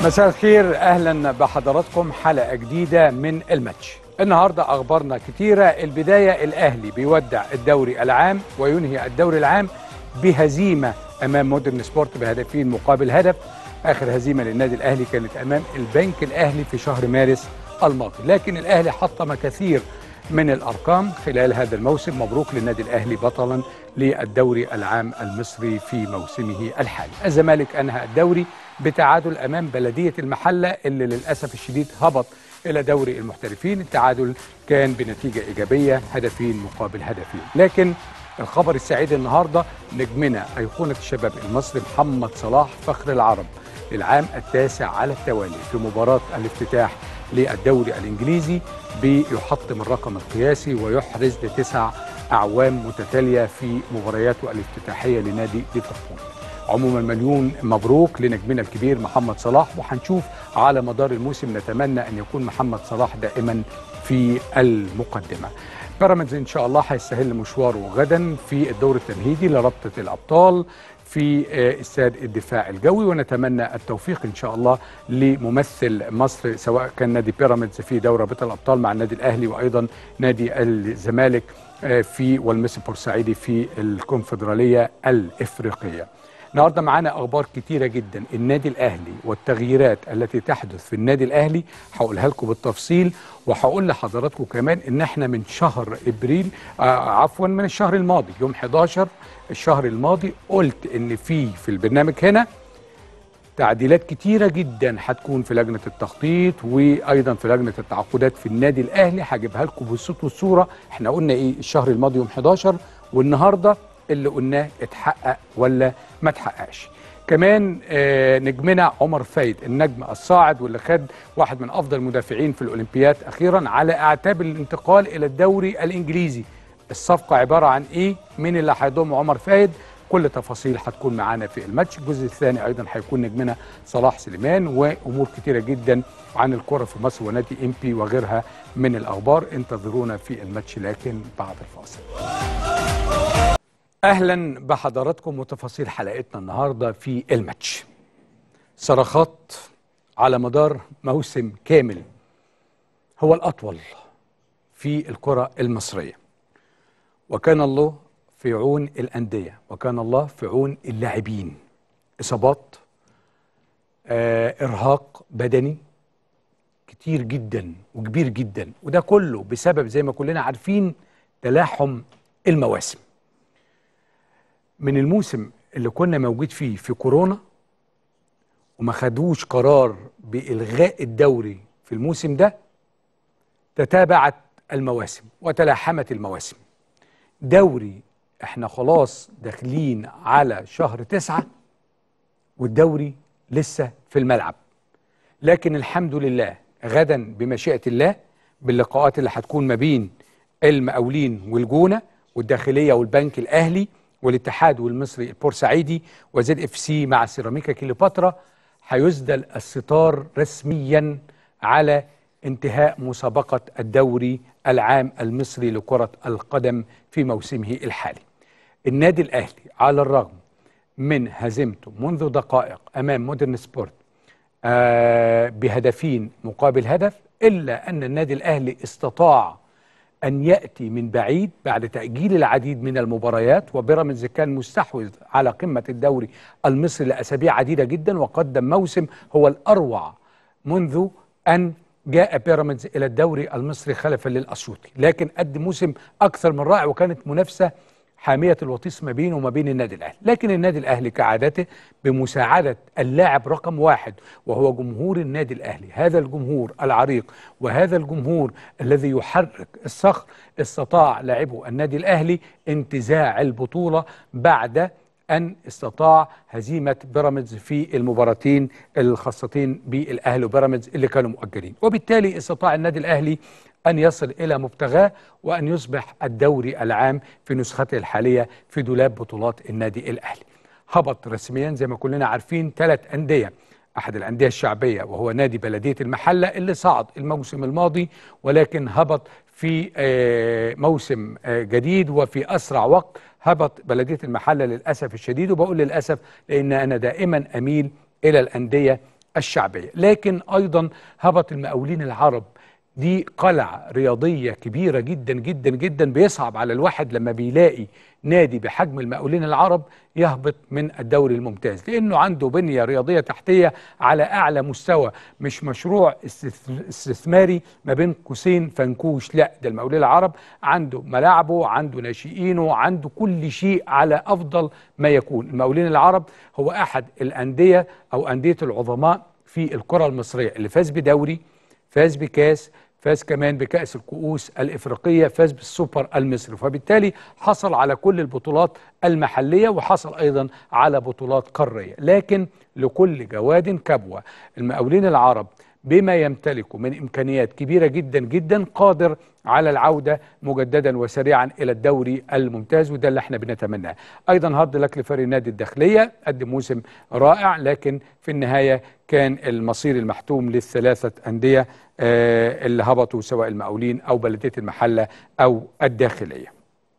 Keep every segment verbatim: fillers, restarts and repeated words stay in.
مساء الخير، اهلا بحضراتكم حلقه جديده من الماتش. النهارده اخبارنا كتيره. البدايه الاهلي بيودع الدوري العام وينهي الدوري العام بهزيمه امام مودرن سبورت بهدفين مقابل هدف. اخر هزيمه للنادي الاهلي كانت امام البنك الاهلي في شهر مارس الماضي، لكن الاهلي حطم كثير من الارقام خلال هذا الموسم. مبروك للنادي الاهلي بطلا للدوري العام المصري في موسمه الحالي. الزمالك انهى الدوري بتعادل امام بلديه المحله اللي للاسف الشديد هبط الى دوري المحترفين. التعادل كان بنتيجه ايجابيه هدفين مقابل هدفين. لكن الخبر السعيد النهارده نجمنا ايقونه الشباب المصري محمد صلاح فخر العرب للعام التاسع على التوالي في مباراه الافتتاح للدوري الانجليزي بيحطم الرقم القياسي ويحرز لتسع اعوام متتاليه في مبارياته الافتتاحيه لنادي ليفربول. عموما مليون مبروك لنجمنا الكبير محمد صلاح، وهنشوف على مدار الموسم نتمنى ان يكون محمد صلاح دائما في المقدمه. بيراميدز ان شاء الله هيستهل مشواره غدا في الدور التمهيدي لرابطه الابطال في استاد الدفاع الجوي، ونتمنى التوفيق ان شاء الله لممثل مصر سواء كان نادي بيراميدز في دوري رابطه الابطال مع النادي الاهلي وايضا نادي الزمالك في والمصري بورسعيدي في الكونفدراليه الافريقيه. النهارده معانا اخبار كتيره جدا. النادي الاهلي والتغييرات التي تحدث في النادي الاهلي هقولها لكم بالتفصيل، وهقول لحضراتكم كمان ان احنا من شهر ابريل آه عفوا من الشهر الماضي يوم حداشر الشهر الماضي قلت ان في في البرنامج هنا تعديلات كتيره جدا هتكون في لجنه التخطيط وايضا في لجنه التعاقدات في النادي الاهلي. هجيبها لكم بالصوت والصوره. احنا قلنا ايه الشهر الماضي يوم حداشر، والنهارده اللي قلناه اتحقق ولا ما اتحققش. كمان آه نجمنا عمر فايد النجم الصاعد واللي خد واحد من افضل المدافعين في الاولمبياد اخيرا على اعتاب الانتقال الى الدوري الانجليزي. الصفقه عباره عن ايه؟ مين اللي هيضم عمر فايد؟ كل تفاصيل هتكون معانا في الماتش. الجزء الثاني ايضا هيكون نجمنا صلاح سليمان وامور كتيره جدا عن الكره في مصر ونادي ام بي وغيرها من الاخبار. انتظرونا في الماتش لكن بعد الفاصل. اهلا بحضراتكم وتفاصيل حلقتنا النهارده في الماتش. صرخات على مدار موسم كامل هو الاطول في الكره المصريه، وكان الله في عون الانديه وكان الله في عون اللاعبين. اصابات، آه، ارهاق بدني كتير جدا وكبير جدا، وده كله بسبب زي ما كلنا عارفين تلاحم المواسم. من الموسم اللي كنا موجود فيه في كورونا وما خدوش قرار بإلغاء الدوري في الموسم ده، تتابعت المواسم وتلاحمت المواسم. دوري احنا خلاص داخلين على شهر تسعة والدوري لسه في الملعب، لكن الحمد لله غدا بمشيئة الله باللقاءات اللي هتكون ما بين المقاولين والجونة والداخلية والبنك الأهلي والاتحاد والمصري البورسعيدي وزد اف سي مع سيراميكا كليوباترا، هيسدل الستار رسميا على انتهاء مسابقة الدوري العام المصري لكرة القدم في موسمه الحالي. النادي الأهلي على الرغم من هزيمته منذ دقائق أمام مودرن سبورت آه بهدفين مقابل هدف، إلا أن النادي الأهلي استطاع أن يأتي من بعيد بعد تأجيل العديد من المباريات، وبيراميدز كان مستحوذ على قمة الدوري المصري لأسابيع عديدة جدا وقدم موسم هو الأروع منذ أن جاء بيراميدز إلى الدوري المصري خلفا للأسيوطي، لكن قدم موسم أكثر من رائع وكانت منافسة حامية الوطيس ما بينه وما بين النادي الأهلي. لكن النادي الأهلي كعادته بمساعدة اللاعب رقم واحد وهو جمهور النادي الأهلي، هذا الجمهور العريق وهذا الجمهور الذي يحرك الصخر، استطاع لاعبو النادي الأهلي انتزاع البطولة بعد أن استطاع هزيمة بيراميدز في المباراتين الخاصتين بالأهلي وبيراميدز اللي كانوا مؤجلين، وبالتالي استطاع النادي الأهلي أن يصل إلى مبتغاه وأن يصبح الدوري العام في نسخته الحالية في دولاب بطولات النادي الأهلي. هبط رسميا زي ما كلنا عارفين ثلاث أندية، أحد الأندية الشعبية وهو نادي بلدية المحلة اللي صعد الموسم الماضي ولكن هبط في موسم جديد وفي أسرع وقت. هبط بلدية المحلة للأسف الشديد، وبقول للأسف لأن أنا دائما أميل إلى الأندية الشعبية. لكن أيضا هبط المقاولين العرب، دي قلعة رياضية كبيرة جدا جدا جدا، بيصعب على الواحد لما بيلاقي نادي بحجم المقاولين العرب يهبط من الدوري الممتاز، لأنه عنده بنية رياضية تحتية على أعلى مستوى، مش مشروع استثماري ما بين قوسين فنكوش، لا، ده المقاولين العرب عنده ملاعبه، عنده ناشئينه، عنده كل شيء على أفضل ما يكون. المقاولين العرب هو أحد الأندية أو أندية العظماء في الكرة المصرية، اللي فاز بدوري، فاز بكاس، فاز كمان بكأس الكؤوس الإفريقية، فاز بالسوبر المصري، فبالتالي حصل على كل البطولات المحلية وحصل أيضا على بطولات قارية. لكن لكل جواد كبوة، المقاولين العرب بما يمتلكه من إمكانيات كبيرة جدا جدا قادر على العودة مجددا وسريعا إلى الدوري الممتاز، وده اللي احنا بنتمناه. أيضا هارد لك لفريق النادي الداخلية، قدم موسم رائع، لكن في النهاية كان المصير المحتوم للثلاثة أندية آه اللي هبطوا، سواء المقاولين أو بلدية المحلة أو الداخلية.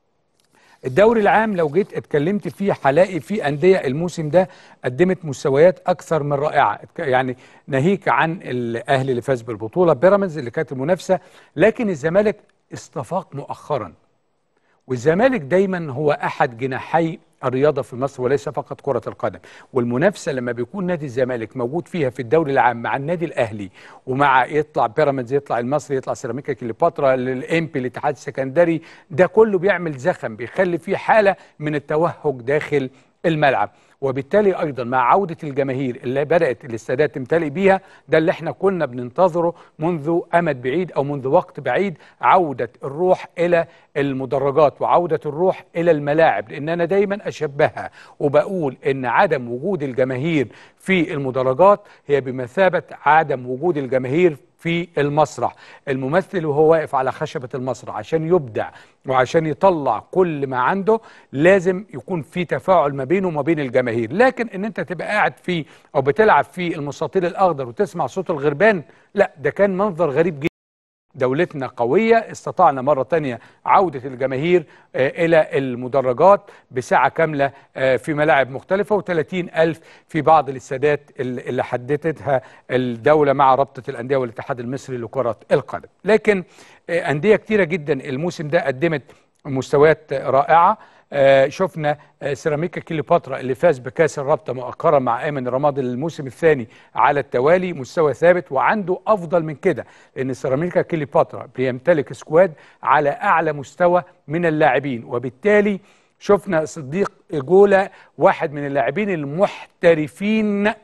الدوري العام لو جيت اتكلمت فيه هلاقي في أندية الموسم ده قدمت مستويات أكثر من رائعة، يعني ناهيك عن الأهلي اللي فاز بالبطولة، بيراميدز اللي كانت المنافسة، لكن الزمالك استفاق مؤخرا، والزمالك دايما هو أحد جناحي الرياضة في مصر وليس فقط كرة القدم. والمنافسة لما بيكون نادي الزمالك موجود فيها في الدوري العام مع النادي الأهلي، ومع يطلع بيراميدز، يطلع المصري، يطلع سيراميكا كليوباترا، الإمبي، الاتحاد السكندري، ده كله بيعمل زخم، بيخلي فيه حالة من التوهج داخل الملعب. وبالتالي ايضا مع عوده الجماهير اللي بدات الاستادات تمتلئ بيها، ده اللي احنا كنا بننتظره منذ امد بعيد او منذ وقت بعيد، عوده الروح الى المدرجات وعوده الروح الى الملاعب. لان انا دايما اشبهها وبقول ان عدم وجود الجماهير في المدرجات هي بمثابه عدم وجود الجماهير في المسرح. الممثل وهو واقف على خشبة المسرح عشان يبدع وعشان يطلع كل ما عنده لازم يكون في تفاعل ما بينه وما بين الجماهير. لكن ان انت تبقى قاعد فيه او بتلعب في المستطيل الاخضر وتسمع صوت الغربان، لا، ده كان منظر غريب جدا. دولتنا قوية، استطعنا مرة تانية عودة الجماهير آه إلى المدرجات بساعة كاملة آه في ملاعب مختلفة، وثلاثين ألف في بعض الاستادات اللي حددتها الدولة مع رابطة الأندية والاتحاد المصري لكرة القدم. لكن آه أندية كتيرة جدا الموسم ده قدمت مستويات رائعة. آه شفنا آه سيراميكا كليوباترا اللي فاز بكاس الرابطة مؤخرا مع أيمن رمادي الموسم الثاني على التوالي، مستوى ثابت وعنده أفضل من كده، لأن سيراميكا كليوباترا بيمتلك سكواد على أعلى مستوى من اللاعبين. وبالتالي شفنا صديق إجولا، واحد من اللاعبين المحترفين،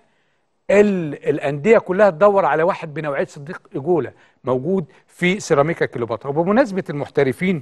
الأندية كلها تدور على واحد بنوعية صديق إجولا موجود في سيراميكا كليوباترا. وبمناسبة المحترفين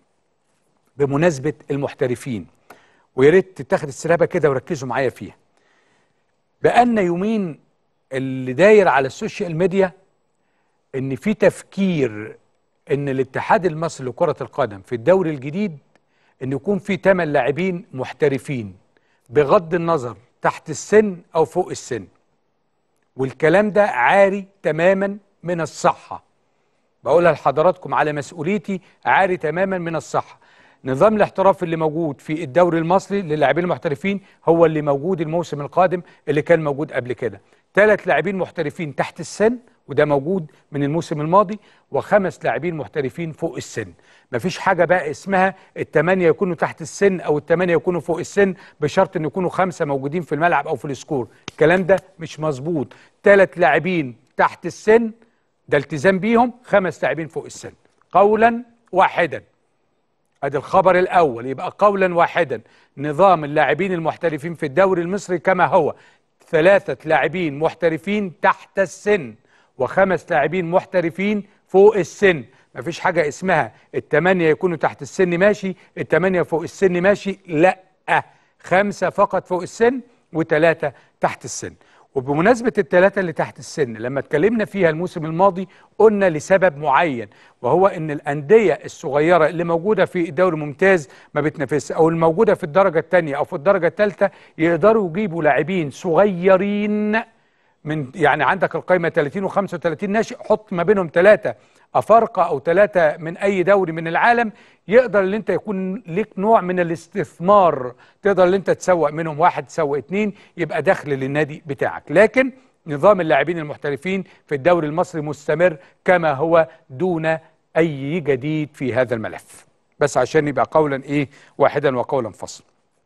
بمناسبة المحترفين ويا ريت تتاخد السلابة كده وركزوا معايا فيها، بقالنا يومين اللي داير على السوشيال ميديا ان في تفكير ان الاتحاد المصري لكرة القدم في الدوري الجديد ان يكون في ثمان لاعبين محترفين بغض النظر تحت السن او فوق السن، والكلام ده عاري تماما من الصحة. بقولها لحضراتكم على مسؤوليتي، عاري تماما من الصحة. نظام الاحتراف اللي موجود في الدوري المصري للاعبين المحترفين هو اللي موجود الموسم القادم اللي كان موجود قبل كده، ثلاث لاعبين محترفين تحت السن وده موجود من الموسم الماضي، وخمس لاعبين محترفين فوق السن. مفيش حاجة بقى اسمها الثمانية يكونوا تحت السن أو الثمانية يكونوا فوق السن بشرط أن يكونوا خمسة موجودين في الملعب أو في السكور، الكلام ده مش مظبوط. ثلاث لاعبين تحت السن ده التزام بيهم، خمس لاعبين فوق السن، قولا واحدا. ادي الخبر الاول، يبقى قولا واحدا نظام اللاعبين المحترفين في الدوري المصري كما هو، ثلاثة لاعبين محترفين تحت السن وخمس لاعبين محترفين فوق السن. مفيش حاجة اسمها الثمانية يكونوا تحت السن ماشي، الثمانية فوق السن ماشي، لا، خمسة فقط فوق السن وثلاثة تحت السن. وبمناسبة الثلاثة اللي تحت السن لما اتكلمنا فيها الموسم الماضي قلنا لسبب معين، وهو ان الأندية الصغيرة اللي موجودة في الدوري الممتاز ما بتنافسش، او الموجودة في الدرجة الثانية او في الدرجة الثالثة يقدروا يجيبوا لاعبين صغيرين من، يعني عندك القائمة ثلاثين وخمسة وثلاثين ناشئ، حط ما بينهم ثلاثة أفارقة أو ثلاثة من أي دوري من العالم، يقدر اللي أنت يكون لك نوع من الاستثمار، تقدر اللي أنت تسوق منهم واحد تسوق اتنين، يبقى دخل للنادي بتاعك. لكن نظام اللاعبين المحترفين في الدوري المصري مستمر كما هو دون أي جديد في هذا الملف، بس عشان يبقى قولا إيه واحدا وقولا فصل.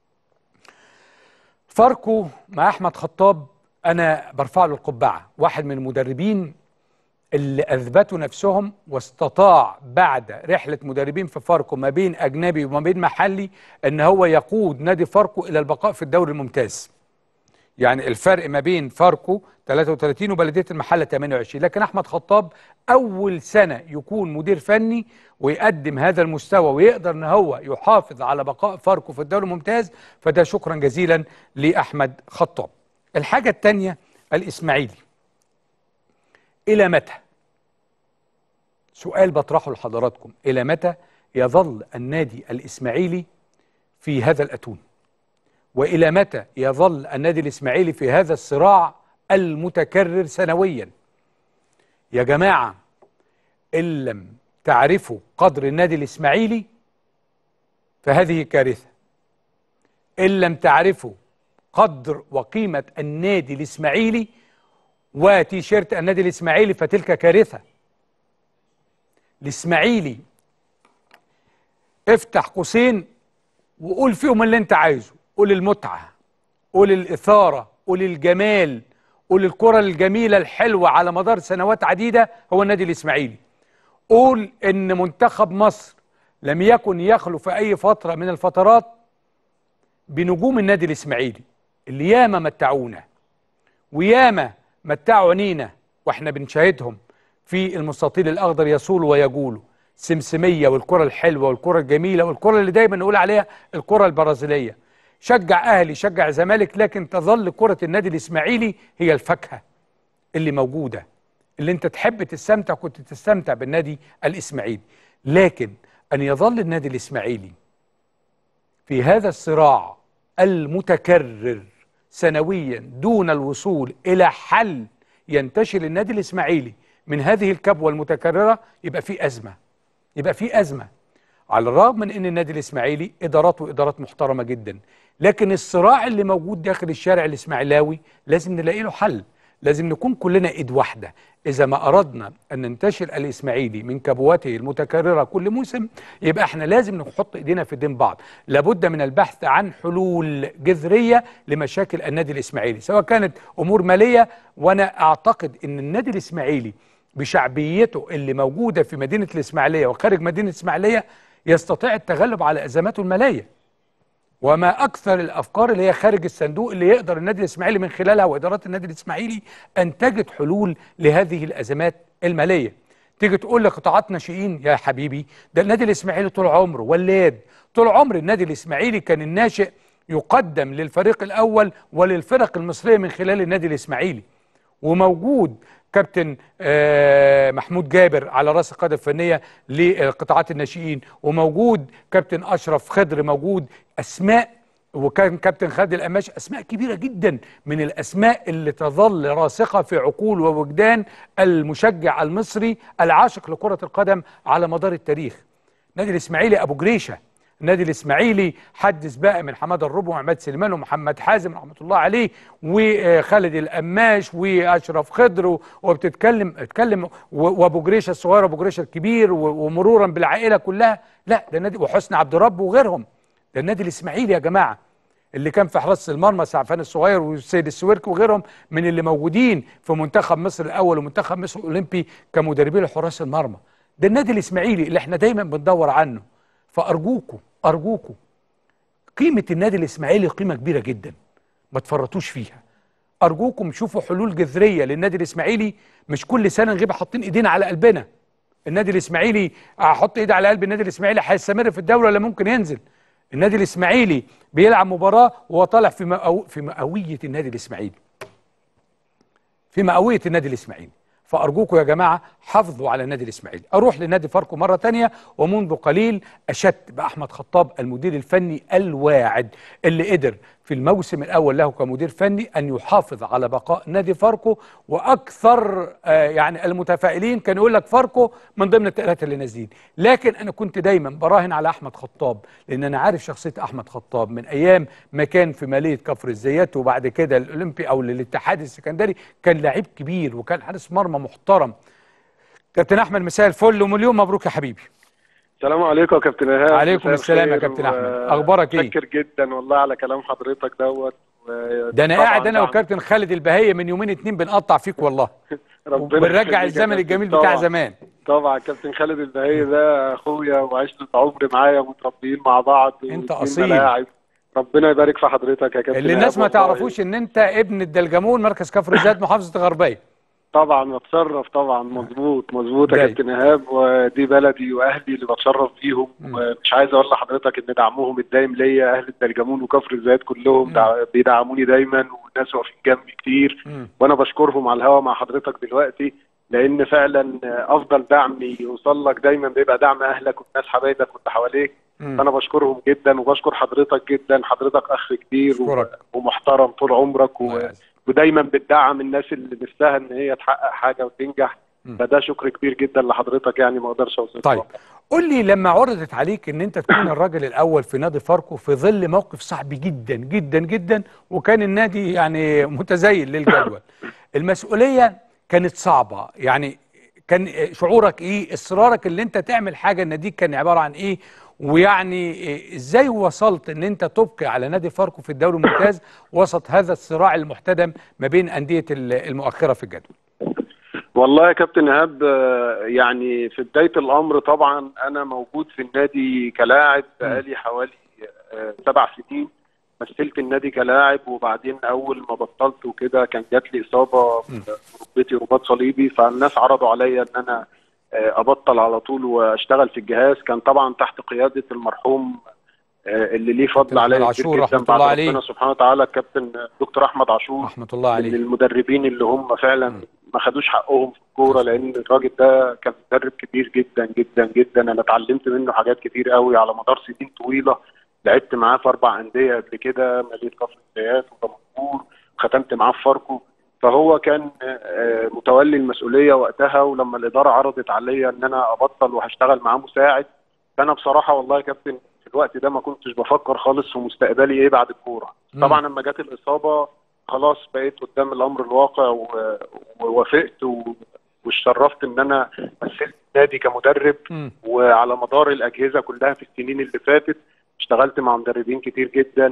فاركو مع أحمد خطاب أنا برفع له القبعة، واحد من المدربين اللي أثبتوا نفسهم واستطاع بعد رحلة مدربين في فاركو ما بين أجنبي وما بين محلي أن هو يقود نادي فاركو إلى البقاء في الدوري الممتاز. يعني الفرق ما بين فاركو ثلاثة وثلاثين وبلدية المحلة ثمانية وعشرين، لكن أحمد خطاب أول سنة يكون مدير فني ويقدم هذا المستوى ويقدر أن هو يحافظ على بقاء فاركو في الدوري الممتاز، فده شكرا جزيلا لأحمد خطاب. الحاجة الثانية الإسماعيلي، إلى متى؟ سؤال بطرحه لحضراتكم، إلى متى يظل النادي الإسماعيلي في هذا الأتون؟ وإلى متى يظل النادي الإسماعيلي في هذا الصراع المتكرر سنويا؟ يا جماعة إن لم تعرفوا قدر النادي الإسماعيلي فهذه كارثة. إن لم تعرفوا قدر وقيمة النادي الإسماعيلي وتيشيرت النادي الإسماعيلي فتلك كارثة. الإسماعيلي افتح قوسين وقول فيهم اللي انت عايزه، قول المتعة، قول الإثارة، قول الجمال، قول الكرة الجميلة الحلوة على مدار سنوات عديدة هو النادي الإسماعيلي. قول إن منتخب مصر لم يكن يخلو في أي فترة من الفترات بنجوم النادي الإسماعيلي اللي ياما متعونا وياما متعوا عينينا واحنا بنشاهدهم في المستطيل الأخضر يصولوا ويجولوا، سمسمية والكرة الحلوة والكرة الجميلة والكرة اللي دايما نقول عليها الكرة البرازيلية. شجع أهلي شجع زمالك، لكن تظل كرة النادي الإسماعيلي هي الفاكهة اللي موجودة، اللي انت تحب تستمتع كنت تستمتع بالنادي الإسماعيلي. لكن أن يظل النادي الإسماعيلي في هذا الصراع المتكرر سنويا دون الوصول إلى حل ينتشل النادي الإسماعيلي من هذه الكبوة المتكررة، يبقى في أزمة، يبقى في أزمة. على الرغم من أن النادي الإسماعيلي إداراته إدارات محترمة جدا، لكن الصراع اللي موجود داخل الشارع الإسماعيلاوي لازم نلاقي له حل، لازم نكون كلنا إيد واحدة. إذا ما أردنا أن ننتشل الإسماعيلي من كبواته المتكررة كل موسم، يبقى احنا لازم نحط إيدينا في دين بعض. لابد من البحث عن حلول جذرية لمشاكل النادي الإسماعيلي، سواء كانت أمور مالية، وأنا أعتقد أن النادي الإسماعيلي بشعبيته اللي موجودة في مدينة الإسماعيلية وخارج مدينة الإسماعيلية يستطيع التغلب على أزماته المالية. وما أكثر الأفكار اللي هي خارج الصندوق اللي يقدر النادي الإسماعيلي من خلالها وإدارات النادي الإسماعيلي أن تجد حلول لهذه الأزمات المالية. تيجي تقول لقطاعات ناشئين، يا حبيبي ده النادي الإسماعيلي طول عمره ولاد، طول عمر النادي الإسماعيلي كان الناشئ يقدم للفريق الأول وللفرق المصرية من خلال النادي الإسماعيلي، وموجود كابتن محمود جابر على راس القيادة الفنية لقطاعات الناشئين، وموجود كابتن أشرف خضر، موجود أسماء، وكان كابتن خالد القماش، أسماء كبيرة جدا من الأسماء اللي تظل راسخة في عقول ووجدان المشجع المصري العاشق لكرة القدم على مدار التاريخ. نادي الإسماعيلي أبو جريشة، النادي الإسماعيلي حدث بقى من حماد الربع وعماد سليمان ومحمد حازم رحمة الله عليه وخالد القماش وأشرف خضر، وبتتكلم اتكلم وأبو جريشة الصغير وأبو جريشة الكبير ومرورا بالعائلة كلها. لا ده النادي، وحسني عبد الرب وغيرهم. ده النادي الإسماعيلي يا جماعة اللي كان في حراسة المرمى سعفان الصغير والسيد السويركي وغيرهم من اللي موجودين في منتخب مصر الأول ومنتخب مصر الأولمبي كمدربين لحراس المرمى. ده النادي الإسماعيلي اللي احنا دايما بندور عنه. فأرجوكم أرجوكم قيمة النادي الإسماعيلي قيمة كبيرة جدا، ما تفرطوش فيها. أرجوكم شوفوا حلول جذرية للنادي الإسماعيلي، مش كل سنة نغيب حاطين إيدينا على قلبنا. النادي الإسماعيلي أحط إيدي على قلب النادي الإسماعيلي هيستمر في الدورة ولا ممكن ينزل؟ النادي الإسماعيلي بيلعب مباراة وهو طالع في مأو... في مئوية النادي الإسماعيلي، في مئوية النادي الإسماعيلي. فأرجوكم يا جماعة حافظوا على النادي الإسماعيلي. أروح لنادي فاركو مرة تانية، ومنذ قليل أشدت بأحمد خطاب المدير الفني الواعد اللي قدر في الموسم الأول له كمدير فني أن يحافظ على بقاء نادي فاركو، وأكثر آه يعني المتفائلين كانوا يقول لك فاركو من ضمن الثلاثة اللي نازلين. لكن أنا كنت دايما براهن على أحمد خطاب، لأن أنا عارف شخصية أحمد خطاب من أيام ما كان في مالية كفر الزيات وبعد كده الأولمبي أو الاتحاد السكندري، كان لعيب كبير وكان حارس مرمى محترم. كابتن أحمد مساء الفل ومليون مبروك يا حبيبي. السلام عليكم يا كابتن ايهاب. عليكم السلام يا كابتن احمد، اخبارك ايه؟ متشكر جدا والله على كلام حضرتك دوت. ده انا قاعد انا وكابتن خالد البهيه من يومين اتنين بنقطع فيك والله. ربنا بنرجع الزمن الجميل بتاع طبعًا. زمان. طبعا كابتن خالد البهيه ده اخويا وعشره عمري معايا ومتربيين مع بعض. انت اصيل. ربنا يبارك في حضرتك يا كابتن. اللي الناس ما تعرفوش ان انت ابن الدلجمون مركز كفر الزيات محافظه الغربيه. طبعا بتشرف طبعا. مظبوط مظبوط يا كابتن ايهاب، ودي بلدي واهلي اللي بتشرف بيهم. ومش عايز اقول لحضرتك ان دعمهم الدايم ليا اهل الدلجمون وكفر الزيات كلهم دع... بيدعموني دايما، والناس واقفين جنبي كتير. مم. وانا بشكرهم على الهوا مع حضرتك دلوقتي، لان فعلا افضل دعم يوصل لك دايما بيبقى دعم اهلك والناس حبايبك واللي حواليك. فانا بشكرهم جدا وبشكر حضرتك جدا. حضرتك اخ كبير و... ومحترم طول عمرك و... ودايما بتدعم الناس اللي نفسها ان هي تحقق حاجه وتنجح. فده شكر كبير جدا لحضرتك، يعني ما اقدرش اوصفه. طيب قول لي، لما عرضت عليك ان انت تكون الراجل الاول في نادي فاركو في ظل موقف صعب جدا جدا جدا، وكان النادي يعني متزين للجدول، المسؤوليه كانت صعبه، يعني كان شعورك ايه؟ اصرارك اللي انت تعمل حاجه ناديك كان عباره عن ايه؟ ويعني ازاي وصلت ان انت تبقي على نادي فاركو في الدوري الممتاز وسط هذا الصراع المحتدم ما بين انديه المؤخره في الجدول؟ والله يا كابتن ايهاب، يعني في بدايه الامر طبعا انا موجود في النادي كلاعب بقالي حوالي سبع سنين. مثلت النادي كلاعب، وبعدين اول ما بطلت وكده كان جات لي اصابه في ركبتي، رباط صليبي، فالناس عرضوا عليا ان انا ابطل على طول واشتغل في الجهاز. كان طبعا تحت قياده المرحوم اللي ليه فضل عليا كتير جدا بعد ربنا سبحانه وتعالى، الكابتن دكتور احمد عاشور رحمه الله عليه، من المدربين اللي هم فعلا م. ما خدوش حقهم في الكوره، لان الراجل ده كان مدرب كبير جدا جدا جدا. انا اتعلمت منه حاجات كتير قوي على مدار سنين طويله. لعبت معاه في اربع انديه قبل كده، ماليه كفر الزيات ودمنهور، وختمت معاه في فاركو. فهو كان متولي المسؤوليه وقتها، ولما الاداره عرضت عليا ان انا ابطل وهشتغل معاه مساعد، فانا بصراحه والله يا كابتن في الوقت ده ما كنتش بفكر خالص في مستقبلي ايه بعد الكوره. طبعا لما جت الاصابه خلاص بقيت قدام الامر الواقع ووافقت واتشرفت ان انا مثلت النادي كمدرب. م. وعلى مدار الاجهزه كلها في السنين اللي فاتت اشتغلت مع مدربين كتير جدا،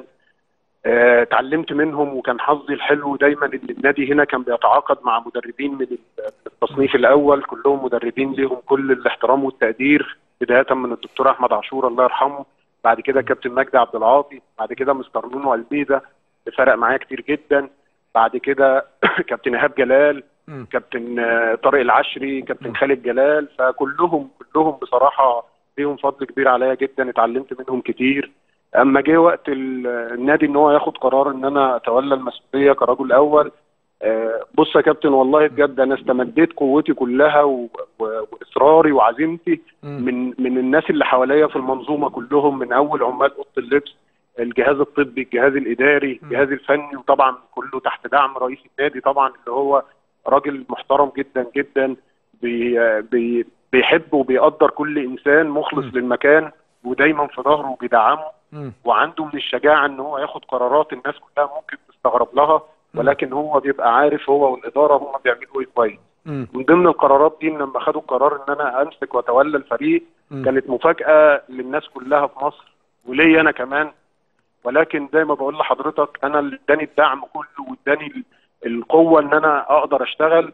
اتعلمت آه منهم. وكان حظي الحلو دايما ان النادي هنا كان بيتعاقد مع مدربين من التصنيف الاول، كلهم مدربين ليهم كل الاحترام والتقدير، بدايه من الدكتور احمد عاشور الله يرحمه، بعد كده كابتن مجدي عبد العاطي، بعد كده مستر نونو البيدا اللي فرق معايا كتير جدا، بعد كده كابتن ايهاب جلال، كابتن طارق العشري، كابتن خالد جلال. فكلهم كلهم بصراحه ليهم فضل كبير عليا جدا، اتعلمت منهم كتير. اما جه وقت النادي ان هو ياخد قرار ان انا اتولى المسؤوليه كرجل اول، بص يا كابتن والله بجد انا استمديت قوتي كلها واصراري وعزيمتي من من الناس اللي حواليا في المنظومه كلهم، من اول عمال اوضه اللبس، الجهاز الطبي، الجهاز الاداري، الجهاز الفني، وطبعا كله تحت دعم رئيس النادي طبعا اللي هو راجل محترم جدا جدا، بي بي بيحب وبيقدر كل انسان، مخلص م. للمكان، ودايما في ظهره وبيدعمه، م. وعنده من الشجاعه ان هو ياخد قرارات الناس كلها ممكن تستغرب لها، ولكن هو بيبقى عارف هو والاداره هم بيعملوا ايه كويس. من ضمن القرارات دي لما خدوا القرار ان انا امسك واتولى الفريق، م. كانت مفاجاه للناس كلها في مصر وليا انا كمان. ولكن زي ما بقول لحضرتك انا اللي اداني الدعم كله واداني القوه ان انا اقدر اشتغل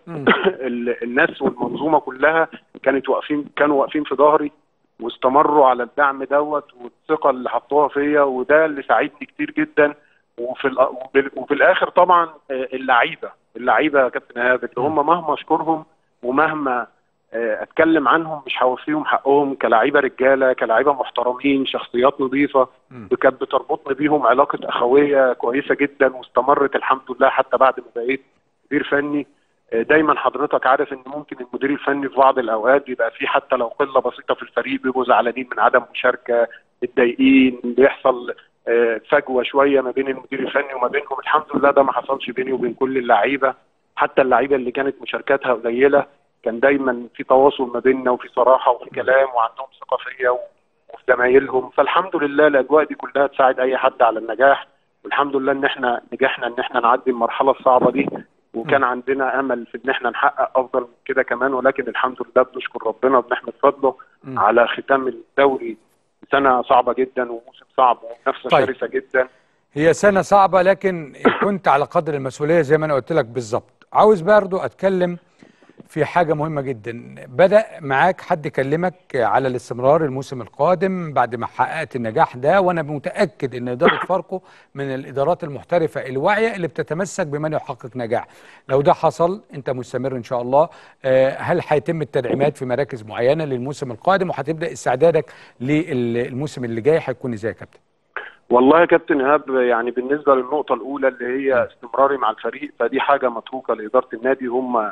الناس والمنظومه كلها كانت واقفين كانوا واقفين في ظهري، واستمروا على الدعم دوت والثقه اللي حطوها فيا، وده اللي ساعدني كتير جدا. وفي وفي الاخر طبعا اللعيبه اللعيبه يا كابتن ايهاب اللي هم مهما اشكرهم ومهما اتكلم عنهم مش هوفيهم حقهم، كلاعيبه رجاله، كلاعيبه محترمين، شخصيات نظيفه، وكانت بتربطني بيهم علاقه اخويه كويسه جدا، واستمرت الحمد لله حتى بعد ما بقيت مدير فني. دايما حضرتك عارف ان ممكن المدير الفني في بعض الاوقات بيبقى فيه حتى لو قله بسيطه في الفريق بيبقوا زعلانين من عدم مشاركه، متضايقين، بيحصل فجوه شويه ما بين المدير الفني وما بينهم. الحمد لله ده ما حصلش بيني وبين كل اللعيبه، حتى اللعيبه اللي كانت مشاركاتها قليله كان دايما في تواصل ما بيننا وفي صراحه وفي كلام وعندهم ثقه فيا وفي زمايلهم. فالحمد لله الاجواء دي كلها تساعد اي حد على النجاح، والحمد لله ان احنا نجحنا ان احنا نعدي المرحله الصعبه دي، وكان عندنا امل في ان احنا نحقق افضل من كده كمان، ولكن الحمد لله بنشكر ربنا وبنحمد فضله على ختام الدوري. سنه صعبه جدا وموسم صعب ومنافسه طيب. شرسه جدا. هي سنه صعبه لكن كنت على قدر المسؤوليه زي ما انا قلت لك بالظبط. عاوز برضه اتكلم في حاجة مهمة جدا. بدأ معاك حد كلمك على الاستمرار الموسم القادم بعد ما حققت النجاح ده، وأنا متأكد أن إدارة فاركو من الإدارات المحترفة الواعية اللي بتتمسك بمن يحقق نجاح. لو ده حصل أنت مستمر إن شاء الله، هل هيتم التدعيمات في مراكز معينة للموسم القادم، وهتبدأ استعدادك للموسم اللي جاي هيكون إزاي يا كابتن؟ والله يا كابتن إيهاب، يعني بالنسبة للنقطة الأولى اللي هي استمراري مع الفريق، فدي حاجة متروكة لإدارة النادي. هم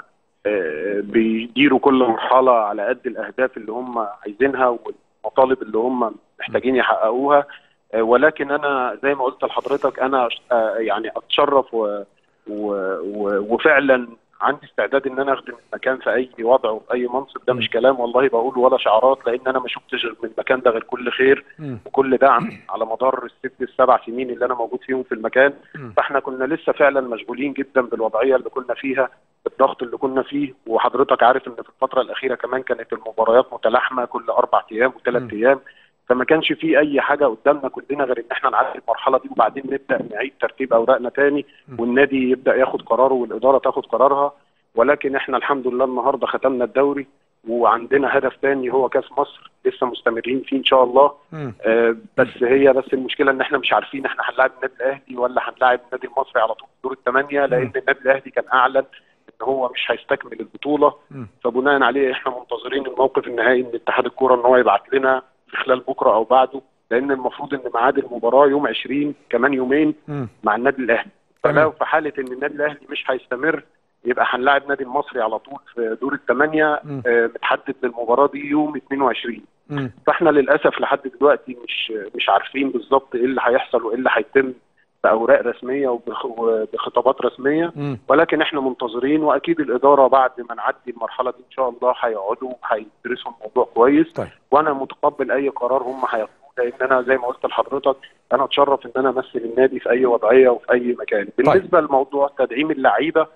بيديروا كل مرحلة على قد الأهداف اللي هم عايزينها والمطالب اللي هم محتاجين يحققوها، ولكن أنا زي ما قلت لحضرتك أنا يعني أتشرف و و وفعلا عندي استعداد ان انا اخدم المكان في اي وضع وفي اي منصب. ده مش كلام والله بقوله ولا شعارات، لان انا ما شفتش من المكان ده غير كل خير وكل دعم على مدار الست السبع سنين اللي انا موجود فيهم في المكان. فاحنا كنا لسه فعلا مشغولين جدا بالوضعيه اللي كنا فيها، بالضغط اللي كنا فيه، وحضرتك عارف ان في الفتره الاخيره كمان كانت المباريات متلاحمه كل اربع ايام وثلاث ايام، فما كانش في اي حاجه قدامنا كلنا غير ان احنا نعدي المرحله دي وبعدين نبدا نعيد ترتيب اوراقنا تاني والنادي يبدا ياخد قراره والاداره تاخد قرارها. ولكن احنا الحمد لله النهارده ختمنا الدوري وعندنا هدف تاني هو كاس مصر لسه مستمرين فيه ان شاء الله. آه بس هي بس المشكله ان احنا مش عارفين احنا هنلاعب النادي الاهلي ولا هنلاعب النادي المصري على طول في دور الثمانيه، لان النادي الاهلي كان اعلن ان هو مش هيستكمل البطوله. فبناء عليه احنا منتظرين الموقف النهائي من اتحاد الكوره ان هو يبعت لنا في خلال بكره او بعده، لان المفروض ان ميعاد المباراه يوم عشرين كمان يومين مع النادي الاهلي. فلو في حاله ان النادي الاهلي مش هيستمر يبقى هنلاعب النادي المصري على طول في دور الثمانيه. آه متحدد للمباراه دي يوم اثنين وعشرين. مم. فاحنا للاسف لحد دلوقتي مش مش عارفين بالظبط ايه اللي هيحصل وايه اللي هيتم باوراق رسميه وبخطابات رسميه. مم. ولكن احنا منتظرين، واكيد الاداره بعد ما نعدي المرحله دي ان شاء الله هيقعدوا هيدرسوا الموضوع كويس. طيب. وانا متقبل اي قرار هم هياخدوه، لان انا زي ما قلت لحضرتك انا اتشرف ان انا امثل النادي في اي وضعيه وفي اي مكان. بالنسبه طيب. لموضوع تدعيم اللعيبه،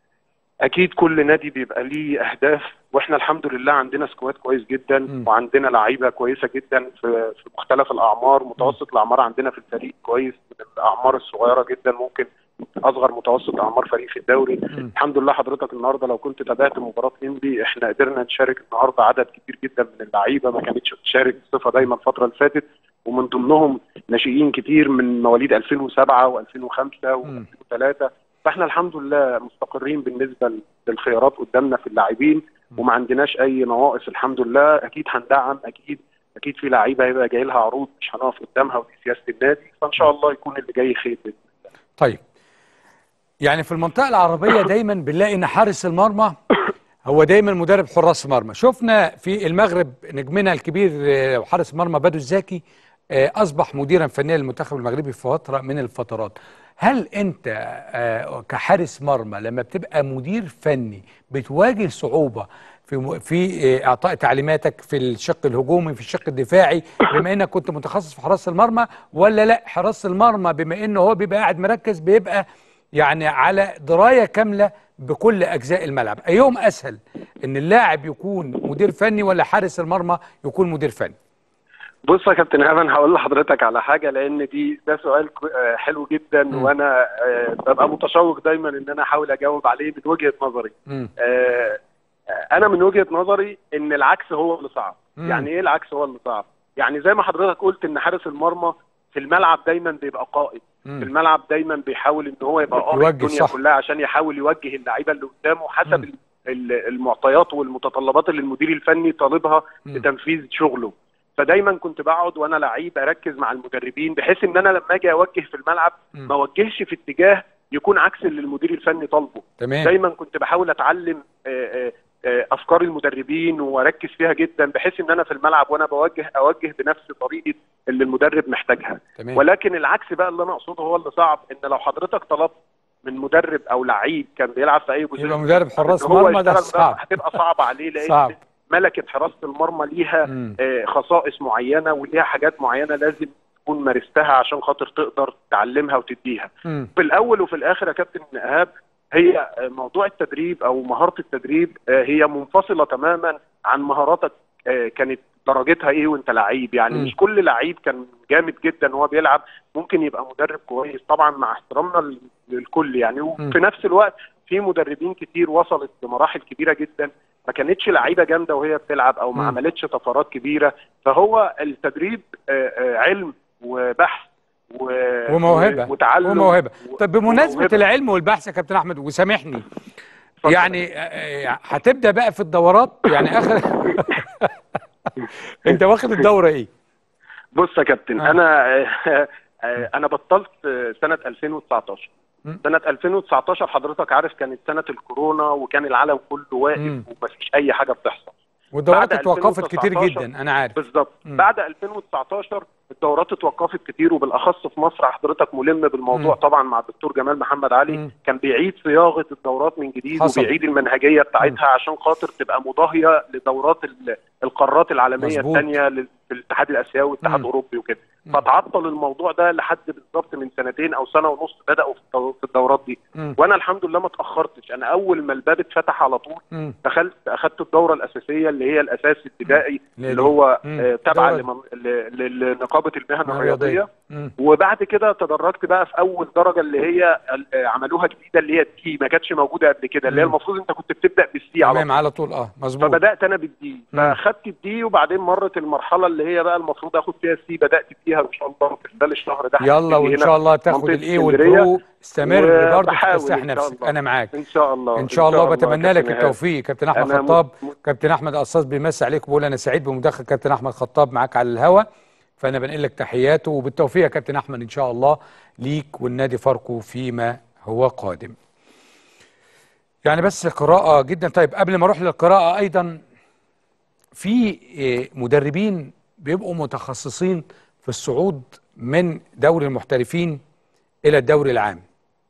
اكيد كل نادي بيبقى ليه اهداف، واحنا الحمد لله عندنا سكواد كويس جدا م. وعندنا لعيبه كويسه جدا في في مختلف الاعمار. متوسط الاعمار عندنا في الفريق كويس، من الاعمار الصغيره جدا ممكن اصغر متوسط اعمار فريق في الدوري. م. الحمد لله حضرتك النهارده لو كنت تابعت مباراه انبي احنا قدرنا نشارك النهارده عدد كبير جدا من اللعيبه ما كانتش بتشارك بصفه دايما الفتره اللي فاتت، ومن ضمنهم ناشئين كتير من مواليد ألفين وسبعة وألفين وخمسة وألفين وثلاثة. فاحنا الحمد لله مستقرين بالنسبه للخيارات قدامنا في اللاعبين وما عندناش اي نواقص الحمد لله. اكيد هندعم، اكيد اكيد في لعيبه هيبقى جاي لها عروض مش هنقف قدامها ودي سياسه النادي، فان شاء الله يكون اللي جاي خير باذن الله. طيب، يعني في المنطقه العربيه دايما بنلاقي ان حارس المرمى هو دايما مدرب حراس مرمى. شفنا في المغرب نجمنا الكبير وحارس مرمى بدو الزاكي اصبح مديرا فنيا للمنتخب المغربي في فتره من الفترات. هل انت كحارس مرمى لما بتبقى مدير فني بتواجه صعوبه في في اعطاء تعليماتك في الشق الهجومي في الشق الدفاعي بما انك كنت متخصص في حراسه المرمى، ولا لا حراسه المرمى بما انه هو بيبقى قاعد مركز بيبقى يعني على درايه كامله بكل اجزاء الملعب؟ ايهم اسهل ان اللاعب يكون مدير فني ولا حارس المرمى يكون مدير فني؟ بص يا كابتن ايمن، هقول لحضرتك على حاجه، لان دي ده سؤال حلو جدا م. وانا ببقى متشوق دايما ان انا احاول اجاوب عليه من وجهه نظري. م. انا من وجهه نظري ان العكس هو اللي صعب. م. يعني ايه العكس هو اللي صعب؟ يعني زي ما حضرتك قلت ان حارس المرمى في الملعب دايما بيبقى قائد، م. في الملعب دايما بيحاول ان هو يبقى قائد الدنيا صح. كلها عشان يحاول يوجه اللعيبه اللي قدامه حسب م. المعطيات والمتطلبات اللي المدير الفني طالبها لتنفيذ شغله. فدايما كنت بقعد وانا لعيب اركز مع المدربين بحيث ان انا لما اجي اوجه في الملعب ما اوجهش في اتجاه يكون عكس اللي المدير الفني طالبه. تمام. دايما كنت بحاول اتعلم افكار المدربين واركز فيها جدا، بحيث ان انا في الملعب وانا بوجه اوجه بنفس طريقه اللي المدرب محتاجها. تمام. ولكن العكس بقى اللي انا اقصده هو اللي صعب، ان لو حضرتك طلبت من مدرب او لعيب كان بيلعب في اي بوزيشن يبقى مدرب حراس هو مرمى ده صعب، هتبقى صعبه عليه، لان صعب. ملكه حراسه المرمى ليها مم. خصائص معينه وليها حاجات معينه لازم تكون مارستها عشان خاطر تقدر تعلمها وتديها. مم. في الاول وفي الاخر يا كابتن ايهاب، هي موضوع التدريب او مهاره التدريب هي منفصله تماما عن مهاراتك كانت درجتها ايه وانت لعيب. يعني م. مش كل لعيب كان جامد جدا وهو بيلعب ممكن يبقى مدرب كويس، طبعا مع احترامنا للكل يعني. وفي نفس الوقت في مدربين كتير وصلت لمراحل كبيره جدا ما كانتش لعيبه جامده وهي بتلعب او ما م. عملتش طفرات كبيره. فهو التدريب علم وبحث وموهبه وتعلم وموهبه. طب بمناسبه وموهبة. العلم والبحث يا كابتن احمد وسامحني، يعني هتبدا بقى في الدورات يعني اخر انت واخد الدوره ايه؟ بص يا كابتن، آه. انا انا بطلت سنه ألفين وتسعتاشر. م? سنه ألفين وتسعتاشر حضرتك عارف كانت سنه الكورونا وكان العالم كله واقف ومفيش اي حاجه بتحصل، والدورات اتوقفت كتير جدا انا عارف. بالظبط. بعد ألفين وتسعتاشر الدورات اتوقفت كتير، وبالاخص في مصر حضرتك ملم بالموضوع. م. طبعا مع الدكتور جمال محمد علي م. كان بيعيد صياغه الدورات من جديد حصل. وبيعيد المنهجيه بتاعتها م. عشان خاطر تبقى مضاهيه لدورات القارات العالميه الثانيه في الاتحاد الاسيوي والاتحاد الاوروبي وكده. فتعطل الموضوع ده لحد بالظبط من سنتين او سنه ونص بداوا في الدورات دي. م. وانا الحمد لله ما اتاخرتش، انا اول ما الباب اتفتح على طول م. دخلت اخذت الدوره الاساسيه اللي هي الاساس الابتدائي اللي هو تابعه لنقابه المهن الرياضيه. وبعد كده تدرجت بقى في اول درجه اللي هي عملوها جديده اللي هي الدي، ما كانتش موجوده قبل كده، اللي هي المفروض انت كنت بتبدا بالسي على طول. على طول اه مظبوط. فبدات انا بالدي، فاخدت الدي وبعدين مرت المرحله اللي هي بقى المفروض اخد فيها السي، بدات فيها ان شاء الله في خلال الشهر ده. يلا وان شاء الله تاخد الاي والبرو، استمر برضه تكتسح نفسك. انا معاك ان شاء الله ان شاء الله، وبتمنى لك التوفيق. كابتن احمد خطاب، كابتن احمد قصاص بيمسي عليك وبقول انا سعيد بمداخله كابتن احمد خطاب معاك على الهوا، فانا بنقل لك تحياته وبالتوفيق يا كابتن احمد ان شاء الله ليك والنادي فاركو فيما هو قادم. يعني بس قراءه جدا. طيب قبل ما اروح للقراءه، ايضا في مدربين بيبقوا متخصصين في الصعود من دوري المحترفين الى الدوري العام،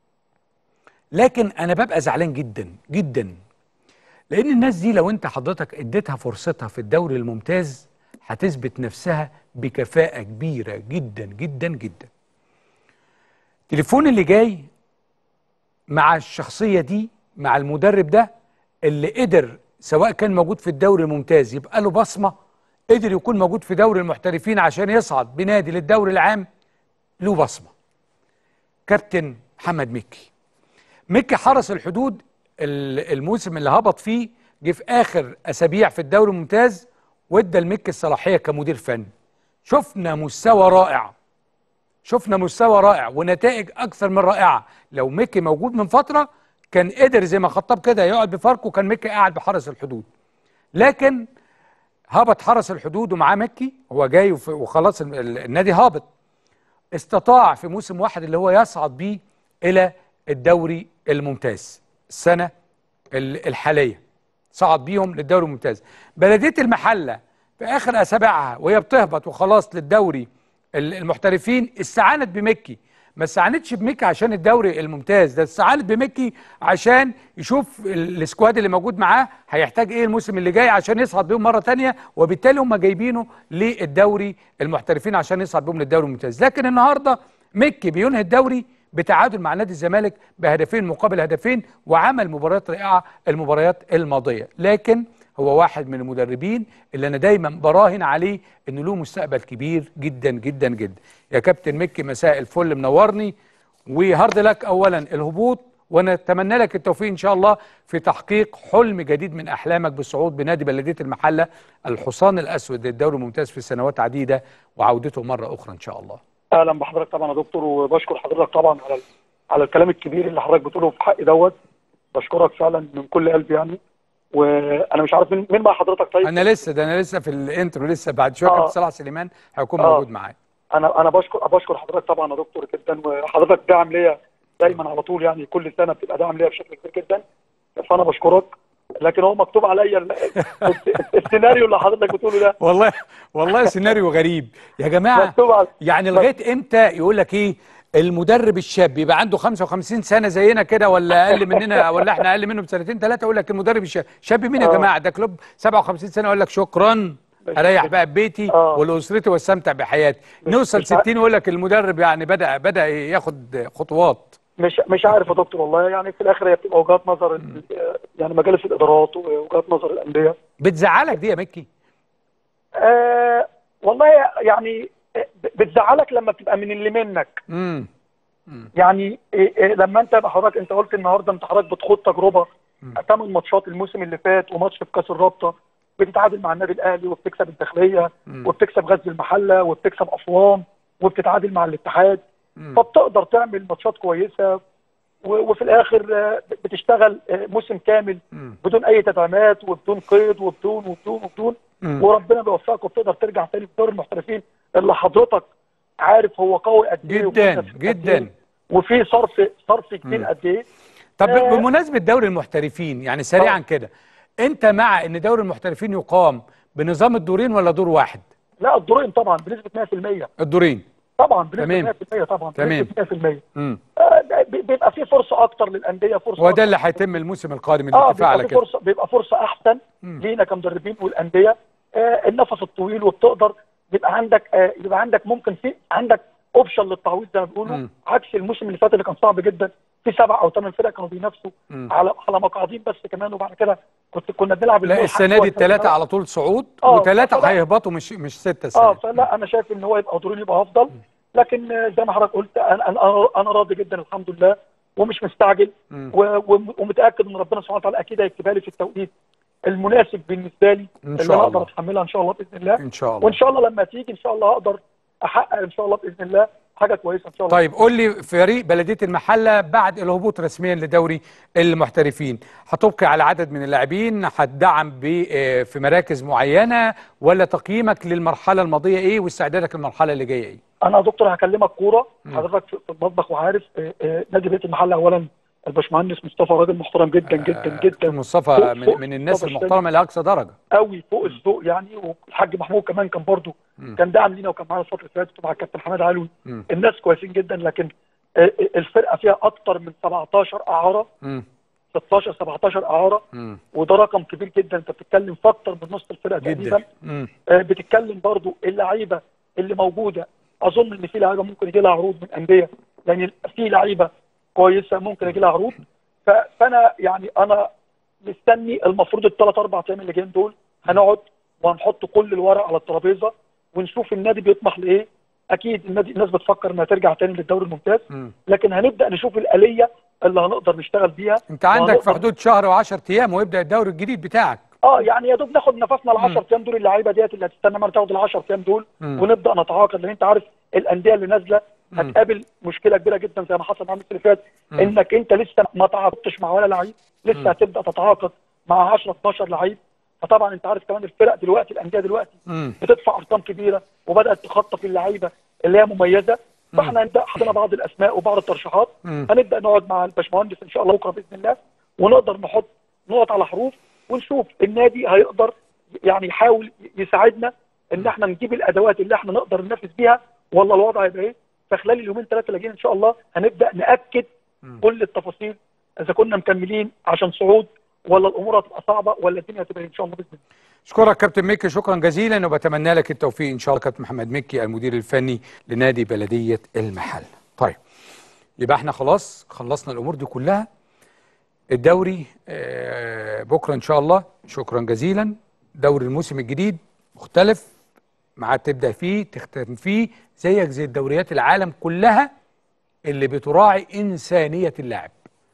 لكن انا ببقى زعلان جدا جدا، لان الناس دي لو انت حضرتك اديتها فرصتها في الدوري الممتاز هتثبت نفسها بكفاءة كبيرة جدا جدا جدا. التليفون اللي جاي مع الشخصية دي، مع المدرب ده اللي قدر سواء كان موجود في الدوري الممتاز يبقى له بصمة، قدر يكون موجود في دوري المحترفين عشان يصعد بنادي للدوري العام له بصمة. كابتن محمد مكي. مكي حرس الحدود الموسم اللي هبط فيه جه في آخر أسابيع في الدوري الممتاز وادى المكي الصلاحية كمدير فني. شفنا مستوى رائع، شفنا مستوى رائع ونتائج أكثر من رائعة. لو مكي موجود من فترة كان قدر زي ما خطاب كده يقعد بفاركو، كان مكي قاعد بحرس الحدود. لكن هبط حرس الحدود ومعاه مكي، هو جاي وخلاص النادي هابط، استطاع في موسم واحد اللي هو يصعد بيه إلى الدوري الممتاز السنة الحالية، صعد بيهم للدوري الممتاز. بلدية المحلة في آخر أسابيعها وهي بتهبط وخلاص للدوري المحترفين استعانت بمكي، ما استعانتش بمكي عشان الدوري الممتاز ده، استعانت بمكي عشان يشوف السكواد اللي موجود معاه هيحتاج ايه الموسم اللي جاي عشان يصعد بيهم مرة تانية، وبالتالي هم جايبينه للدوري المحترفين عشان يصعد بيهم للدوري الممتاز. لكن النهارده مكي بينهي الدوري بتعادل مع نادي الزمالك بهدفين مقابل هدفين، وعمل مباريات رائعة المباريات الماضية. لكن هو واحد من المدربين اللي أنا دايما براهن عليه إنه له مستقبل كبير جدا جدا جدا. يا كابتن مكي مساء الفل، منورني، وهارد لك أولا الهبوط، ونتمنى لك التوفيق إن شاء الله في تحقيق حلم جديد من أحلامك بالصعود بنادي بلدية المحلة الحصان الأسود للدوري الممتاز في سنوات عديدة وعودته مرة أخرى إن شاء الله. اهلا بحضرتك طبعا يا دكتور، وبشكر حضرتك طبعا على على الكلام الكبير اللي حضرتك بتقوله في حقي دوت، بشكرك فعلا من كل قلبي يعني. وانا مش عارف مين مين بقى حضرتك. طيب انا لسه ده انا لسه في الانترو، لسه بعد شويه كابتن صلاح سليمان هيكون آه. موجود معايا. انا انا بشكر بشكر حضرتك طبعا يا دكتور جدا، وحضرتك داعم ليا دايما على طول يعني، كل سنه بتبقى داعم ليا بشكل كبير جدا، فانا بشكرك. لكن هو مكتوب عليا السيناريو اللي حضرتك بتقوله ده. والله والله سيناريو غريب يا جماعه. مكتوب على يعني لغايه امتى يقول لك ايه المدرب الشاب يبقى عنده خمسة وخمسين سنه زينا كده ولا اقل مننا ولا احنا اقل منه بسنتين ثلاثه، يقول لك المدرب الشاب شاب مين يا جماعه؟ ده كلوب سبعة وخمسين سنه يقول لك شكرا اريح بقى ببيتي آه. ولاسرتي واستمتع بحياتي. نوصل ستين يقول لك المدرب يعني بدا بدا ياخد خطوات. مش مش عارف يا دكتور والله، يعني في الاخر هي بتبقى وجهات نظر يعني مجالس الادارات ووجهات نظر الانديه. بتزعلك دي يا مكي؟ آه والله يعني بتزعلك لما بتبقى من اللي منك. امم يعني إيه إيه لما انت حضرتك انت قلت النهارده انت حضرتك بتخوض تجربه ثمان ماتشات الموسم اللي فات وماتش في كاس الرابطه، بتتعادل مع النادي الاهلي وبتكسب الداخليه وبتكسب غزل المحله وبتكسب اسوان وبتتعادل مع الاتحاد، فبتقدر تعمل ماتشات كويسه وفي الاخر بتشتغل موسم كامل بدون اي تدعيمات وبدون قيد وبدون وبدون وبدون وربنا بيوفقك وبتقدر ترجع تاني في دور المحترفين اللي حضرتك عارف هو قوي قد ايه جدا جدا وفي صرف صرف كتير قد ايه. طب آه بمناسبه دوري المحترفين يعني سريعا كده، انت مع ان دوري المحترفين يقام بنظام الدورين ولا دور واحد؟ لا الدورين طبعا بنسبه مية في المية. الدورين طبعا بنسبه مية في المية طبعا تمام بنسبه مية في المية. امم آه بيبقى في فرصه اكتر للانديه، فرصه وده اللي هيتم الموسم القادم الاتفاق آه على كده. فرصه بيبقى فرصه احسن لينا كمدربين والانديه، آه النفس الطويل وبتقدر يبقى عندك آه يبقى عندك ممكن في عندك اوبشن للتعويض زي ما بيقولوا، عكس الموسم اللي فات اللي كان صعب جدا، في سبع او ثمان فرق كانوا بينافسوا على على مقاعدين بس كمان، وبعد كده كنت كنا بنلعب. لا السنه دي الثلاثه على طول صعود آه وثلاثه هيهبطوا مش مش سته السنه. اه فلا انا شايف ان هو يبقى دورين يبقى افضل، لكن زي ما حضرتك قلت انا انا انا راضي جدا الحمد لله ومش مستعجل ومتاكد ان ربنا سبحانه وتعالى اكيد هيكتبها لي في التوقيت المناسب بالنسبه لي اللي انا اقدر اتحملها ان شاء الله باذن الله. ان شاء الله وان شاء الله لما تيجي ان شاء الله اقدر احقق ان شاء الله باذن الله حاجه كويسه ان شاء الله. طيب قول لي فريق بلديه المحله بعد الهبوط رسميا لدوري المحترفين هتبقي على عدد من اللاعبين، هتدعم في مراكز معينه، ولا تقييمك للمرحله الماضيه ايه واستعدادك للمرحله اللي جايه ايه؟ انا يا دكتور هكلمك كوره، حضرتك في المطبخ وعارف نادي بلديه المحله اولا الباشمهندس مصطفى راجل محترم جدا جدا جدا. مصطفى من, من الناس المحترمه لاقصى درجه قوي فوق الذوق يعني. والحاج محمود كمان كان برضه كان داعم لينا وكان معانا الفتره اللي فاتت مع الكابتن حماد علوي. الناس كويسين جدا، لكن الفرقه فيها اكتر من سبعتاشر اعاره، ستاشر سبعتاشر اعاره، وده رقم كبير جدا. انت بتتكلم في اكتر من نص الفرقه تقريبا. بتتكلم برضه اللعيبه اللي موجوده، اظن ان في لعيبه ممكن يجي لها عروض من انديه، يعني في لعيبه كويسه ممكن يجي لها عروض. فانا يعني انا مستني المفروض الثلاث اربع ايام اللي جايين دول هنقعد وهنحط كل الورق على الترابيزه ونشوف النادي بيطمح لايه. اكيد النادي الناس بتفكر انها ترجع تاني للدوري الممتاز، لكن هنبدا نشوف الاليه اللي هنقدر نشتغل بيها. انت عندك في حدود شهر و10 ايام ويبدا الدوري الجديد بتاعك. اه يعني يا دوب ناخد نفسنا ال عشرة ايام دول، اللعيبه ديت اللي هتستنى ما تاخد ال عشرة ايام دول مم. ونبدا نتعاقد، لان انت عارف الانديه اللي نازله هتقابل مشكله كبيره جدا زي ما حصل مع الموسم اللي فات، انك انت لسه ما تعاقدتش مع ولا لعيب، لسه هتبدا تتعاقد مع عشرة اتناشر لعيب. فطبعا انت عارف كمان الفرق دلوقتي الانديه دلوقتي مم. بتدفع ارقام كبيره وبدات تخطف اللعيبه اللي هي مميزه. فاحنا هنبدا حطينا بعض الاسماء وبعض الترشيحات، هنبدا نقعد مع الباشمهندس ان شاء الله بكره باذن الله ونقدر نحط نقط على حروف ونشوف النادي هيقدر يعني يحاول يساعدنا ان احنا نجيب الادوات اللي احنا نقدر ننافس بيها ولا الوضع هيبقى ايه. فخلال اليومين ثلاثه اللي جايين ان شاء الله هنبدا ناكد كل التفاصيل، اذا كنا مكملين عشان صعود ولا الامور هتبقى صعبه ولا الدنيا هتبقى ان شاء الله باذن الله. اشكرك كابتن مكي، شكرا جزيلا، وبتمنى لك التوفيق ان شاء الله. كابتن محمد مكي المدير الفني لنادي بلديه المحله. طيب يبقى احنا خلاص خلصنا الامور دي كلها. الدوري بكره ان شاء الله، شكرا جزيلا. دوري الموسم الجديد مختلف، مع تبدا فيه تختم فيه زيك زي الدوريات العالم كلها اللي بتراعي انسانيه اللاعب،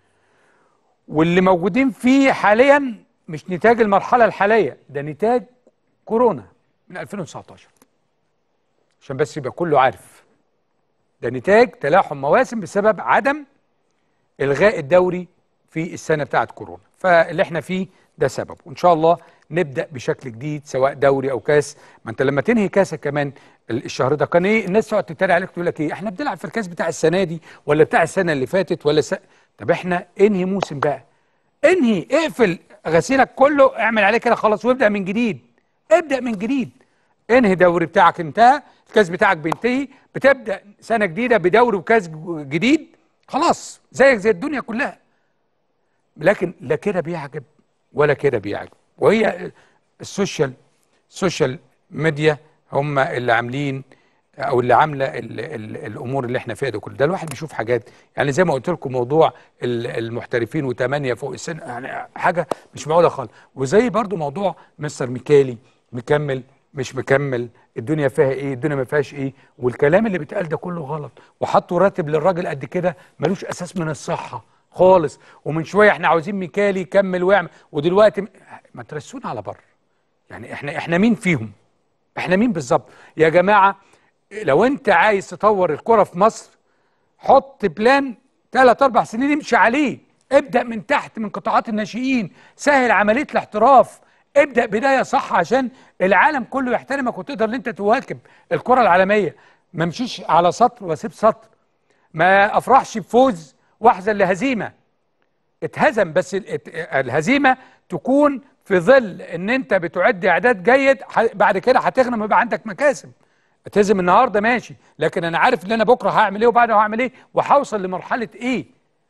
واللي موجودين فيه حاليا مش نتاج المرحله الحاليه، ده نتاج كورونا من ألفين وتسعتاشر، عشان بس يبقى كله عارف. ده نتاج تلاحم مواسم بسبب عدم الغاء الدوري في السنه بتاعت كورونا، فاللي احنا فيه ده سبب. وان شاء الله نبدا بشكل جديد سواء دوري او كاس. ما انت لما تنهي كاسك كمان الشهر ده كان ايه الناس تقعد تتريق عليك تقول لك ايه احنا بنلعب في الكاس بتاع السنه دي ولا بتاع السنه اللي فاتت ولا س... طب احنا انهي موسم بقى، انهي اقفل غسيلك كله اعمل عليه كده خلاص وابدا من جديد. ابدا من جديد، انهي دوري بتاعك انتهى، الكاس بتاعك بينتهي، بتبدا سنه جديده بدوري وكاس جديد، خلاص زيك زي الدنيا كلها. لكن لا كده بيعجب ولا كده بيعجب. وهي السوشيال السوشيال ميديا هم اللي عاملين او اللي عامله ال ال الامور اللي احنا فيها دي كلها. ده الواحد بيشوف حاجات يعني زي ما قلت لكم موضوع المحترفين وثمانيه فوق السن، يعني حاجه مش معقوله خالص. وزي برضو موضوع مستر ميكالي مكمل مش مكمل، الدنيا فيها ايه، الدنيا ما فيهاش ايه، والكلام اللي بيتقال ده كله غلط. وحطوا راتب للراجل قد كده ملوش اساس من الصحه خالص. ومن شويه احنا عاوزين ميكالي يكمل ويعمل، ودلوقتي ما ترسونا على بر. يعني احنا احنا مين فيهم؟ احنا مين بالظبط يا جماعه؟ لو انت عايز تطور الكره في مصر حط بلان ثلاث اربع سنين امشي عليه. ابدا من تحت من قطاعات الناشئين، سهل عمليه الاحتراف، ابدا بدايه صح عشان العالم كله يحترمك وتقدر ان انت تواكب الكره العالميه. ما امشيش على سطر واسيب سطر، ما افرحش بفوز واحزن لهزيمه. اتهزم بس الهزيمه تكون في ظل ان انت بتعد اعداد جيد، بعد كده هتغنم ويبقى عندك مكاسب. اتهزم النهارده ماشي، لكن انا عارف ان انا بكره هعمل ايه وبعده هعمل ايه وهوصل لمرحله ايه.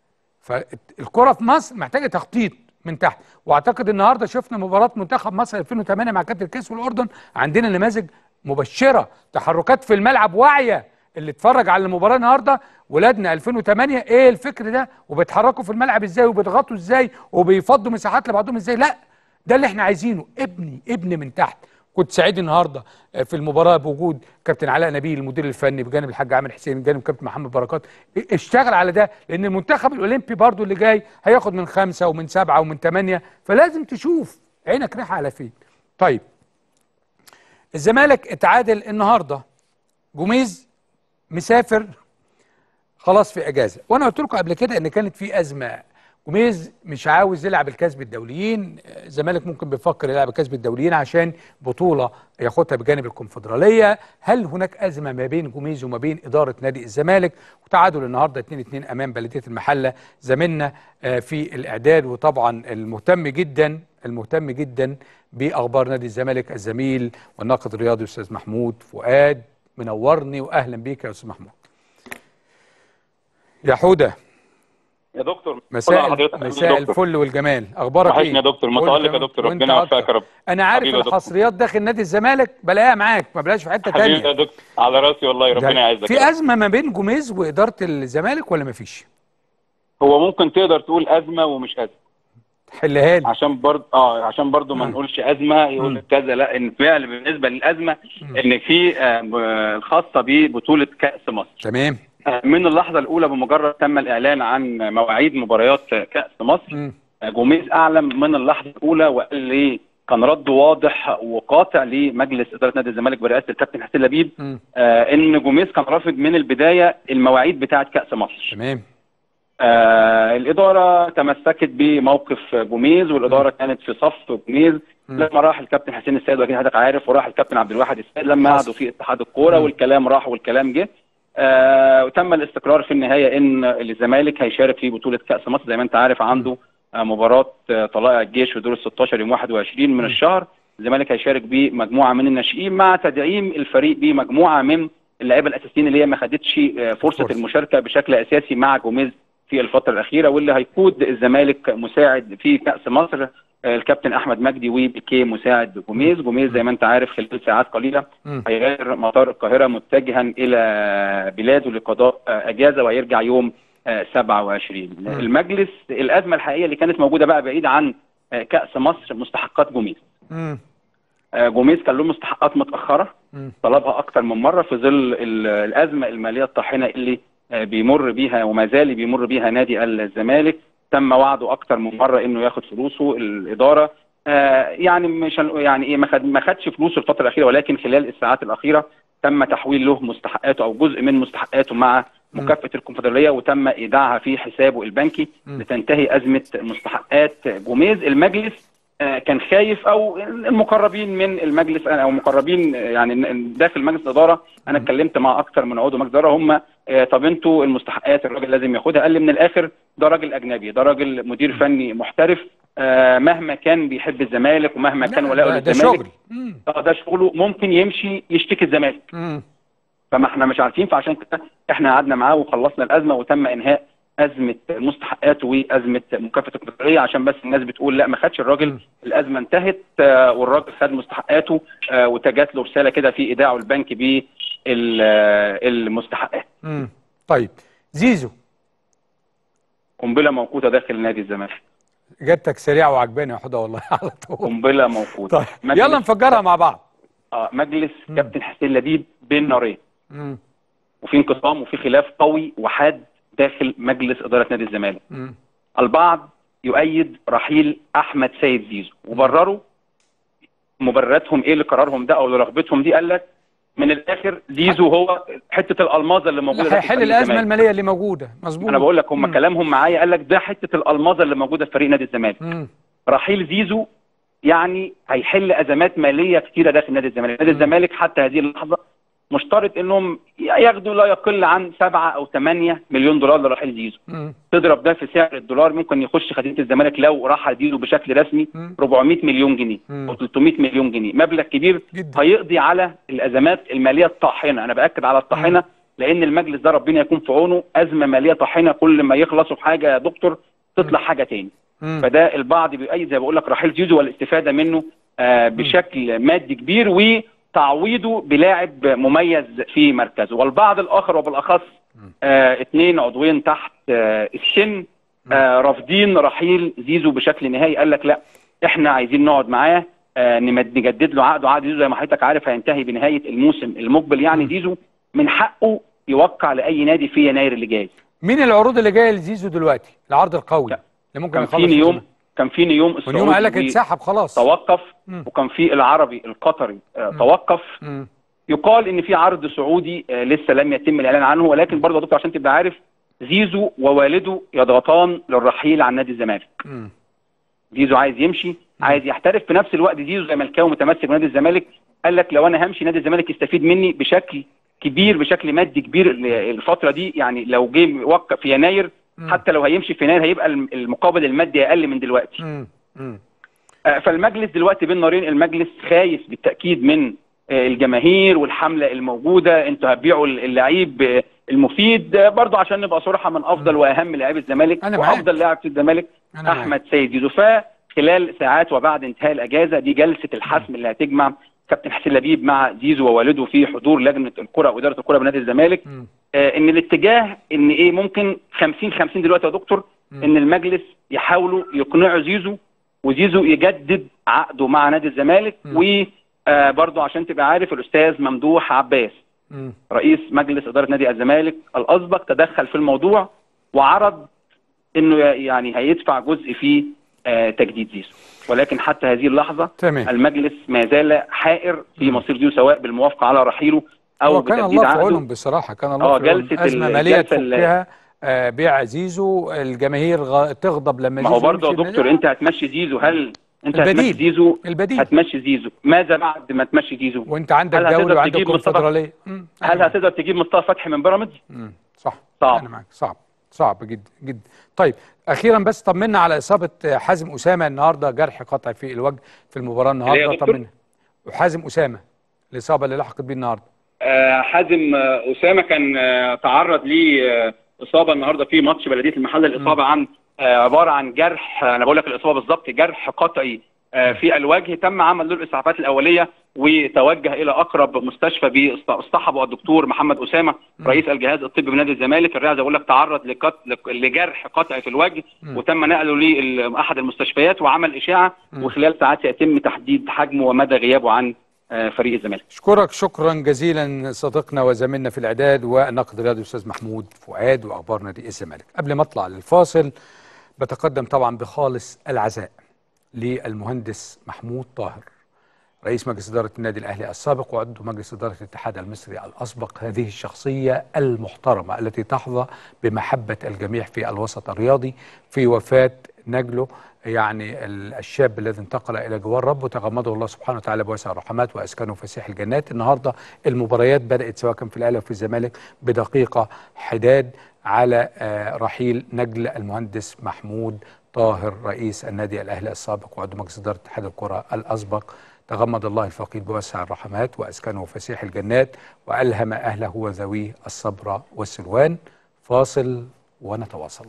فالكره في مصر محتاجه تخطيط من تحت. واعتقد النهارده شفنا مباراه منتخب مصر ألفين وثمانية مع كابتن الكاس والاردن، عندنا نماذج مبشره، تحركات في الملعب واعيه. اللي اتفرج على المباراه النهارده ولادنا ألفين وثمانية ايه الفكر ده، وبيتحركوا في الملعب ازاي وبيضغطوا ازاي وبيفضوا مساحات لبعضهم ازاي. لا ده اللي احنا عايزينه، ابني ابني من تحت. كنت سعيد النهارده في المباراه بوجود كابتن علاء نبيل المدير الفني بجانب الحاج عامر حسين بجانب كابتن محمد بركات. اشتغل على ده لان المنتخب الاولمبي برضو اللي جاي هياخد من خمسه ومن سبعه ومن ثمانيه، فلازم تشوف عينك رايحه على فين. طيب الزمالك اتعادل النهارده، جوميز مسافر خلاص في اجازه، وانا قلت لكم قبل كده ان كانت في ازمه. جوميز مش عاوز يلعب الكاس بالدوليين، الزمالك ممكن بيفكر يلعب الكاس بالدوليين عشان بطوله ياخدها بجانب الكونفدراليه. هل هناك ازمه ما بين جوميز وما بين اداره نادي الزمالك؟ وتعادل النهارده اتنين اتنين امام بلديه المحله. زميلنا في الاعداد وطبعا المهتم جدا المهتم جدا باخبار نادي الزمالك الزميل والناقد الرياضي استاذ محمود فؤاد، منورني واهلا بيك يا استاذ محمود. يا حوده يا دكتور، مساء مساء الفل والجمال، اخبارك ايه؟ وحشني يا دكتور، متألق يا دكتور، ربنا يوفقك يا رب. انا عارف الحصريات داخل نادي الزمالك بلاقيها معاك، ما بلاش في حته ثانيه. حبيبي يا دكتور، على راسي والله، ربنا يعزك. في ازمه ما بين جوميز واداره الزمالك ولا ما فيش؟ هو ممكن تقدر تقول ازمه ومش ازمه. حلها لي عشان برضه اه عشان برضه ما نقولش ازمه يقول كذا، لا ان فعلا بالنسبه للازمه م. ان في آه خاصه ببطوله كاس مصر. تمام. من اللحظه الاولى بمجرد تم الاعلان عن مواعيد مباريات كاس مصر، م. جوميز اعلم من اللحظه الاولى وقال لي كان رد واضح وقاطع لمجلس اداره نادي الزمالك برئاسه الكابتن حسين لبيب آه ان جوميز كان رافض من البدايه المواعيد بتاعه كاس مصر. تمام. آه الاداره تمسكت بموقف جوميز، والاداره م. كانت في صف جوميز لما راح الكابتن حسين السيد واكيد حضرتك عارف، وراح الكابتن عبد الواحد السيد لما قعدوا في اتحاد الكوره والكلام راح والكلام جه. آه وتم الاستقرار في النهايه ان الزمالك هيشارك في بطوله كاس مصر. زي ما انت عارف عنده آه مباراه آه طلائع الجيش في دور ال ستاشر يوم واحد وعشرين من الشهر. الزمالك هيشارك بمجموعه من الناشئين مع تدعيم الفريق بمجموعه من اللعيبه الاساسيين اللي هي ما خدتش آه فرصه فرصة. المشاركه بشكل اساسي مع جوميز في الفتره الاخيره، واللي هيقود الزمالك مساعد في كاس مصر آه الكابتن احمد مجدي وبيكيه مساعد جوميز. جوميز زي ما انت عارف خلال ساعات قليله هيغادر مطار القاهره متجها الى بلاده لقضاء آه اجازه، وهيرجع يوم آه سبعة وعشرين. م. المجلس الازمه الحقيقيه اللي كانت موجوده بقى بعيد عن آه كاس مصر مستحقات جوميز. م. آه جوميز كان له مستحقات متاخره م. طلبها اكثر من مره في ظل الازمه الماليه الطاحنه اللي آه بيمر بيها وما زال بيمر بيها نادي الزمالك. تم وعده اكثر من مره انه ياخد فلوسه. الاداره آه يعني مش يعني ايه ما خد ما خدش فلوسه الفتره الاخيره، ولكن خلال الساعات الاخيره تم تحويل له مستحقاته او جزء من مستحقاته مع مكافاه الكونفدراليه، وتم ايداعها في حسابه البنكي لتنتهي ازمه مستحقات جوميز. المجلس آه كان خايف، او المقربين من المجلس او مقربين يعني داخل مجلس الاداره، انا اتكلمت مع اكثر من عضو مجلس الاداره، هم آه طب انتوا المستحقات الراجل لازم ياخدها. قال لي من الاخر ده راجل اجنبي، ده راجل مدير فني محترف، آه مهما كان بيحب الزمالك ومهما كان ولاؤه للزمالك، ده شغل ده شغله، ممكن يمشي يشتكي الزمالك. فما احنا مش عارفين، فعشان كده احنا قعدنا معاه وخلصنا الازمه وتم انهاء ازمه المستحقات وازمه مكافاه القطريه، عشان بس الناس بتقول لا ما خدش الراجل. م. الازمه انتهت آه والراجل خد مستحقاته آه وتجات له رساله كده في ايداعه البنك بالمستحقات. امم طيب زيزو قنبله موقوته داخل نادي الزمالك. اجابتك سريعه وعجباني يا حوده والله على طول. قنبله موقوته. طيب يلا نفجرها مع بعض. اه مجلس مم. كابتن حسين لبيب بين نارين، وفي انقسام وفي خلاف قوي وحاد داخل مجلس اداره نادي الزمالك. مم. البعض يؤيد رحيل احمد سيد زيزو وبرروا مبرراتهم ايه لقرارهم ده او لرغبتهم دي. قال لك من الاخر زيزو هو حته الالمازه اللي موجوده، هيحل الازمه الماليه اللي موجوده. مظبوط. انا بقول لك هم كلامهم معايا، قال لك ده حته الالمازه اللي موجوده في فريق نادي الزمالك. رحيل زيزو يعني هيحل ازمات ماليه كثيره داخل نادي الزمالك. نادي الزمالك حتى هذه اللحظه مشترط انهم ياخدوا لا يقل عن سبعة او ثمانية مليون دولار لرحيل زيزو. مم. تضرب ده في سعر الدولار، ممكن يخش خزينه الزمالك لو رحل زيزو بشكل رسمي مم. أربعمائة مليون جنيه مم. او ثلاثمائة مليون جنيه، مبلغ كبير جدا. هيقضي على الازمات الماليه الطاحنه. انا باكد على الطاحنه لان المجلس ده ربنا يكون في عونه، ازمه ماليه طاحنه كل ما يخلصوا في حاجه يا دكتور تطلع مم. حاجه تاني. مم. فده البعض بيؤيد زي بقول لك رحيل زيزو والاستفاده منه آه بشكل مادي كبير و تعويضه بلاعب مميز في مركزه. والبعض الاخر وبالاخص آه اثنين عضوين تحت آه السن آه رافضين رحيل زيزو بشكل نهائي. قال لك لا احنا عايزين نقعد معاه آه نجدد له عقده. عقد زيزو زي ما حضرتك عارف هينتهي بنهايه الموسم المقبل، يعني زيزو من حقه يوقع لاي نادي في يناير اللي جاي. مين العروض اللي جايه لزيزو دلوقتي؟ العرض القوي اللي ممكن يخلص. كان في نيوم كان في نيوم السعودي قال لك اتسحب خلاص توقف. مم. وكان في العربي القطري آه توقف. مم. يقال ان في عرض سعودي آه لسه لم يتم الاعلان عنه، ولكن برضه يا دكتور عشان تبقى عارف زيزو ووالده يضغطان للرحيل عن نادي الزمالك. مم. زيزو عايز يمشي، مم. عايز يحترف. في نفس الوقت زيزو زملكاوي متمسك بنادي الزمالك، قال لك لو انا همشي نادي الزمالك يستفيد مني بشكل كبير بشكل مادي كبير الفتره دي. يعني لو جه وقف في يناير مم. حتى لو هيمشي في يناير هيبقى المقابل المادي اقل من دلوقتي. مم. مم. فالمجلس دلوقتي بين نارين. المجلس خايف بالتاكيد من الجماهير والحمله الموجوده، انتوا هتبيعوا اللعيب المفيد. برضه عشان نبقى صراحه من افضل واهم لاعبي الزمالك وافضل لاعب في الزمالك احمد سيد زيزو. فخلال ساعات وبعد انتهاء الاجازه دي جلسه الحسم اللي هتجمع كابتن حسين لبيب مع زيزو ووالده في حضور لجنه الكره واداره الكره بنادي الزمالك. آه ان الاتجاه ان ايه ممكن خمسين خمسين دلوقتي يا دكتور، م. ان المجلس يحاولوا يقنعوا زيزو وزيزو يجدد عقده مع نادي الزمالك. وبرضه عشان تبقى عارف الاستاذ ممدوح عباس م. رئيس مجلس اداره نادي الزمالك الاسبق تدخل في الموضوع وعرض انه يعني هيدفع جزء في آه تجديد زيزو، ولكن حتى هذه اللحظه تمام. المجلس ما زال حائر في مصير زيزو سواء بالموافقه على رحيله او كان الله في عونهم بصراحه. كان الله في عونهم. ازمه ماليه تفكها آه بيع زيزو، الجماهير غ... تغضب لما زيزو. ما هو برضه يا دكتور انت هتمشي زيزو، هل انت البديل. هتمشي زيزو البديل هتمشي زيزو ماذا بعد ما تمشي زيزو؟ وانت عندك دوري وعندك كونفدراليه. هل هتقدر تجيب مصطفى فتحي من بيراميدز؟ صح صعب. انا معاك صعب صعب جدا جدا. طيب اخيرا بس طمنا على اصابه حازم اسامه النهارده، جرح قطعي في الوجه في المباراه النهارده. طمنا وحازم اسامه الاصابه اللي لحقت بيه النهارده. آه حازم آه اسامه كان آه تعرض لاصابه آه النهارده في ماتش بلديه المحله. الاصابه عن آه عباره عن جرح، انا بقول لك الاصابه بالظبط جرح قطعي آه في الوجه. تم عمل له الاسعافات الاوليه وتوجه الى اقرب مستشفى باصطحبه الدكتور محمد اسامه رئيس الجهاز الطبي بنادي الزمالك. الرئاسه بقول لك تعرض لجرح قطعي في الوجه م. وتم نقله لاحد المستشفيات وعمل اشاعه م. وخلال ساعات يتم تحديد حجمه ومدى غيابه عن فريق الزمالك. اشكرك شكرا جزيلا صديقنا وزميلنا في الاعداد والنقد الرياضي الاستاذ محمود فؤاد واخبار نادي الزمالك. قبل ما اطلع للفاصل بتقدم طبعا بخالص العزاء للمهندس محمود طاهر رئيس مجلس اداره النادي الاهلي السابق وعضو مجلس اداره الاتحاد المصري الاسبق. هذه الشخصيه المحترمه التي تحظى بمحبه الجميع في الوسط الرياضي في وفاه نجله، يعني الشاب الذي انتقل الى جوار ربه تغمده الله سبحانه وتعالى بواسع الرحمات واسكنه فسيح الجنات. النهارده المباريات بدات سواء كان في الاهلي وفي الزمالك بدقيقه حداد على رحيل نجل المهندس محمود طاهر رئيس النادي الاهلي السابق وعضو مجلس اداره اتحاد الكره الاسبق، تغمد الله الفقيد بوسع الرحمات واسكنه فسيح الجنات والهم اهله وذويه الصبر والسلوان. فاصل ونتواصل.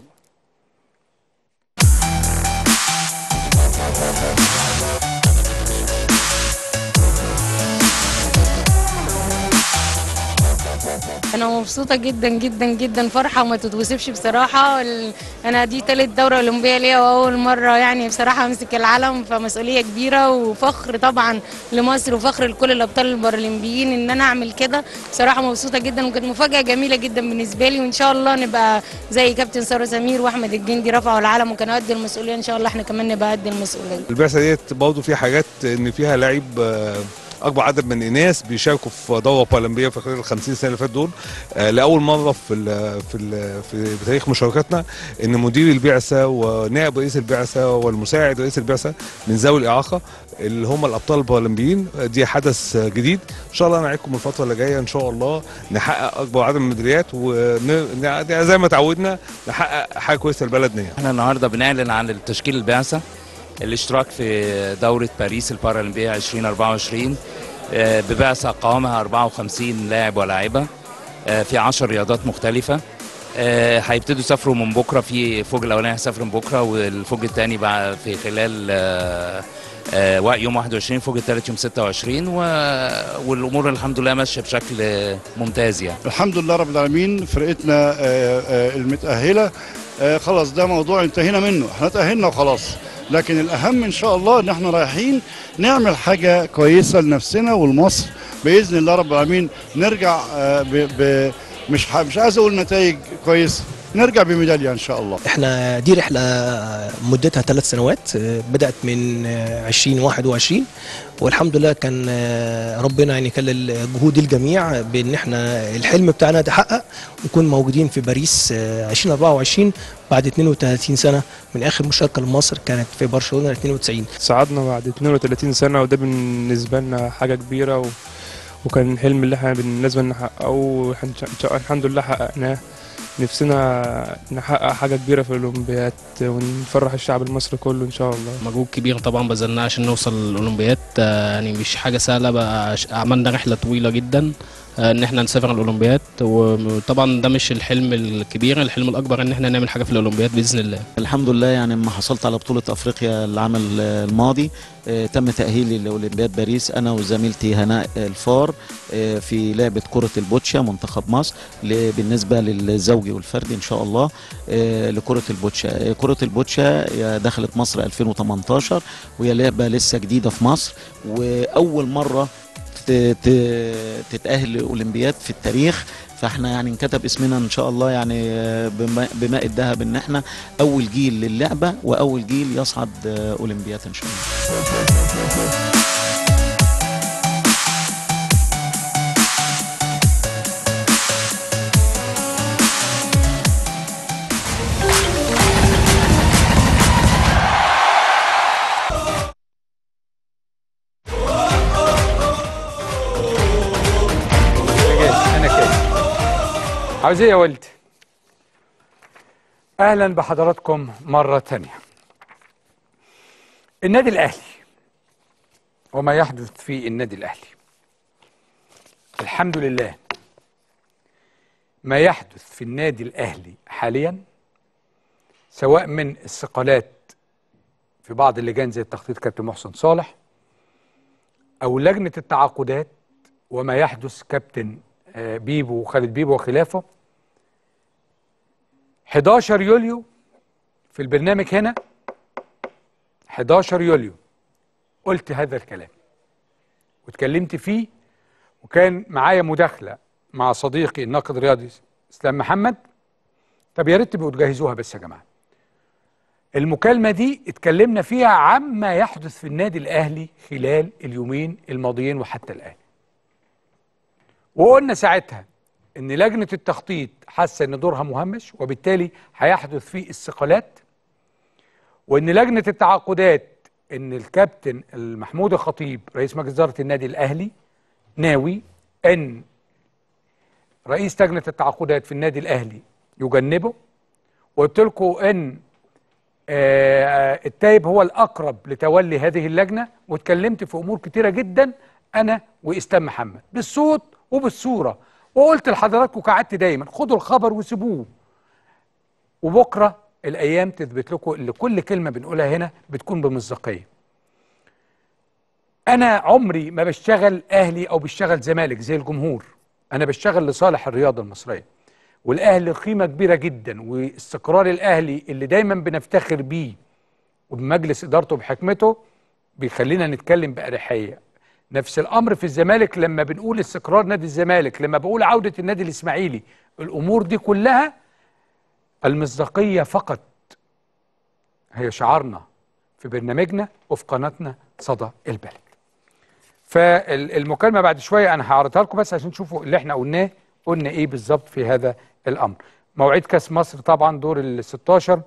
أنا مبسوطة جدا جدا جدا، فرحة وما تتوصفش بصراحة. أنا دي تالت دورة أولمبية ليا وأول مرة يعني بصراحة أمسك العلم، فمسؤولية كبيرة وفخر طبعا لمصر وفخر لكل الأبطال البارالمبيين إن أنا أعمل كده. بصراحة مبسوطة جدا وكانت مفاجأة جميلة جدا بالنسبة لي، وإن شاء الله نبقى زي كابتن سارة سمير وأحمد الجندي رفعوا العلم وكانوا قد المسؤولية، إن شاء الله إحنا كمان نبقى قد المسؤولية. البعثة ديت برضه في حاجات إن فيها لعيب اكبر عدد من الناس بيشاركوا في دوره اولمبيه في خلال ال خمسين سنه اللي فاتوا دول. آه لاول مره في ال في ال في تاريخ مشاركتنا ان مدير البعثه ونائب رئيس البعثه والمساعد رئيس البعثه من ذوي الاعاقه اللي هم الابطال الاولمبيين. دي حدث جديد، ان شاء الله نعيكم الفتره اللي جايه ان شاء الله نحقق اكبر عدد من الميداليات وزي ما تعودنا نحقق حاجه كويسه لبلدنا. احنا النهارده بنعلن عن التشكيل البعثه الاشتراك في دورة باريس البارالمبية ألفين وأربعة وعشرين ببعثة قوامها أربعة وخمسين لاعب ولاعبة في عشر رياضات مختلفة. هيبتدوا يسافروا من بكرة، في الفوج الأولاني هيسافر من بكرة والفوج الثاني بقى في خلال يوم واحد وعشرين، الفوج الثالث يوم ستة وعشرين، والأمور الحمد لله ماشية بشكل ممتاز يعني. الحمد لله رب العالمين. فرقتنا المتأهلة خلاص ده موضوع انتهينا منه، احنا تأهلنا وخلاص، لكن الأهم إن شاء الله إن احنا رايحين نعمل حاجة كويسة لنفسنا ولمصر بإذن الله رب العالمين. نرجع ب ب مش مش عايز أقول نتائج كويسة، نرجع بميدالية إن شاء الله. احنا دي رحلة مدتها ثلاث سنوات، بدأت من عشرين واحد وعشرين، والحمد لله كان ربنا يعني كلل جهود الجميع بان احنا الحلم بتاعنا يتحقق ونكون موجودين في باريس ألفين وأربعة وعشرين بعد اثنين وثلاثين سنه من اخر مشاركه لمصر كانت في برشلونه اثنين وتسعين. صعدنا بعد اثنين وثلاثين سنه وده بالنسبه لنا حاجه كبيره و... وكان الحلم اللي احنا بالنسبه لنا نحققه والحمد لله حققناه. نفسنا نحقق حاجة كبيرة في الأولمبياد ونفرح الشعب المصري كله إن شاء الله. مجهود كبير طبعا بذلناه عشان نوصل للأولمبياد، يعني مش حاجة سهلة بقى، عملنا رحلة طويلة جدا ان احنا نسافر الاولمبياد، وطبعا ده مش الحلم الكبير، الحلم الاكبر ان احنا نعمل حاجه في الاولمبياد باذن الله. الحمد لله يعني لما حصلت على بطوله افريقيا العام الماضي تم تاهيلي لاولمبياد باريس انا وزميلتي هناء الفار في لعبه كره البوتشا منتخب مصر بالنسبه للزوجي والفردي ان شاء الله لكره البوتشا. كره البوتشا دخلت مصر ألفين وثمانية عشر وهي لعبه لسه جديده في مصر واول مره تتأهل لأولمبياد في التاريخ، فاحنا يعني انكتب اسمنا ان شاء الله يعني بماء الذهب ان احنا اول جيل للعبة واول جيل يصعد أولمبياد ان شاء الله. عاوز ايه يا ولد؟ اهلا بحضراتكم مره ثانيه. النادي الاهلي وما يحدث في النادي الاهلي، الحمد لله ما يحدث في النادي الاهلي حاليا سواء من استقالات في بعض اللجان زي التخطيط كابتن محسن صالح او لجنه التعاقدات وما يحدث كابتن بيبو وخالد بيبو وخلافه. حداشر يوليو في البرنامج هنا، حداشر يوليو قلت هذا الكلام واتكلمت فيه، وكان معايا مداخله مع صديقي الناقد الرياضي اسلام محمد. طب يا ريت تبقوا تجهزوها بس يا جماعه. المكالمه دي اتكلمنا فيها عما يحدث في النادي الاهلي خلال اليومين الماضيين وحتى الان، وقلنا ساعتها ان لجنه التخطيط حاسه ان دورها مهمش وبالتالي هيحدث فيه استقالات، وان لجنه التعاقدات ان الكابتن المحمود الخطيب رئيس مجلس اداره النادي الاهلي ناوي ان رئيس لجنه التعاقدات في النادي الاهلي يجنبه. وقلت لكم ان آه التايب هو الأقرب لتولي هذه اللجنة، واتكلمت في أمور كتيرة جدا أنا وإسلام محمد بالصوت وبالصورة، وقلت لحضراتكم كعدت دايما خدوا الخبر وسيبوه، وبكرة الأيام تثبت لكم اللي كل كلمة بنقولها هنا بتكون بمصداقية. أنا عمري ما بشتغل أهلي أو بشتغل زمالك زي الجمهور، أنا بشتغل لصالح الرياضة المصرية، والأهلي قيمة كبيرة جدا، واستقرار الأهلي اللي دايما بنفتخر بيه وبمجلس إدارته بحكمته بيخلينا نتكلم بأريحية. نفس الأمر في الزمالك، لما بنقول استقرار نادي الزمالك، لما بقول عودة النادي الإسماعيلي، الأمور دي كلها المصداقية فقط هي شعارنا في برنامجنا وفي قناتنا صدى البلد. فالمكالمة بعد شوية أنا هعرضها لكم بس عشان تشوفوا اللي احنا قلناه قلنا إيه بالظبط في هذا الأمر. موعد كأس مصر طبعا دور ال ستاشر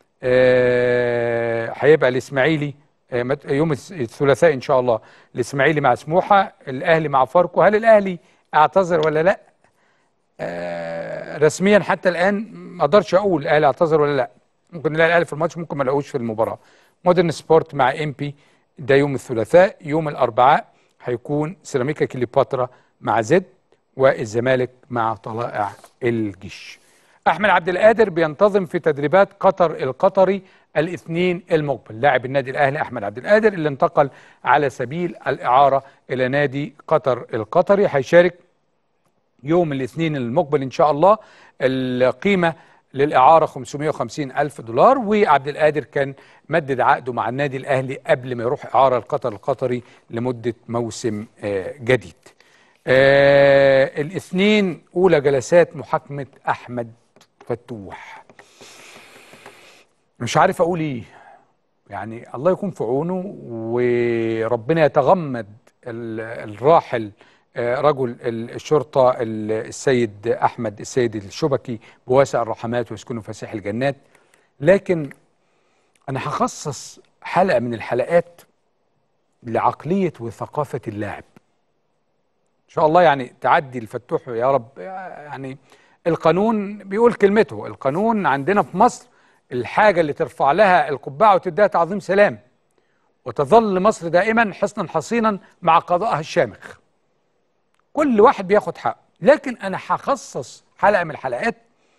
هيبقى آه الإسماعيلي آه يوم الثلاثاء إن شاء الله، الإسماعيلي مع سموحة، الأهلي مع فاركو. هل الأهلي اعتذر ولا لأ؟ آه رسميا حتى الآن ما أقدرش أقول الأهلي اعتذر ولا لأ، ممكن نلاقي الأهلي في الماتش ممكن ما نلاقوش في المباراة. مودرن سبورت مع إم بي ده يوم الثلاثاء. يوم الأربعاء هيكون سيراميكا كليوباترا مع زد، والزمالك مع طلائع الجيش. أحمد عبد القادر بينتظم في تدريبات قطر القطري الاثنين المقبل. لاعب النادي الأهلي أحمد عبد القادر اللي انتقل على سبيل الإعارة إلى نادي قطر القطري هيشارك يوم الاثنين المقبل إن شاء الله. القيمة للإعارة خمسمائة وخمسين ألف دولار، وعبد القادر كان مدد عقده مع النادي الأهلي قبل ما يروح إعارة القطر القطري لمدة موسم جديد. آه الاثنين أولى جلسات محاكمة أحمد فتوح. مش عارف أقول إيه، يعني الله يكون في عونه، وربنا يتغمد الراحل آه رجل الشرطة السيد أحمد السيد الشبكي بواسع الرحمات ويسكنه فسيح الجنات. لكن أنا هخصص حلقة من الحلقات لعقلية وثقافة اللاعب إن شاء الله، يعني تعدي الفتوح يا رب. يعني القانون بيقول كلمته، القانون عندنا في مصر الحاجة اللي ترفع لها القبعة وتديها تعظيم سلام، وتظل مصر دائما حصنا حصينا مع قضائها الشامخ. كل واحد بياخد حقه، لكن أنا هخصص حلقة من الحلقات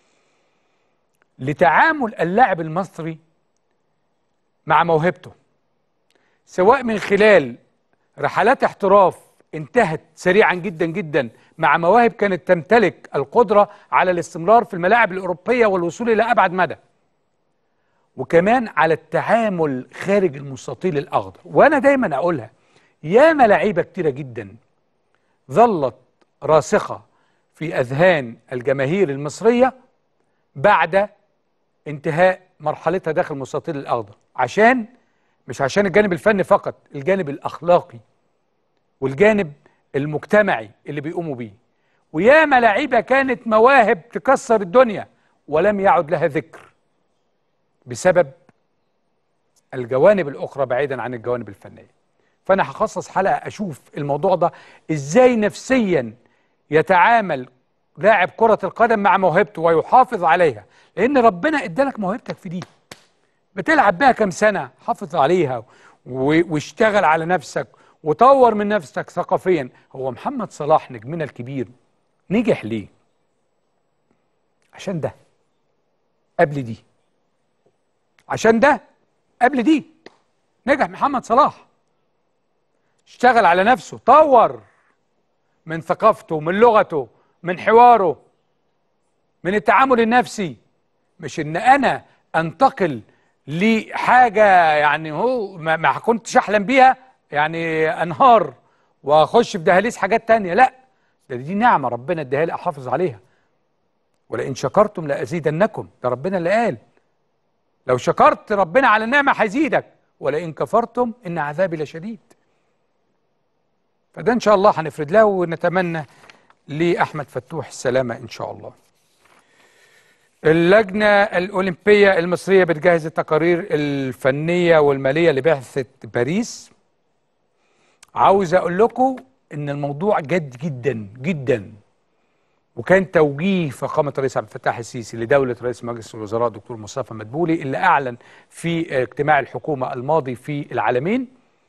لتعامل اللاعب المصري مع موهبته، سواء من خلال رحلات احتراف انتهت سريعا جدا جدا مع مواهب كانت تمتلك القدرة على الاستمرار في الملاعب الأوروبية والوصول إلى أبعد مدى، وكمان على التعامل خارج المستطيل الأخضر. وأنا دايما أقولها، ياما لعيبة كتيرة جدا ظلت راسخة في أذهان الجماهير المصرية بعد انتهاء مرحلتها داخل المستطيل الأخضر، عشان مش عشان الجانب الفني فقط، الجانب الأخلاقي والجانب المجتمعي اللي بيقوموا بيه. وياما لعيبة كانت مواهب تكسر الدنيا ولم يعد لها ذكر بسبب الجوانب الأخرى بعيدا عن الجوانب الفنية. فأنا هخصص حلقة أشوف الموضوع ده إزاي نفسيا يتعامل لاعب كرة القدم مع موهبته ويحافظ عليها، لأن ربنا إدالك موهبتك في دي، بتلعب بها كم سنة، حافظ عليها واشتغل على نفسك وطور من نفسك ثقافيا. هو محمد صلاح نجمنا الكبير نجح ليه؟ عشان ده قبل دي، عشان ده قبل دي نجح محمد صلاح. اشتغل على نفسه، طور من ثقافته، من لغته، من حواره، من التعامل النفسي. مش ان انا انتقل لحاجة يعني هو ما كنتش احلم بيها، يعني انهار واخش في دهاليز حاجات تانية، لا، ده دي نعمة ربنا اداها لي احافظ عليها. ولئن شكرتم لازيدنكم، ده ربنا اللي قال لو شكرت ربنا على النعمة هيزيدك، ولئن كفرتم ان عذابي لشديد. فده ان شاء الله هنفرد له، ونتمنى لأحمد فتوح السلامة ان شاء الله. اللجنة الأولمبية المصرية بتجهز التقارير الفنية والمالية لبعثة باريس. عاوز أقول لكم إن الموضوع جد جدا جدا، وكان توجيه فخامه الرئيس عبد الفتاح السيسي لدوله رئيس مجلس الوزراء دكتور مصطفى مدبولي اللي اعلن في اجتماع الحكومه الماضي في العالمين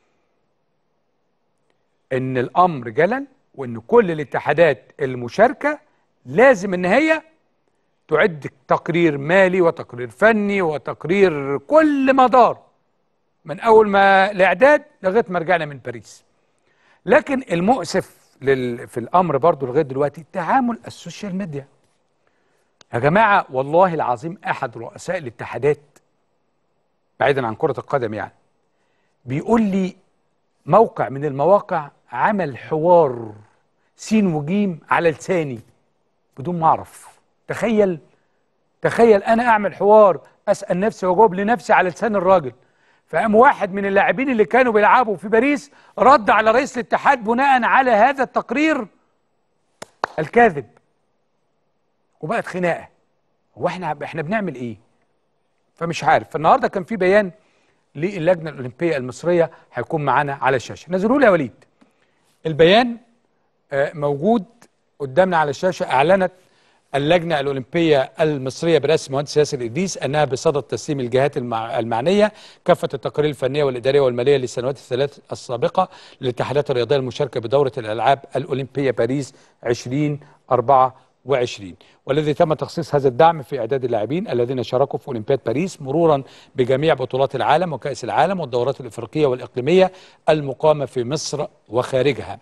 ان الامر جلل، وان كل الاتحادات المشاركه لازم ان هي تعد تقرير مالي وتقرير فني وتقرير كل مدار من اول ما الاعداد لغايه ما رجعنا من باريس. لكن المؤسف لل... في الامر برضو لغايه دلوقتي تعامل السوشيال ميديا. يا جماعه والله العظيم احد رؤساء الاتحادات بعيدا عن كره القدم يعني بيقول لي موقع من المواقع عمل حوار سين وجيم على لساني بدون ما اعرف. تخيل تخيل انا اعمل حوار اسال نفسي واجاوب لنفسي على لسان الراجل. فقام واحد من اللاعبين اللي كانوا بيلعبوا في باريس رد على رئيس الاتحاد بناء على هذا التقرير الكاذب، وبقت خناقه. هو احنا احنا بنعمل ايه؟ فمش عارف. فالنهارده كان في بيان للجنه الاولمبيه المصريه هيكون معانا على الشاشه. نزلوا لي يا وليد البيان موجود قدامنا على الشاشه. اعلنت اللجنة الأولمبية المصرية برئاسة المهندس ياسر إدريس أنها بصدد تسليم الجهات المع... المعنية كافة التقارير الفنية والإدارية والمالية للسنوات الثلاث السابقة للاتحادات الرياضية المشاركة بدورة الألعاب الأولمبية باريس ألفين وأربعة وعشرين، والذي تم تخصيص هذا الدعم في إعداد اللاعبين الذين شاركوا في أولمبياد باريس مرورا بجميع بطولات العالم وكأس العالم والدورات الإفريقية والإقليمية المقامة في مصر وخارجها.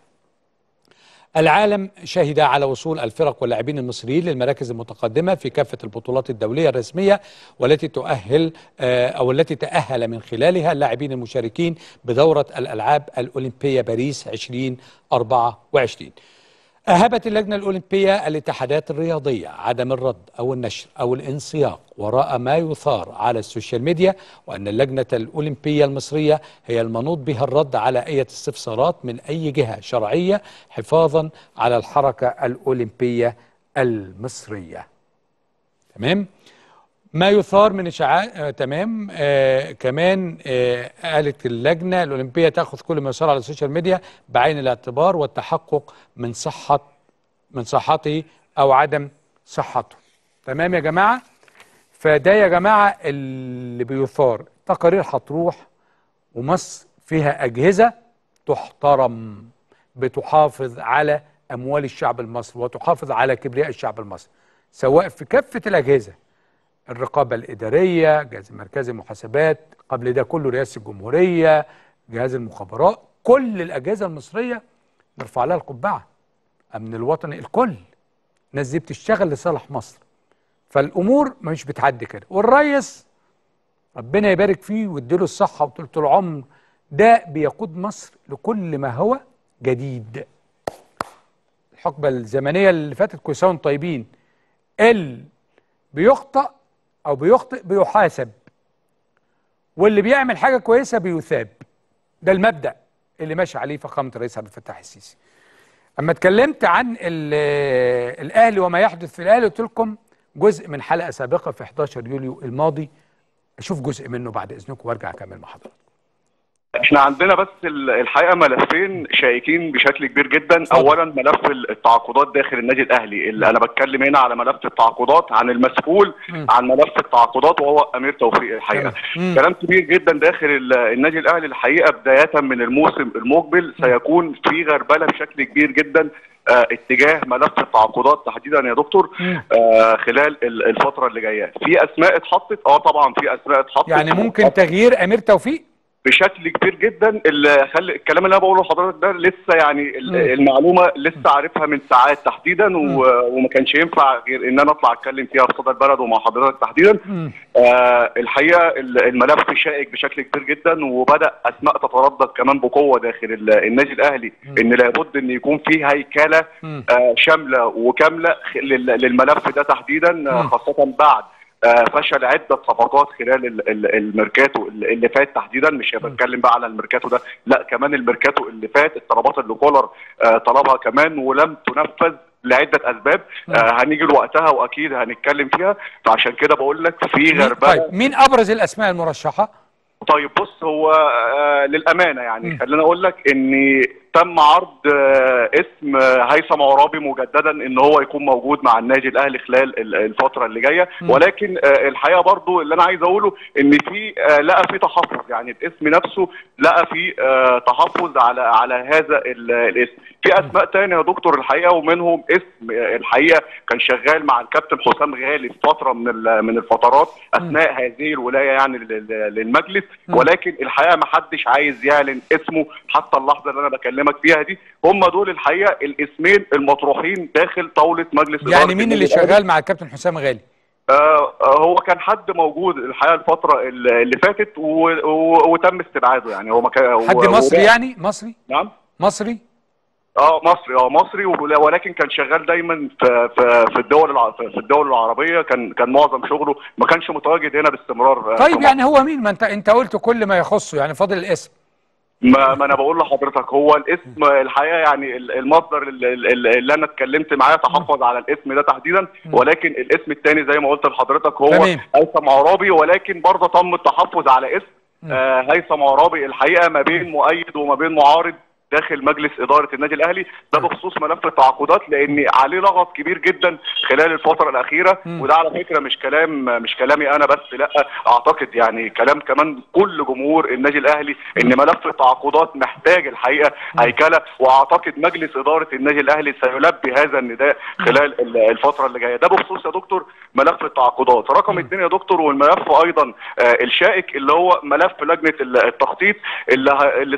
العالم شهد على وصول الفرق واللاعبين المصريين للمراكز المتقدمة في كافة البطولات الدولية الرسمية والتي تؤهل أو التي تأهل من خلالها اللاعبين المشاركين بدورة الألعاب الأولمبية باريس ألفين وأربعة وعشرين. أهبت اللجنة الأولمبية الاتحادات الرياضية عدم الرد أو النشر أو الانسياق وراء ما يثار على السوشيال ميديا، وأن اللجنة الأولمبية المصرية هي المنوط بها الرد على أي استفسارات من أي جهة شرعية حفاظا على الحركة الأولمبية المصرية. تمام؟ ما يثار من إشاعات آه تمام آه كمان آه قالت اللجنة الأولمبية تأخذ كل ما يثار على السوشيال ميديا بعين الاعتبار والتحقق من صحة من صحته أو عدم صحته. تمام يا جماعة؟ فده يا جماعة اللي بيثار. تقارير هتروح، ومصر فيها أجهزة تحترم بتحافظ على أموال الشعب المصري وتحافظ على كبرياء الشعب المصري، سواء في كافة الأجهزة، الرقابة الإدارية، جهاز مركزي المحاسبات، قبل ده كله رئاسة الجمهورية، جهاز المخابرات، كل الأجهزة المصرية نرفع لها القبعة. أمن الوطني، الكل الناس دي بتشتغل لصالح مصر. فالأمور مش بتعدي كده. والرئيس ربنا يبارك فيه ويديله الصحة وطولة العمر ده بيقود مصر لكل ما هو جديد. الحقبة الزمنية اللي فاتت كل سنة وانتم طيبين. اللي بيخطأ أو بيخطئ بيحاسب، واللي بيعمل حاجة كويسة بيثاب. ده المبدأ اللي ماشي عليه فخامة الرئيس عبد الفتاح السيسي. أما اتكلمت عن الأهلي وما يحدث في الأهلي قلت لكم جزء من حلقة سابقة في حداشر يوليو الماضي، أشوف جزء منه بعد إذنكم وارجع أكمل مع حضرتك. احنا عندنا بس الحقيقه ملفين شائكين بشكل كبير جدا. صدق. اولا ملف التعاقدات داخل النادي الاهلي، اللي انا بتكلم هنا على ملف التعاقدات عن المسؤول م. عن ملف التعاقدات وهو امير توفيق. الحقيقه م. كلام كبير جدا داخل النادي الاهلي. الحقيقه بدايه من الموسم المقبل سيكون في غربله بشكل كبير جدا اه اتجاه ملف التعاقدات تحديدا يا دكتور اه خلال الفتره اللي جايه. في اسماء اتحطت، اه طبعا في اسماء اتحطت. يعني ممكن تغيير امير توفيق بشكل كبير جدا. اللي خلي الكلام اللي انا بقوله لحضرتك ده لسه يعني م. المعلومه لسه عارفها من ساعات تحديدا، و... وما كانش ينفع غير ان انا اطلع اتكلم فيها في صدى البلد ومع حضرتك تحديدا. آه الحقيقه الملف شائك بشكل كبير جدا، وبدا اسماء تتردد كمان بقوه داخل النادي الاهلي م. ان لابد ان يكون في هيكله آه شامله وكامله للملف ده تحديدا، آه خاصه بعد آه فشل عده صفقات خلال الميركاتو اللي فات تحديدا. مش بتكلم بقى على الميركاتو ده، لا كمان الميركاتو اللي فات، الطلبات اللي كولر آه طلبها كمان ولم تنفذ لعده اسباب. آه هنيجي لوقتها واكيد هنتكلم فيها. فعشان كده بقول لك في غربله. طيب مين ابرز الاسماء المرشحه؟ طيب بص، هو آه للامانه يعني م. خلينا اقول لك ان تم عرض آه، اسم آه، هيثم عرابي مجددا ان هو يكون موجود مع النادي الاهلي خلال ال- الفتره اللي جايه، ولكن آه، الحقيقه برضو اللي انا عايز اقوله ان في آه، لقى في تحفظ، يعني الاسم نفسه لقى في آه، تحفظ على على هذا ال- الاسم. في اسماء تانية يا دكتور الحقيقه، ومنهم اسم آه، الحقيقه كان شغال مع الكابتن حسام غالي في فتره من ال- من الفترات اثناء هذه الولايه يعني لل- للمجلس، ولكن الحقيقه ما حدش عايز يعلن اسمه حتى اللحظه اللي انا بكلمك فيها دي. هم دول الحقيقه الاسمين المطروحين داخل طاوله مجلس اداره. يعني مين اللي شغال مع الكابتن حسام غالي؟ آه هو كان حد موجود الحقيقه الفتره اللي فاتت و... و... وتم استبعاده، يعني هو ما كان حد مصري يعني؟ مصري؟ نعم مصري؟ اه مصري اه مصري، ولكن كان شغال دايما في في في الدول الع... في الدول العربيه، كان كان معظم شغله ما كانش متواجد هنا باستمرار. طيب يعني هو مين؟ ما انت انت قلت كل ما يخصه، يعني فاضل الاسم. ما, ما انا بقول لحضرتك هو الاسم الحقيقه يعني المصدر اللي, اللي انا اتكلمت معاه تحفظ على الاسم ده تحديدا، ولكن الاسم الثاني زي ما قلت لحضرتك هو هيثم عرابي، ولكن برضه تم التحفظ على اسم آه هيثم عرابي الحقيقه ما بين مؤيد وما بين معارض داخل مجلس اداره النادي الاهلي. ده بخصوص ملف التعاقدات، لان عليه لغط كبير جدا خلال الفتره الاخيره، وده على فكره مش كلام مش كلامي انا بس، لا اعتقد يعني كلام كمان كل جمهور النادي الاهلي ان ملف التعاقدات محتاج الحقيقه هيكله، واعتقد مجلس اداره النادي الاهلي سيلبي هذا النداء خلال الفتره اللي جايه. ده بخصوص يا دكتور ملف التعاقدات. رقم اثنين يا دكتور، والملف ايضا آه الشائك اللي هو ملف لجنه التخطيط اللي اللي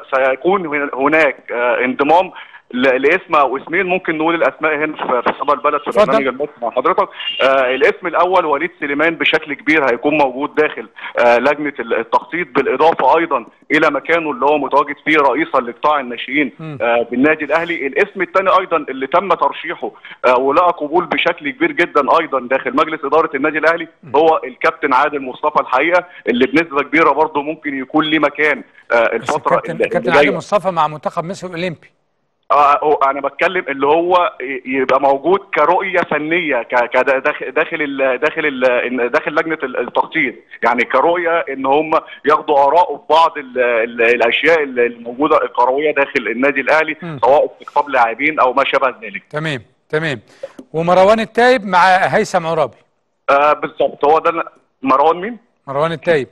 سيكون هناك آه انضمام لاسم او اسمين، ممكن نقول الاسماء هنا في صدى البلد في برنامج المصري مع حضرتك. آه الاسم الاول وليد سليمان بشكل كبير هيكون موجود داخل آه لجنه التخطيط، بالاضافه ايضا الى مكانه اللي هو متواجد فيه رئيسا لقطاع الناشئين آه بالنادي الاهلي. الاسم الثاني ايضا اللي تم ترشيحه آه ولقى قبول بشكل كبير جدا ايضا داخل مجلس اداره النادي الاهلي هو الكابتن عادل مصطفى الحقيقه، اللي بنسبه كبيره برضه ممكن يكون ليه مكان آه الفتره اللي جايه. الكابتن عادل مصطفى مع منتخب مصر الاولمبي. اه انا بتكلم اللي هو يبقى موجود كرؤيه فنيه كداخل داخل ال داخل ال داخل لجنه التخطيط، يعني كرؤيه ان هم ياخدوا اراء في بعض ال ال الاشياء الموجوده الكرويه داخل النادي الاهلي، سواء استقطاب لاعبين او ما شابه ذلك. تمام تمام. ومروان التايب مع هيثم عرابي. آه بالظبط، هو ده. مروان مين؟ مروان التايب.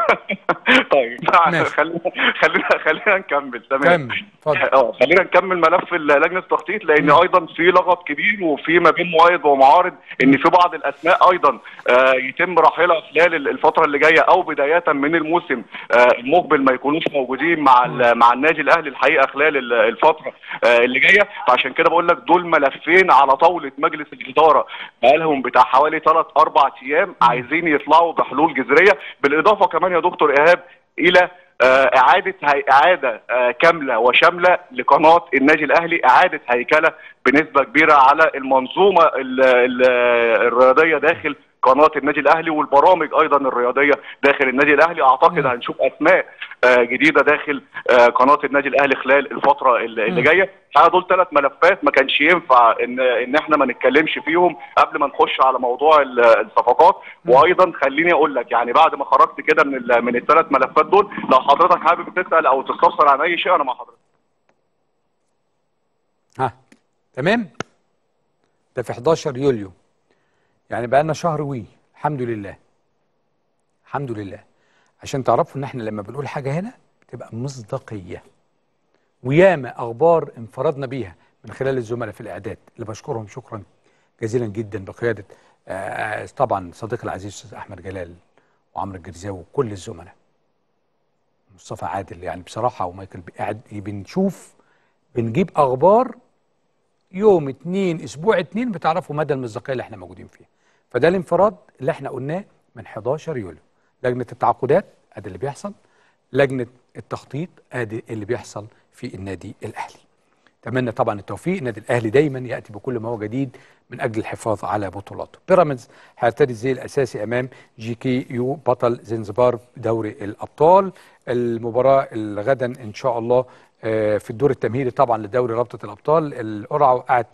طيب خلينا خلينا خلينا نكمل. تمام كمل اتفضل. اه خلينا نكمل ملف لجنه التخطيط، لان ايضا في لغط كبير وفي ما بين مؤيد ومعارض ان في بعض الاسماء ايضا آه يتم رحيلها خلال الفتره اللي جايه او بدايه من الموسم آه المقبل ما يكونوش موجودين مع مع النادي الاهلي الحقيقه خلال الفتره آه اللي جايه. فعشان كده بقول لك دول ملفين على طاوله مجلس الاداره بقالهم بتاع حوالي ثلاث اربع ايام عايزين يطلعوا بحلول جذريه، بالاضافه كمان يا دكتور ايهاب الى اعاده هي... اعاده كامله وشامله لقناه النادي الاهلي، اعاده هيكله بنسبه كبيره على المنظومه ال... ال... الرياضيه داخل قناه النادي الاهلي والبرامج ايضا الرياضيه داخل النادي الاهلي. اعتقد هنشوف اسماء جديده داخل قناه النادي الاهلي خلال الفتره اللي جايه. دول ثلاث ملفات ما كانش ينفع ان ان احنا ما نتكلمش فيهم قبل ما نخش على موضوع الصفقات. وايضا خليني اقول لك يعني بعد ما خرجت كده من من الثلاث ملفات دول، لو حضرتك حابب تسال او تستفسر عن اي شيء انا مع حضرتك. ها تمام. ده في حداشر يوليو، يعني بقى لنا شهر وي الحمد لله الحمد لله. عشان تعرفوا ان احنا لما بنقول حاجه هنا بتبقى مصداقيه، وياما اخبار انفردنا بيها من خلال الزملاء في الاعداد اللي بشكرهم شكرا جزيلا جدا بقياده آه طبعا صديقي العزيز استاذ احمد جلال وعمرو الجرزاوي وكل الزملاء، مصطفى عادل، يعني بصراحه ومايكل قاعد بنشوف بنجيب اخبار يوم اتنين اسبوع اتنين بتعرفوا مدى المصداقيه اللي احنا موجودين فيها. فده الانفراد اللي احنا قلناه من حداشر يوليو. لجنه التعاقدات ادي اللي بيحصل، لجنه التخطيط ادي اللي بيحصل في النادي الاهلي. اتمنى طبعا التوفيق. النادي الاهلي دايما ياتي بكل ما هو جديد من اجل الحفاظ على بطولاته. بيراميدز هيرتدي الزي الاساسي امام جي كي يو بطل زنزبار دوري الابطال. المباراه غدا ان شاء الله في الدور التمهيدي طبعا لدوري رابطه الابطال. القرعه وقعت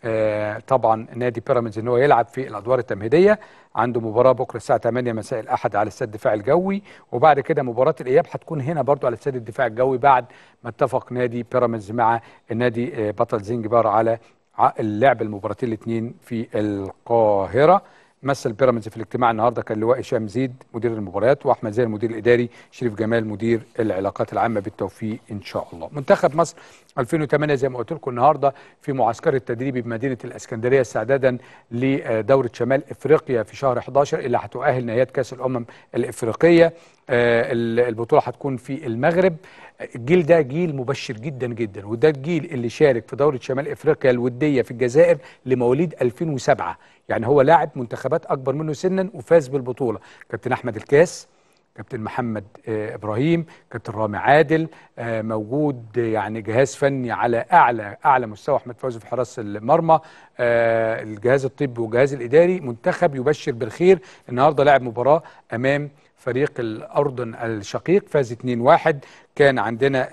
آه طبعا نادي بيراميدز ان هو يلعب في الادوار التمهيديه. عنده مباراه بكره الساعه ثمانية مساء الاحد على استاد الدفاع الجوي، وبعد كده مباراه الاياب هتكون هنا برضو على استاد الدفاع الجوي بعد ما اتفق نادي بيراميدز مع النادي آه بطل زنجبار على اللعب المباراتين الاثنين في القاهره. مثل بيراميدز في الاجتماع النهارده كان لواء هشام زيد مدير المباريات، واحمد زاهر المدير الاداري، شريف جمال مدير العلاقات العامه. بالتوفيق ان شاء الله. منتخب مصر ألفين وثمانية زي ما قلت لكم النهارده في معسكر التدريبي بمدينه الاسكندريه استعدادا لدوره شمال افريقيا في شهر احداشر اللي هتؤهل نهائيات كاس الامم الافريقيه. البطوله هتكون في المغرب. الجيل ده جيل مبشر جدا جدا، وده الجيل اللي شارك في دوره شمال افريقيا الوديه في الجزائر لمواليد ألفين وسبعة، يعني هو لاعب منتخبات اكبر منه سنا وفاز بالبطوله. كابتن احمد الكاس، كابتن محمد آه ابراهيم، كابتن رامي عادل، آه موجود يعني جهاز فني على اعلى اعلى مستوى، احمد فوزي في حراسه المرمى، آه الجهاز الطبي والجهاز الاداري. منتخب يبشر بالخير. النهارده لعب مباراه امام فريق الأردن الشقيق، فاز اثنين واحد. كان عندنا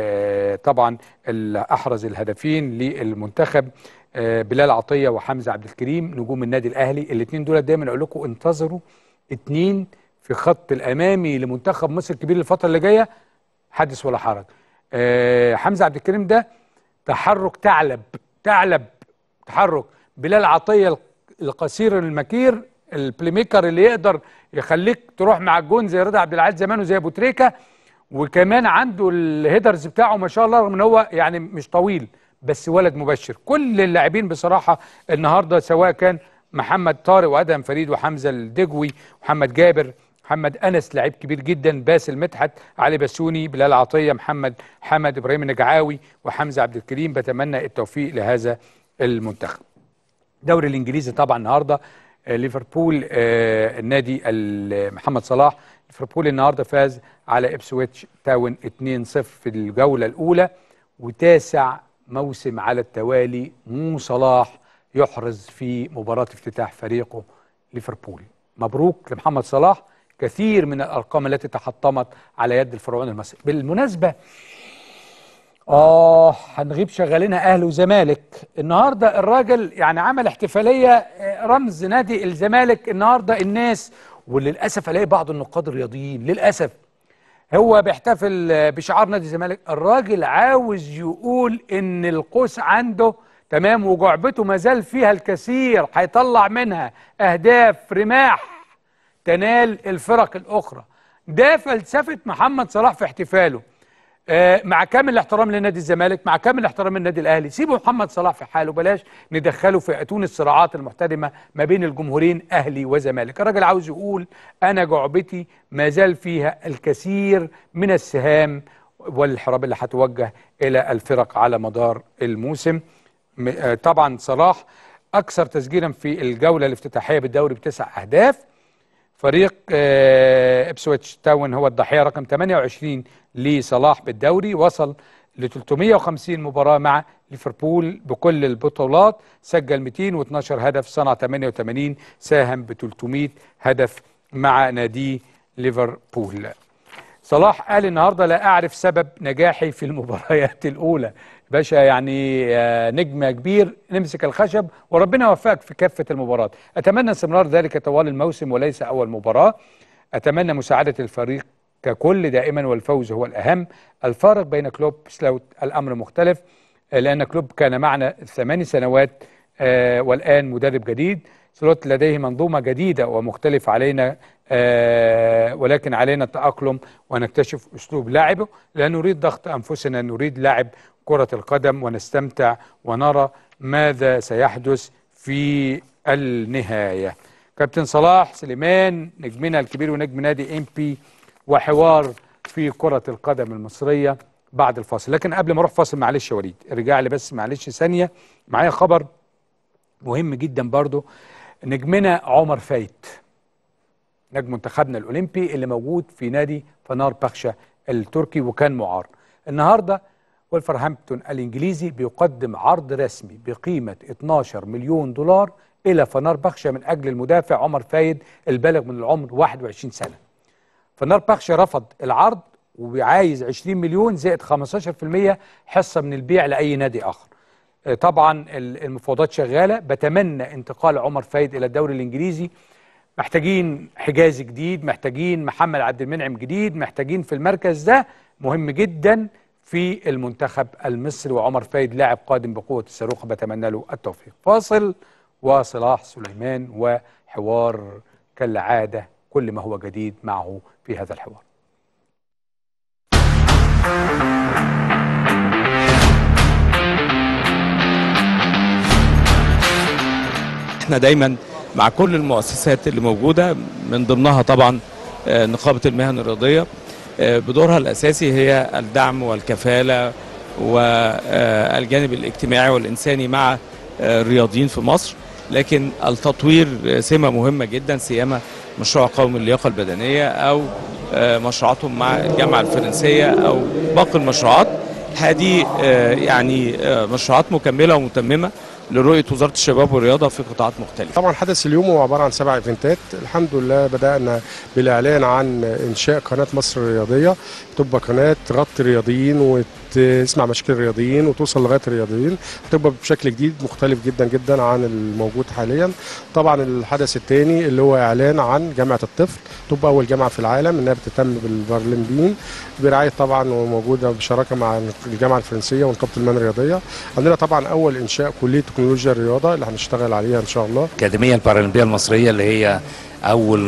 طبعا اللي أحرز الهدفين للمنتخب بلال عطية وحمزة عبد الكريم نجوم النادي الأهلي. الاثنين دول دايما أقول لكم انتظروا اثنين في خط الأمامي لمنتخب مصر الكبير الفترة اللي جاية، حدث ولا حرج. حمزة عبد الكريم ده تحرك ثعلب ثعلب تحرك. بلال عطية القصير المكير البلاي ميكر اللي يقدر يخليك تروح مع الجون زي رضا عبد العال زمان وزي ابو تريكه، وكمان عنده الهيدرز بتاعه ما شاء الله رغم ان هو يعني مش طويل بس ولد مبشر. كل اللاعبين بصراحه النهارده سواء كان محمد طارق وادهم فريد وحمزه الدجوي ومحمد جابر، محمد انس لعيب كبير جدا، باسل مدحت، علي بسوني، بلال عطيه، محمد حمد، ابراهيم النجعاوي وحمزه عبد الكريم. بتمنى التوفيق لهذا المنتخب. الدوري الانجليزي طبعا النهارده ليفربول آه النادي محمد صلاح. ليفربول النهارده فاز على إبسويتش تاون اثنين صفر في الجوله الاولى، وتاسع موسم على التوالي مو صلاح يحرز في مباراه افتتاح فريقه ليفربول. مبروك لمحمد صلاح. كثير من الارقام التي تحطمت على يد الفرعون المصري. بالمناسبه آه هنغيب شغالينها أهل وزمالك. النهاردة الراجل يعني عمل احتفالية رمز نادي الزمالك النهاردة الناس، وللأسف ألاقي بعض النقاد الرياضيين للأسف هو بيحتفل بشعار نادي الزمالك. الراجل عاوز يقول إن القوس عنده تمام وجعبته ما زال فيها الكثير، هيطلع منها أهداف رماح تنال الفرق الأخرى. ده فلسفة محمد صلاح في احتفاله. آه مع كامل الاحترام لنادي الزمالك، مع كامل الاحترام للنادي الاهلي، سيبوا محمد صلاح في حاله، بلاش ندخله في اتون الصراعات المحتدمه ما بين الجمهورين اهلي وزمالك. الراجل عاوز يقول انا جعبتي ما زال فيها الكثير من السهام والحراب اللي هتوجه الى الفرق على مدار الموسم. آه طبعا صلاح اكثر تسجيلا في الجوله الافتتاحيه بالدوري بتسع اهداف. فريق آه إبسويتش تاون هو الضحيه رقم ثمانية وعشرين لصلاح بالدوري، وصل ل ثلاثمائة وخمسين مباراه مع ليفربول بكل البطولات، سجل مئتين واثناشر هدف، صنع ثمانية وثمانين، ساهم ب ثلاثمائة هدف مع نادي ليفربول. صلاح قال النهارده لا اعرف سبب نجاحي في المباريات الاولى. باشا يعني نجم كبير، نمسك الخشب وربنا يوفقك في كافه المباريات. اتمنى استمرار ذلك طوال الموسم وليس اول مباراه. اتمنى مساعده الفريق ككل دائما والفوز هو الاهم. الفارق بين كلوب وسلوت الامر مختلف، لان كلوب كان معنا ثمان سنوات آه والان مدرب جديد. سلوت لديه منظومه جديده ومختلفه علينا، آه ولكن علينا التاقلم ونكتشف اسلوب لعبه. لا نريد ضغط انفسنا، نريد لعب كره القدم ونستمتع ونرى ماذا سيحدث في النهايه. كابتن صلاح سليمان نجمنا الكبير ونجم نادي ام بي، وحوار في كرة القدم المصرية بعد الفاصل. لكن قبل ما اروح فاصل معلش يا وليد ارجع لي بس معلش ثانية، معايا خبر مهم جدا برضو. نجمنا عمر فايت نجم منتخبنا الأولمبي اللي موجود في نادي فنار بخشة التركي وكان معار. النهاردة ولفرهامبتون الإنجليزي بيقدم عرض رسمي بقيمة اثناشر مليون دولار إلى فنار بخشة من أجل المدافع عمر فايد البالغ من العمر واحد وعشرين سنة. فنار بخشة رفض العرض وعايز عشرين مليون زائد خمستاشر بالمئة حصة من البيع لأي نادي آخر. طبعا المفاوضات شغاله، بتمنى انتقال عمر فايد الى الدوري الانجليزي. محتاجين حجازي جديد، محتاجين محمد عبد المنعم جديد، محتاجين في المركز ده مهم جدا في المنتخب المصري، وعمر فايد لاعب قادم بقوه الصاروخ، بتمنى له التوفيق. فاصل وصلاح سليمان وحوار كالعاده، كل ما هو جديد معه في هذا الحوار. احنا دايما مع كل المؤسسات اللي موجوده، من ضمنها طبعا نقابه المهن الرياضيه، بدورها الاساسي هي الدعم والكفاله والجانب الاجتماعي والانساني مع الرياضيين في مصر. لكن التطوير سمه مهمه جدا، سيما مشروع قومي للياقه البدنيه او مشروعاتهم مع الجامعه الفرنسيه او باقي المشروعات. هذه يعني مشروعات مكمله ومتممه لرؤيه وزاره الشباب والرياضه في قطاعات مختلفه. طبعا حدث اليوم هو عباره عن سبع ايفنتات. الحمد لله بدانا بالاعلان عن انشاء قناه مصر الرياضيه، تبقى قناه تغطي الرياضيين وتسمع مشاكل الرياضيين وتوصل لغايه الرياضيين، تبقى بشكل جديد مختلف جدا جدا عن الموجود حاليا. طبعا الحدث الثاني اللي هو اعلان عن جامعه الطفل، تبقى اول جامعه في العالم انها بتهتم بالبارالمبيين برعايه طبعا وموجوده بشراكه مع الجامعه الفرنسيه ونقابه المهن الرياضيه. عندنا طبعا اول انشاء كليه تكنولوجيا الرياضه اللي هنشتغل عليها ان شاء الله. الأكاديمية البارالمبية المصرية اللي هي أول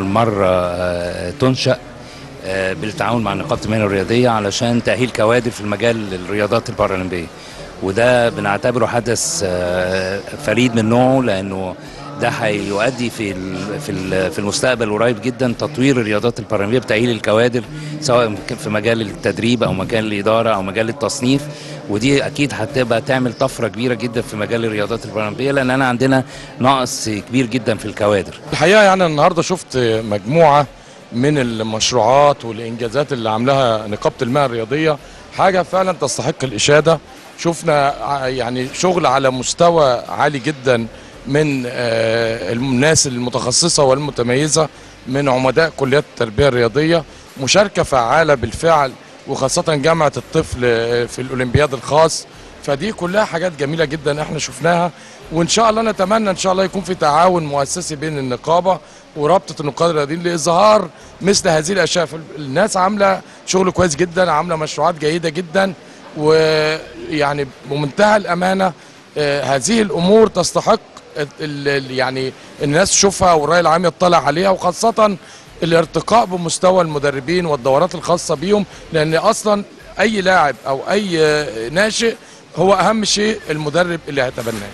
مرة تنشأ بالتعاون مع نقابة المهن الرياضية علشان تأهيل كوادر في المجال الرياضات البارالمبية، وده بنعتبره حدث فريد من نوعه، لأنه ده هيؤدي في في في المستقبل القريب جدا تطوير الرياضات البارالمبية بتأهيل الكوادر، سواء في مجال التدريب أو مجال الإدارة أو مجال التصنيف. ودي اكيد هتبقى تعمل طفره كبيره جدا في مجال الرياضات البارالمبيه، لان انا عندنا نقص كبير جدا في الكوادر. الحقيقه يعني النهارده شفت مجموعه من المشروعات والانجازات اللي عاملاها نقابه المهن الرياضيه، حاجه فعلا تستحق الاشاده. شفنا يعني شغل على مستوى عالي جدا من الناس المتخصصه والمتميزه، من عمداء كليات التربيه الرياضيه، مشاركه فعاله بالفعل، وخاصة جامعة الطفل في الأولمبياد الخاص. فدي كلها حاجات جميلة جدا احنا شفناها، وإن شاء الله نتمنى إن شاء الله يكون في تعاون مؤسسي بين النقابة ورابطة النقاد الرياضيين لإظهار مثل هذه الأشياء. الناس عاملة شغل كويس جدا، عاملة مشروعات جيدة جدا، ويعني بمنتهى الأمانة هذه الأمور تستحق يعني الناس تشوفها والرأي العام يطلع عليها، وخاصة الارتقاء بمستوى المدربين والدورات الخاصة بيهم، لأن أصلا أي لاعب أو أي ناشئ هو أهم شيء المدرب اللي هيتبناه.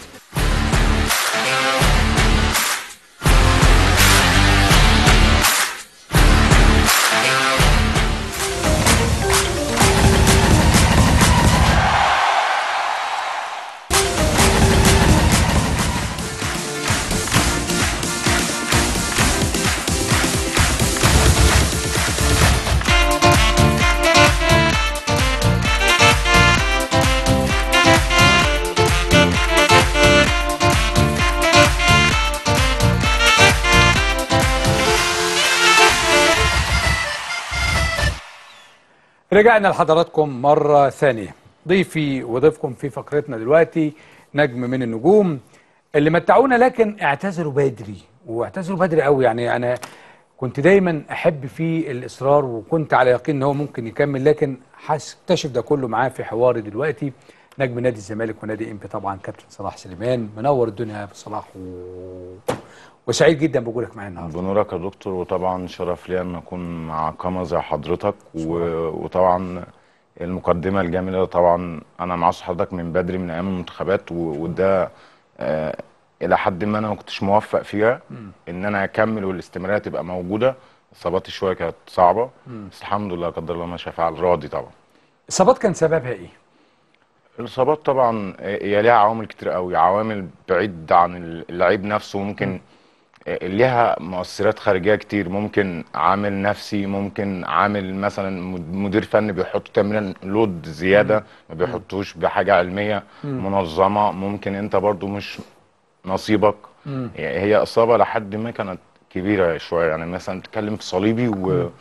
رجعنا لحضراتكم مرة ثانية. ضيفي وضيفكم في فقرتنا دلوقتي نجم من النجوم اللي متعونا، لكن اعتزلوا بدري، واعتزلوا بدري قوي. يعني أنا كنت دايما أحب فيه الإصرار، وكنت على يقين إن هو ممكن يكمل، لكن هكتشف ده كله معاه في حواري دلوقتي. نجم نادي الزمالك ونادي إنبي طبعا، كابتن صلاح سليمان. منور الدنيا يا صلاح، و... وسعيد جدا بوجودك معانا النهارده. بنورك يا دكتور، وطبعا شرف لي ان اكون مع قامه زي حضرتك، و... وطبعا المقدمه الجميله. طبعا انا مع حضرتك من بدري من ايام المنتخبات، و... وده آه الى حد ما انا ما كنتش موفق فيها م. ان انا اكمل والاستمراريه تبقى موجوده. اصاباتي شويه كانت صعبه، م. بس الحمد لله قدر الله ما شاء فعل، راضي طبعا. الاصابات كان سببها ايه؟ الاصابات طبعا هي ليها عوامل كتير قوي، عوامل بعيد عن اللعيب نفسه، ممكن م. ليها مؤثرات خارجيه كتير، ممكن عامل نفسي، ممكن عامل مثلا مدير فني بيحط تمرين لود زياده ما بيحطوش بحاجه علميه مم. منظمه، ممكن انت برضو مش نصيبك. مم. هي اصابه لحد ما كانت كبيره شويه، يعني مثلا تتكلم في صليبي و...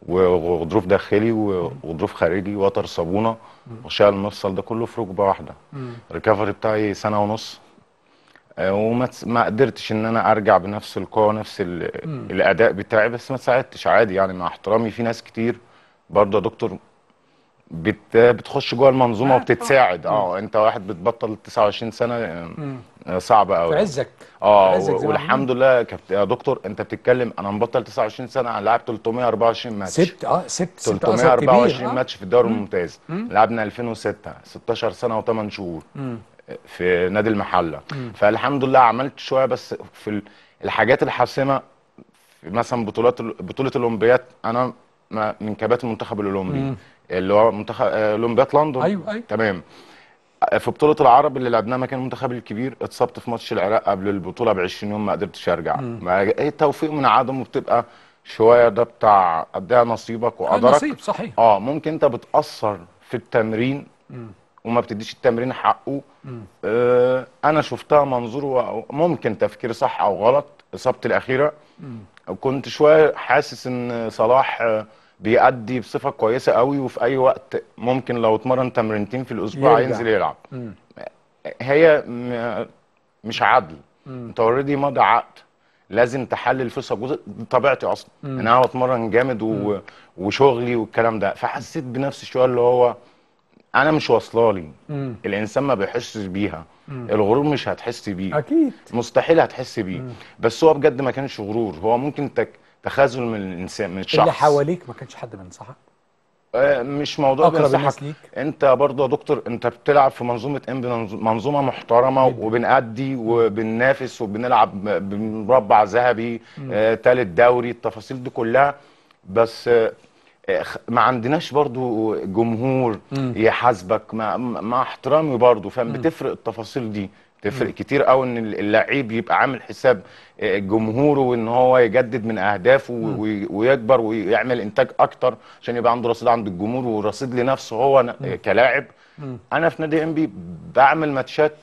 وغضروف داخلي وغضروف خارجي وتر صابونه وشال المفصل ده كله في ركبه واحده. الريكفري بتاعي سنه ونص، آه، وما تس- ما قدرتش ان انا ارجع بنفس القوه نفس ال- مم. الاداء بتاعي، بس ما ساعدتش عادي يعني. مع احترامي في ناس كتير برضه يا دكتور بت بتخش جوه المنظومه وبتتساعد. اه انت واحد بتبطل تسعة وعشرين سنه، مم. آه، صعب قوي في عزك اه في عزك و- زي ما والحمد لله كابت- يا دكتور انت بتتكلم انا مبطل تسعة وعشرين سنه، انا لعبت ثلاثمائة وأربعة وعشرين ماتش. سبت اه سبت سبت ثلاثمائة اثر وأربعة وعشرين كبير. ماتش في الدوري مم. الممتاز. مم. لعبنا ألفين وستة ستاشر سنه وثمان شهور مم. في نادي المحله. مم. فالحمد لله عملت شويه، بس في ال- الحاجات الحاسمه في مثلا بطولات ال- بطوله الاولمبياد انا ما- من كباتن المنتخب الاولمبي مم. اللي هو منتخب آه، اولمبياد لندن. ايوه ايوه تمام. في بطوله العرب اللي لعبناها مكان المنتخب الكبير اتصبت في ماتش العراق قبل البطوله ب عشرين يوم، ما قدرتش ارجع. مم. ما ايه توفيق من عدم، وبتبقى شويه ده بتاع قدها نصيبك وقدرك. نصيب صحيح. اه ممكن انت بتاثر في التمرين مم. وما بتديش التمرين حقه. مم. آه انا شفتها منظور و- ممكن تفكيري صح او غلط. اصابتي الاخيره مم. كنت شويه حاسس ان صلاح آه، بيأدي بصفه كويسه قوي، وفي اي وقت ممكن لو اتمرن تمرينتين في الاسبوع يرجع. ينزل يلعب. مم. هي م- مش عدل. مم. انت اوريدي ماضي عقد، لازم تحلل فلوسك. جزء دي طبيعتي اصلا مم. ان انا بتمرن جامد و... وشغلي والكلام ده. فحسيت بنفسي شويه اللي هو انا مش واصلالي. مم. الانسان ما بيحسش بيها. مم. الغرور مش هتحس بيه، اكيد مستحيل هتحس بيه. مم. بس هو بجد ما كانش غرور، هو ممكن تك... تخاذل من الانسان من الشخص اللي حواليك ما كانش حد بينصحك؟ آه، مش موضوع أقرب بينصحك. الناس ليك. انت برضه يا دكتور انت بتلعب في منظومه ام منظومه محترمه وبنأدي وبننافس وبنلعب بمربع ذهبي آه، تالت دوري، التفاصيل دي كلها. بس آه، آه، خ- ما عندناش برضو جمهور مم. يحاسبك مع, مع احترامي برضو فاهم. مم. بتفرق التفاصيل دي، تفرق مم. كتير قوي ان اللعيب يبقى عامل حساب آه، جمهوره وان هو يجدد من اهدافه مم. وي- ويكبر ويعمل انتاج اكتر عشان يبقى عنده رصيد عند الجمهور ورصيد لنفسه هو ن- مم. كلاعب. مم. انا في نادي انبي بعمل ماتشات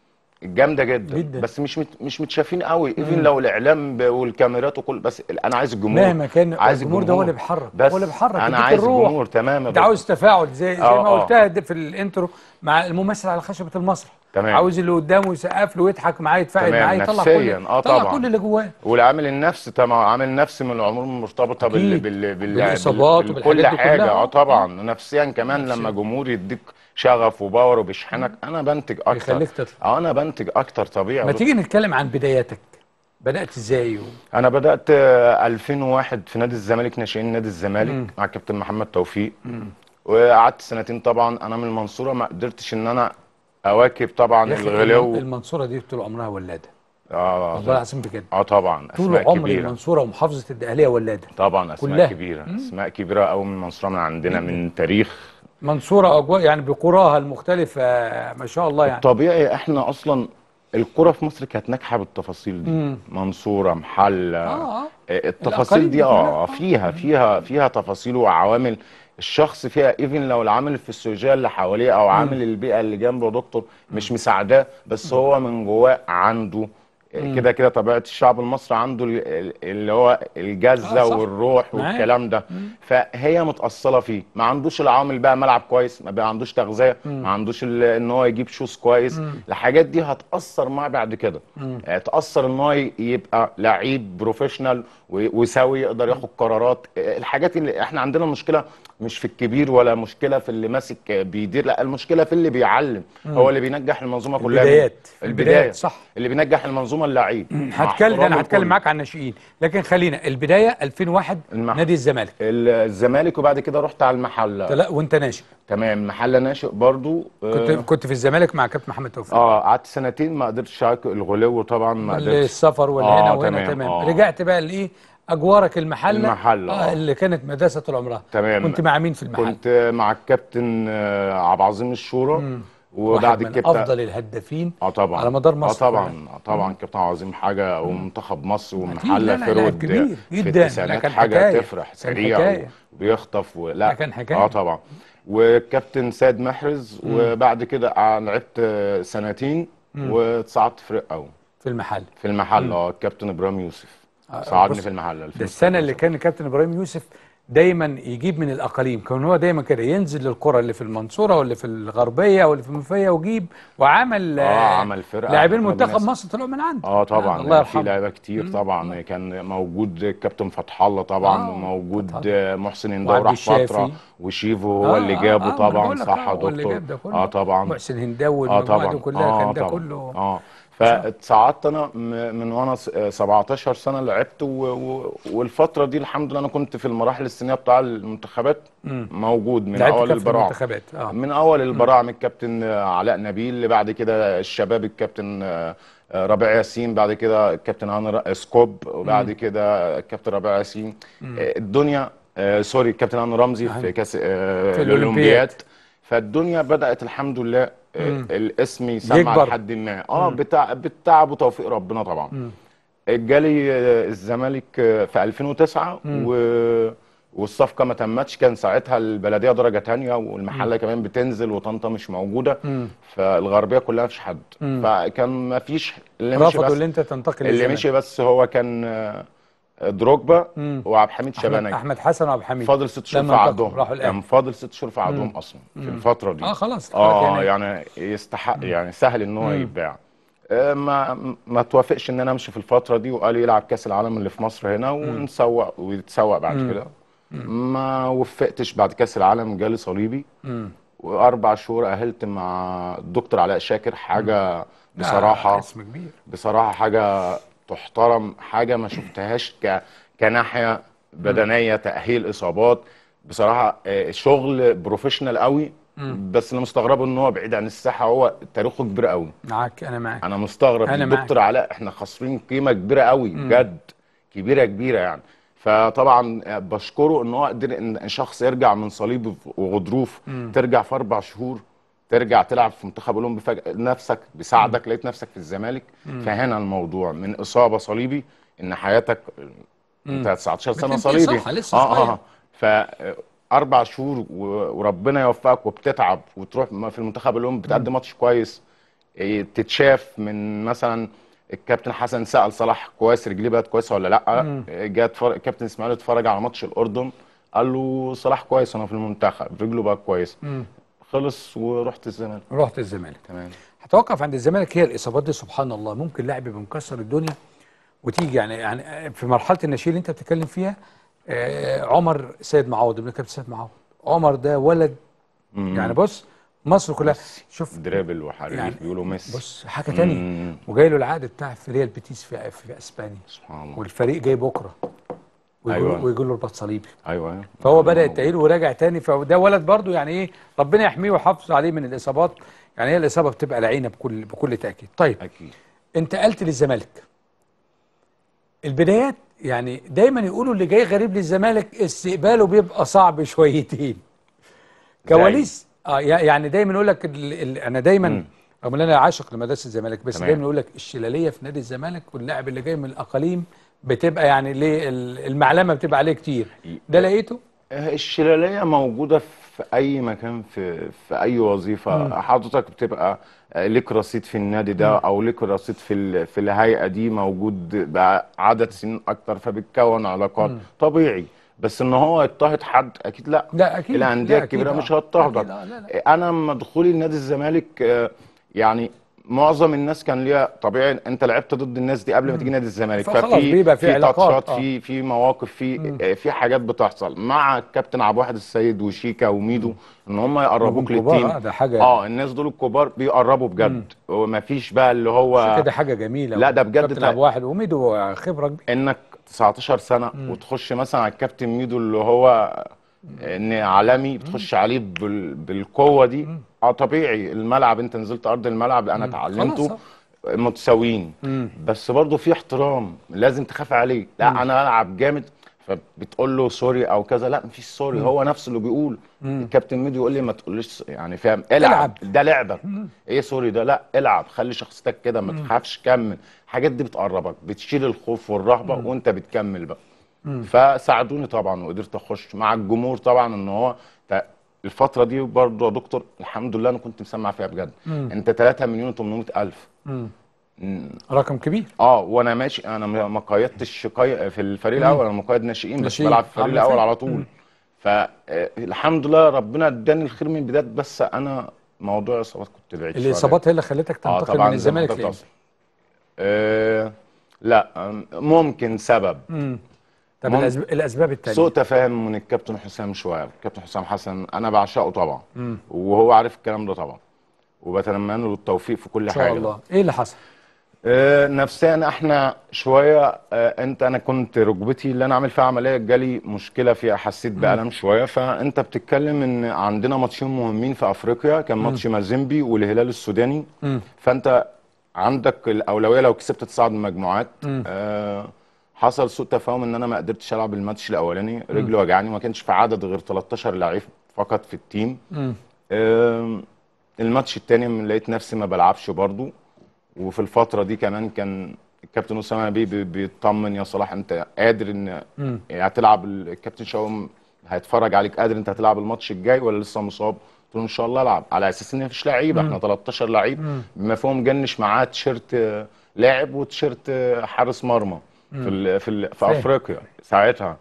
جامده جدا, جدا. بس مش مت مش متشافين قوي مم. ايفن لو الاعلام ب- والكاميرات وكل. بس انا عايز الجمهور، مهما كان عايز الجمهور ده هو اللي بيحرك بس هو اللي بيحرك انا يديك عايز الروح. الجمهور تمام. انت عاوز تفاعل زي زي آه، ما آه. قلتها دي في الانترو مع الممثل على خشبه المسرح. تمام. عاوز اللي قدامه يسقف له ويضحك معاه يتفاعل تمام، معاه يطلع نفسياً. كل آه، طلع طبعاً. كل اللي جواه. والعامل النفسي طبعا عامل نفسي من الامور المرتبطه بال أكيد. بال بال بالإصابات بال- وبالحاجات بكل دي حاجه. كلها. اه طبعا نفسيا كمان نفسياً. لما جمهور يديك شغف وباور وبيشحنك انا بنتج اكتر. بيخليك تطلع. اه انا بنتج اكتر طبيعي. ما تيجي نتكلم عن بداياتك، بدات ازاي؟ و... انا بدات آه، ألفين وواحد في نادي الزمالك، ناشئين نادي مم. الزمالك مع الكابتن محمد توفيق. مم. وقعدت سنتين طبعا. انا من المنصوره ما قدرتش ان انا اواكب طبعا يا أخي الغلو. المنصوره دي طول عمرها ولاده اه والله العظيم بجد. اه طبعا طول اسماء عمر كبيره. المنصوره ومحافظه الدقهليه ولاده طبعا اسماء كلها. كبيره مم. اسماء كبيره قوي من المنصوره من عندنا من تاريخ. منصوره اجواء يعني بقراها المختلفه ما شاء الله يعني. طبيعي احنا اصلا الكرة في مصر كانت ناجحه بالتفاصيل دي. مم. منصوره محله اه اه آه، التفاصيل دي اه فيها فيها فيها تفاصيل وعوامل الشخص فيها ايفن لو العامل الفسيولوجيه اللي حواليه او عامل البيئه اللي جنبه دكتور مش مساعداه بس هو من جواه عنده آه، مم. كده كده طبيعه الشعب المصري عنده ال- ال- اللي هو الجزه آه، صح. والروح معاك. والكلام ده. مم. فهي متأصلة فيه. ما عندوش العوامل بقى ملعب كويس، ما بقى عندوش تغذية، مم. ما عندوش ال- ان هو يجيب شوز كويس. مم. الحاجات دي هتأثر معاه بعد كده. مم. آه، تأثر ان هو ي- يبقى لعيب بروفيشنال و- وسوي يقدر ياخد قرارات. آه، الحاجات اللي احنا عندنا مشكلة مش في الكبير ولا مشكلة في اللي ماسك آه، بيدير، لا المشكلة في اللي بيعلم. مم. هو اللي بينجح المنظومة كلها. البدايات البداية البدايات صح. اللي بينجح المنظومة اللعيب. مع هتكلم احترامي انا هتكلم لكل. معاك عن الناشئين لكن خلينا البدايه ألفين وواحد المح... نادي الزمالك. الزمالك وبعد كده رحت على المحله. لا وانت ناشئ. تمام محله ناشئ برضو. كنت آه كنت في الزمالك مع كابتن محمد توفيق. اه قعدت سنتين ما قدرتش اعاك الغلو طبعا ما قدرتش. السفر والهنا آه وهنا تمام, تمام. آه. رجعت بقى لايه اجوارك المحله المحلة، آه آه. اللي كانت مدرسه طول عمرها. تمام. كنت مع مين في المحله؟ كنت مع الكابتن آه عبد العظيم الشورى. مم. وبعد واحد من الكابتن افضل الهدافين اه طبعا على مدار مصر اه طبعا كلها. آه طبعا كابتن عظيم حاجه ومنتخب مصر لا، ومحله لا، لاعب فرود كبير في جدا. لا، التسعينات كان حاجه حكاية. تفرح كان سريع حكاية. وبيخطف لا، ولا كان حكاية. اه طبعا. وكابتن سيد محرز. مم. وبعد كده آه، لعبت آه، سنتين مم. وتصعدت فريق اول في المحل في المحل. مم. اه الكابتن ابراهيم يوسف آه، صعدني بص، في المحل. ده السنه اللي كان الكابتن ابراهيم يوسف دايما يجيب من الاقاليم، كان هو دايما كده ينزل للقرى اللي في المنصوره واللي في الغربيه واللي في المنوفيه ويجيب وعمل اه عمل فرقه لاعبين إحنا منتخب بنس- مصر طلعوا من عنده. اه طبعا الله في يرحمه. لعيبه كتير مم. طبعا. كان موجود الكابتن فتح الله طبعا، آه، وموجود فتح محسن وعبد اندور راح الشافي. فتره، وشيفو هو آه، اللي آه، جابه آه، ما أنا طبعا. بقول لك، صح آه، يا هو اللي دكتور؟ جاب ده كله. اه طبعا. محسن هنداوي اه والمجموعه طبعا دي كلها اه كان ده طبعا كله. اه فاتصعدت انا م- من وانا س- سبعتاشر سنه لعبت، و... و... والفتره دي الحمد لله انا كنت في المراحل السنيه بتاع المنتخبات مم. موجود من لعبت اول كام في البراعم. المنتخبات؟ اه من اول البراعم الكابتن علاء نبيل، اللي بعد كده الشباب الكابتن آه، آه، ربيع ياسين، بعد كده الكابتن هاني ر- سكوب، وبعد مم. كده الكابتن ربيع ياسين. مم. آه، الدنيا آه، سوري الكابتن هاني رمزي أهلا. في كاس آه، في الأولمبياد. الاولمبياد. فالدنيا بدات الحمد لله آه، مم. الاسم يسمع يكبر. لحد ما اه مم. بتاع بالتعب وتوفيق ربنا طبعا. مم. جالي آه، الزمالك آه، في ألفين وتسعة، مم. و والصفقه ما تمتش. كان ساعتها البلديه درجه تانية، والمحله كمان بتنزل، وطنطا مش موجوده، مم. فالغربيه كلها مفيش حد. مم. فكان ما فيش اللي مشي رفضوا بس اللي انت تنتقل اللي للزمالك. مشي بس هو كان آه، دروجبا مم. وعبد الحميد احمد شبانه. احمد حسن وعبد الحميد فاضل ست شهور لما في انتقلوا عقدهم، راحوا كان الاهلي. فاضل ست شهور في عقدهم مم. اصلا في مم. الفتره دي. اه خلاص اه يعني يستحق، مم. يعني سهل ان هو مم. يتباع. آه، ما ما توافقش ان انا امشي في الفتره دي، وقال يلعب كاس العالم اللي في مصر هنا ونسوق ويتسوق بعد مم. كده. ما وفقتش بعد كاس العالم، جالي صليبي، مم. واربع شهور اهلت مع الدكتور علاء شاكر. حاجه بصراحه آه، اسم كبير. بصراحه حاجه تحترم، حاجه ما شفتهاش ك كناحيه بدنيه، تاهيل اصابات. بصراحه آه، شغل بروفيشنال قوي. مم. بس اللي مستغربه ان هو بعيد عن الساحه، هو تاريخه كبير قوي. معاك، انا معاك. انا مستغرب أنا الدكتور علاء، احنا خاسرين قيمه كبيره قوي مم. بجد، كبيره كبيره يعني. فطبعا بشكره ان هو قدر ان شخص يرجع من صليب وغضروف، مم. ترجع في اربع شهور، ترجع تلعب في منتخب اولمبي، فجاه نفسك بيساعدك، لقيت نفسك في الزمالك. مم. فهنا الموضوع من اصابه صليبي، ان حياتك انت مم. تسعتاشر سنه بتنتهي صليبي، صح، لسه اه صغير. اه ف اربع شهور و- وربنا يوفقك وبتتعب وتروح في المنتخب الاولمبي بتقدم ماتش كويس، إيه، تتشاف من مثلا الكابتن حسن سأل صلاح كويس، رجليه بقت كويسه ولا لا؟ مم. إيه، جه اتفرج- الكابتن اسماعيل اتفرج على ماتش الاردن، قال له صلاح كويس انا في المنتخب، رجله بقت كويسه. مم. خلص ورحت الزمالك. رحت الزمالك. تمام. هتوقف عند الزمالك. هي الاصابات دي سبحان الله، ممكن لاعب يبقى مكسر الدنيا وتيجي يعني يعني في مرحله الناشئين اللي انت بتتكلم فيها. آه عمر سيد معوض، ابن كابتن سيد معوض، عمر ده ولد مم. يعني بص مصر كلها شوف دريبل وحريف يعني بيقولوا ميسي. بص حاجه تانية، مم. وجاي له العقد بتاع في ريال بيتيس في, في اسبانيا، سبحان الله. والفريق جاي بكره ويقول أيوة. ويقول له رباط صليبي. ايوه ايوه فهو بدا التاهيل وراجع تاني، فده ولد برضو يعني ايه، ربنا يحميه ويحافظ عليه من الاصابات. يعني هي الاصابه بتبقى لعينه بكل بكل تاكيد. طيب اكيد انتقلت للزمالك. البدايات يعني دايما يقولوا اللي جاي غريب للزمالك استقباله بيبقى صعب شويتين. كواليس اه يعني دايما يقول لك ال... ال... انا دايما مم. رغم ان انا عاشق لمدرسه الزمالك، بس تمام. دايما يقول لك الشلاليه في نادي الزمالك واللاعب اللي جاي من الاقاليم بتبقى يعني ليه ال- المعلمه بتبقى عليه كتير. ده لقيته؟ الشلالية موجودة في أي مكان، في في أي وظيفة. مم. حضرتك بتبقى ليك رصيد في النادي ده، مم. أو ليك رصيد في ال- في الهيئة دي، موجود بقى عدد سنين أكتر، فبتكون علاقات. مم. طبيعي. بس إن هو يضطهد حد أكيد لا. لا اكيد الأندية لا، أكيد الكبيرة آه. مش هتضطهدك. أكيد آه، لا لا. أنا لما دخولي لنادي الزمالك آه، يعني معظم الناس كان ليها طبيعي، انت لعبت ضد الناس دي قبل ما مم. تيجي نادي الزمالك، فخلاص بيبقى في في علاقات، تاتشات، آه. في في مواقف، في مم. آه، في حاجات بتحصل مع الكابتن عبد الواحد السيد وشيكا وميدو، ان هم يقربوك نجوم كبار، للتيم. آه، ده حاجة- اه الناس دول الكبار بيقربوا بجد، ومفيش بقى اللي هو كده حاجه جميله. لا ده بجد كابتن ده- عبد الواحد وميدو خبره كبيره. انك تسعتاشر سنه مم. وتخش مثلا على الكابتن ميدو اللي هو ان عالمي، بتخش عليه بال... بالقوه دي. اه طبيعي، الملعب انت نزلت ارض الملعب انا اتعلمته خلاص. متساويين، مم. بس برضه في احترام لازم تخاف عليه. لا مم. انا العب جامد فبتقول له سوري او كذا، لا مفيش سوري. مم. هو نفسه اللي بيقول. مم. الكابتن ميدو يقول لي ما تقوليش يعني، فاهم؟ العب, العب. ده لعبك. مم. ايه سوري ده؟ لا العب، خلي شخصيتك كده، ما مم. تخافش، كمل. الحاجات دي بتقربك، بتشيل الخوف والرهبه مم. وانت بتكمل بقى. مم. فساعدوني طبعا وقدرت اخش مع الجمهور طبعا. ان هو ت- الفتره دي برضه يا دكتور الحمد لله انا كنت مسمع فيها بجد. مم. انت تلاتة مليون وتمنمية الف مم. رقم كبير. اه وانا ماشي، انا ما قيدتش قي... في الفريق مم. الاول، انا مقيد ناشئين بس ناشئين. بلعب في الفريق عم الاول فين؟ على طول. فالحمد لله ربنا اداني الخير من البدايه، بس انا موضوع الاصابات كنت بعيد شويه. الاصابات هي اللي خلتك تنتقل آه من الزمالك ليه؟ ليه؟ آه لا ممكن سبب. امم طب مم... الأسب... الاسباب الثانيه سوء تفاهم من الكابتن حسام شويه. الكابتن حسام حسن انا بعشقه طبعا، مم. وهو عارف الكلام ده طبعا، وبتمنى له التوفيق في كل ان حاجه. شاء الله. ايه اللي حصل؟ آه نفسيا احنا شويه، آه انت انا كنت ركبتي اللي انا عامل فيها عمليه جالي مشكله فيها، حسيت بالم شويه. فانت بتتكلم ان عندنا ماتشين مهمين في افريقيا، كان ماتش مازيمبي والهلال السوداني. مم. فانت عندك الاولويه لو كسبت تصعد المجموعات. آه حصل سوء تفاهم ان انا ما قدرتش العب الماتش الاولاني، رجلي وجعاني، ما كانش في عدد غير تلتاشر لعيب فقط في التيم. آه الماتش الثاني لقيت نفسي ما بلعبش برضو، وفي الفتره دي كمان كان الكابتن اسامه نبيه بيطمن يا صلاح انت قادر ان يعني هتلعب، الكابتن شاوم هيتفرج عليك، قادر انت هتلعب الماتش الجاي ولا لسه مصاب؟ قلت له ان شاء الله العب، على اساس ان مفيش لعيبه، احنا تلتاشر لعيب بما فيهم جنش معاه تيشيرت لاعب وتيشيرت حارس مرمى في ال في ال في افريقيا ساعتها.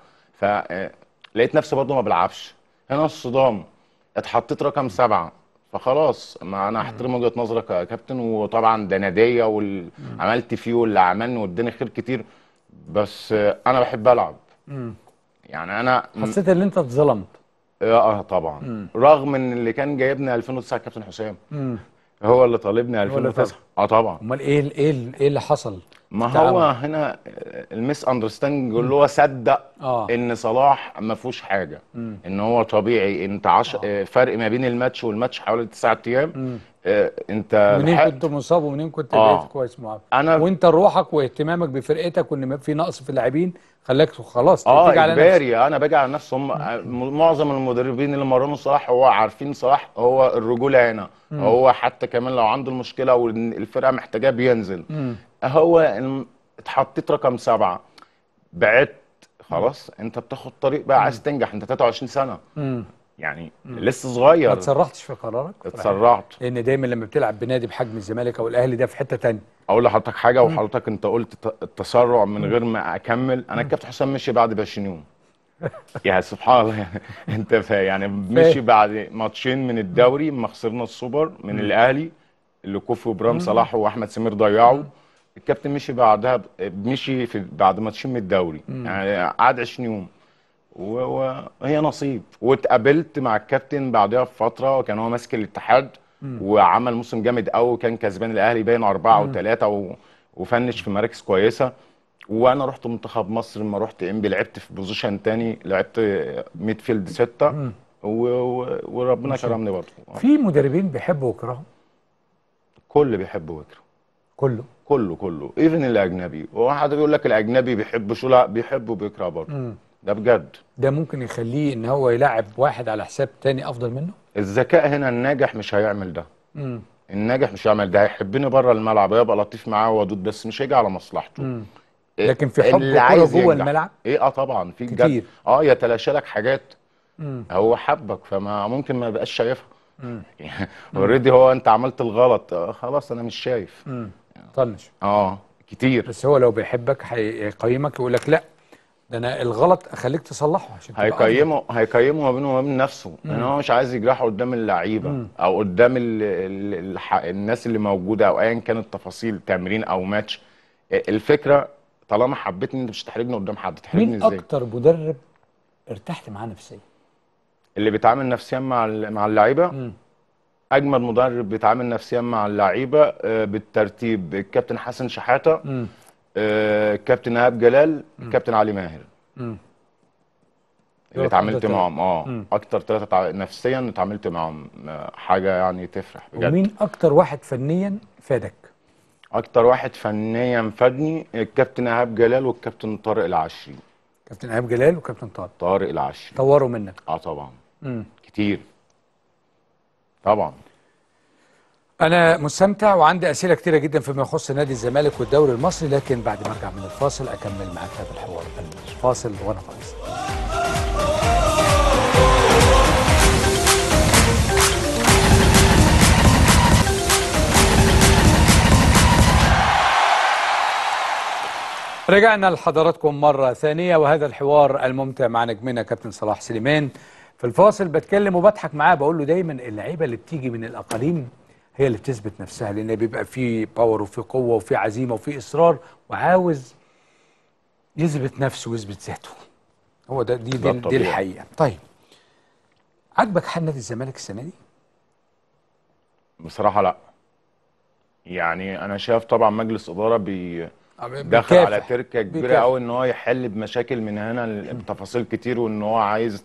فلقيت نفسي برضه ما بلعبش. هنا الصدام، اتحطيت رقم سبعه، فخلاص ما انا احترم وجهه نظرك يا كابتن، وطبعا ده ناديه وعملت فيه واللي عملني واداني خير كتير، بس انا بحب العب. مم. يعني انا حسيت ان انت اتظلمت؟ اه طبعا. مم. رغم ان اللي كان جايبني ألفين وتسعة الكابتن حسام، مم. هو اللي طالبني ألفين وتسعة. اه طبعا. امال ايه ايه ايه اللي حصل؟ ما هو هنا الميس اندرستاندنج اللي هو صدق آه. ان صلاح ما فيهوش حاجه. مم. ان هو طبيعي انت عش... آه. فرق ما بين الماتش والماتش حوالي تسعة ايام. آه انت منين كنت مصاب ومنين كنت آه. بقيت كويس معاك؟ أنا وانت روحك واهتمامك بفرقتك وان في نقص في اللاعبين خلاك خلاص اه تيجي على نفسك. انا باجي على نفسي. هم معظم المدربين اللي مرنوا صلاح هو عارفين صلاح هو الرجوله هنا. مم. هو حتى كمان لو عنده المشكله والفرقه محتاجاه بينزل. مم. هو اتحطيت رقم سبعه، بعدت خلاص. انت بتاخد طريق بقى، عايز تنجح، انت تلاتة وعشرين سنه. مم. يعني مم. لسه صغير. ما اتسرعتش في قرارك؟ اتسرعت، لان دايما لما بتلعب بنادي بحجم الزمالك او الاهلي ده في حته ثانيه. اقول لحضرتك حاجه، وحضرتك انت قلت التسرع من غير ما اكمل. انا الكابتن حسام مشي بعد ب عشرين يوم. يا سبحان الله. انت يعني مشي بعد ماتشين من الدوري، ما خسرنا السوبر من الاهلي اللي كوفي وابراهيم صلاح واحمد سمير ضيعوا. الكابتن مشي بعدها، مشي في بعد ماتشين من الدوري، يعني قعد عشرين يوم، وهي نصيب. واتقابلت مع الكابتن بعدها بفتره، وكان هو ماسك الاتحاد وعمل موسم جامد قوي، كان كسبان الاهلي باين أربعة وثلاثة وفنش في مراكز كويسه. وانا رحت منتخب مصر، لما رحت انبي لعبت في بوزيشن تاني، لعبت ميد فيلد سته، وربنا كرمني برضه. في مدربين بيحبوا ويكرهوا؟ كل بيحب ويكره. كله كله كله ايفن الاجنبي. وواحد بيقول لك الاجنبي بيحب شو، لا بيحب وبيكره برضه. ده بجد. ده ممكن يخليه ان هو يلعب واحد على حساب تاني افضل منه؟ الذكاء هنا، الناجح مش هيعمل ده. مم. الناجح مش هيعمل ده، هيحبني بره الملعب، هيبقى لطيف معاه ودود، بس مش هيجي على مصلحته. مم. لكن في حب كوره جوه الملعب ايه اه طبعا في كتير جد. اه يتلاشى لك حاجات. مم. هو حبك فما ممكن ما يبقاش شايفها. اوريدي هو انت عملت الغلط، آه خلاص انا مش شايف. امم طنش. اه كتير. بس هو لو بيحبك هيقيمك، يقول لك لا ده انا الغلط اخليك تصلحه عشان هيقيمه هيقيمه ما بينه وما بين نفسه. لان يعني هو مش عايز يجرحه قدام اللعيبه، مم. او قدام ال ال ال الناس اللي موجوده، او ايا كانت التفاصيل، تمرين او ماتش. الفكره طالما حبيتني انت مش هتحرجني قدام حد، تحرجني ازاي؟ مين اكتر مدرب ارتحت معاه نفسيا؟ اللي بيتعامل نفسيا مع مع اللعيبه. اجمل مدرب بيتعامل نفسيا مع اللعيبه بالترتيب الكابتن حسن شحاته، الكابتن ايهاب جلال، الكابتن علي ماهر. مم. اللي اتعاملت معاهم اه اكتر ثلاثه نفسيا اتعاملت معاهم، حاجه يعني تفرح بجد. ومين اكتر واحد فنيا فادك؟ اكتر واحد فنيا فادني الكابتن ايهاب جلال والكابتن طارق العشري. كابتن ايهاب جلال وكابتن طارق طارق العشري طوروا منك؟ اه طبعا. مم. كتير طبعا. أنا مستمتع وعندي أسئلة كتيرة جدا فيما يخص نادي الزمالك والدوري المصري، لكن بعد ما أرجع من الفاصل أكمل معاك هذا الحوار. الفاصل وأنا فاصل. رجعنا لحضراتكم مرة ثانية وهذا الحوار الممتع مع نجمنا كابتن صلاح سليمان. في الفاصل بتكلم وبضحك معاه، بقول له دايما اللعيبة اللي بتيجي من الأقاليم هي اللي بتثبت نفسها، لأن بيبقى في باور وفي قوة وفي عزيمة وفي إصرار وعاوز يثبت نفسه ويثبت ذاته. هو ده دي دي, دي الحقيقة. طيب عجبك حال نادي الزمالك السنة دي؟ بصراحة لا. يعني أنا شايف طبعا مجلس إدارة بي داخل على تركه كبيره قوي ان هو يحل بمشاكل من هنا بتفاصيل كتير، وان هو عايز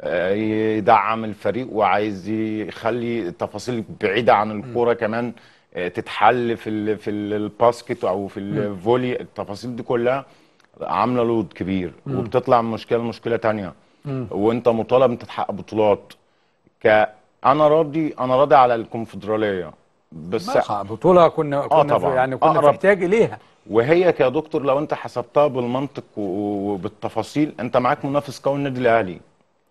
يدعم الفريق وعايز يخلي تفاصيل بعيده عن الكوره كمان تتحل في ال في الباسكت او في الفولي. التفاصيل دي كلها عامله لود كبير وبتطلع من مشكله لمشكله ثانيه، وانت مطالب انت تحقق بطولات. ك انا راضي انا راضي على الكونفدراليه بس بطوله كنا كنا آه يعني كنا محتاج اليها، وهي كدكتور لو انت حسبتها بالمنطق وبالتفاصيل انت معاك منافس قوي النادي الاهلي.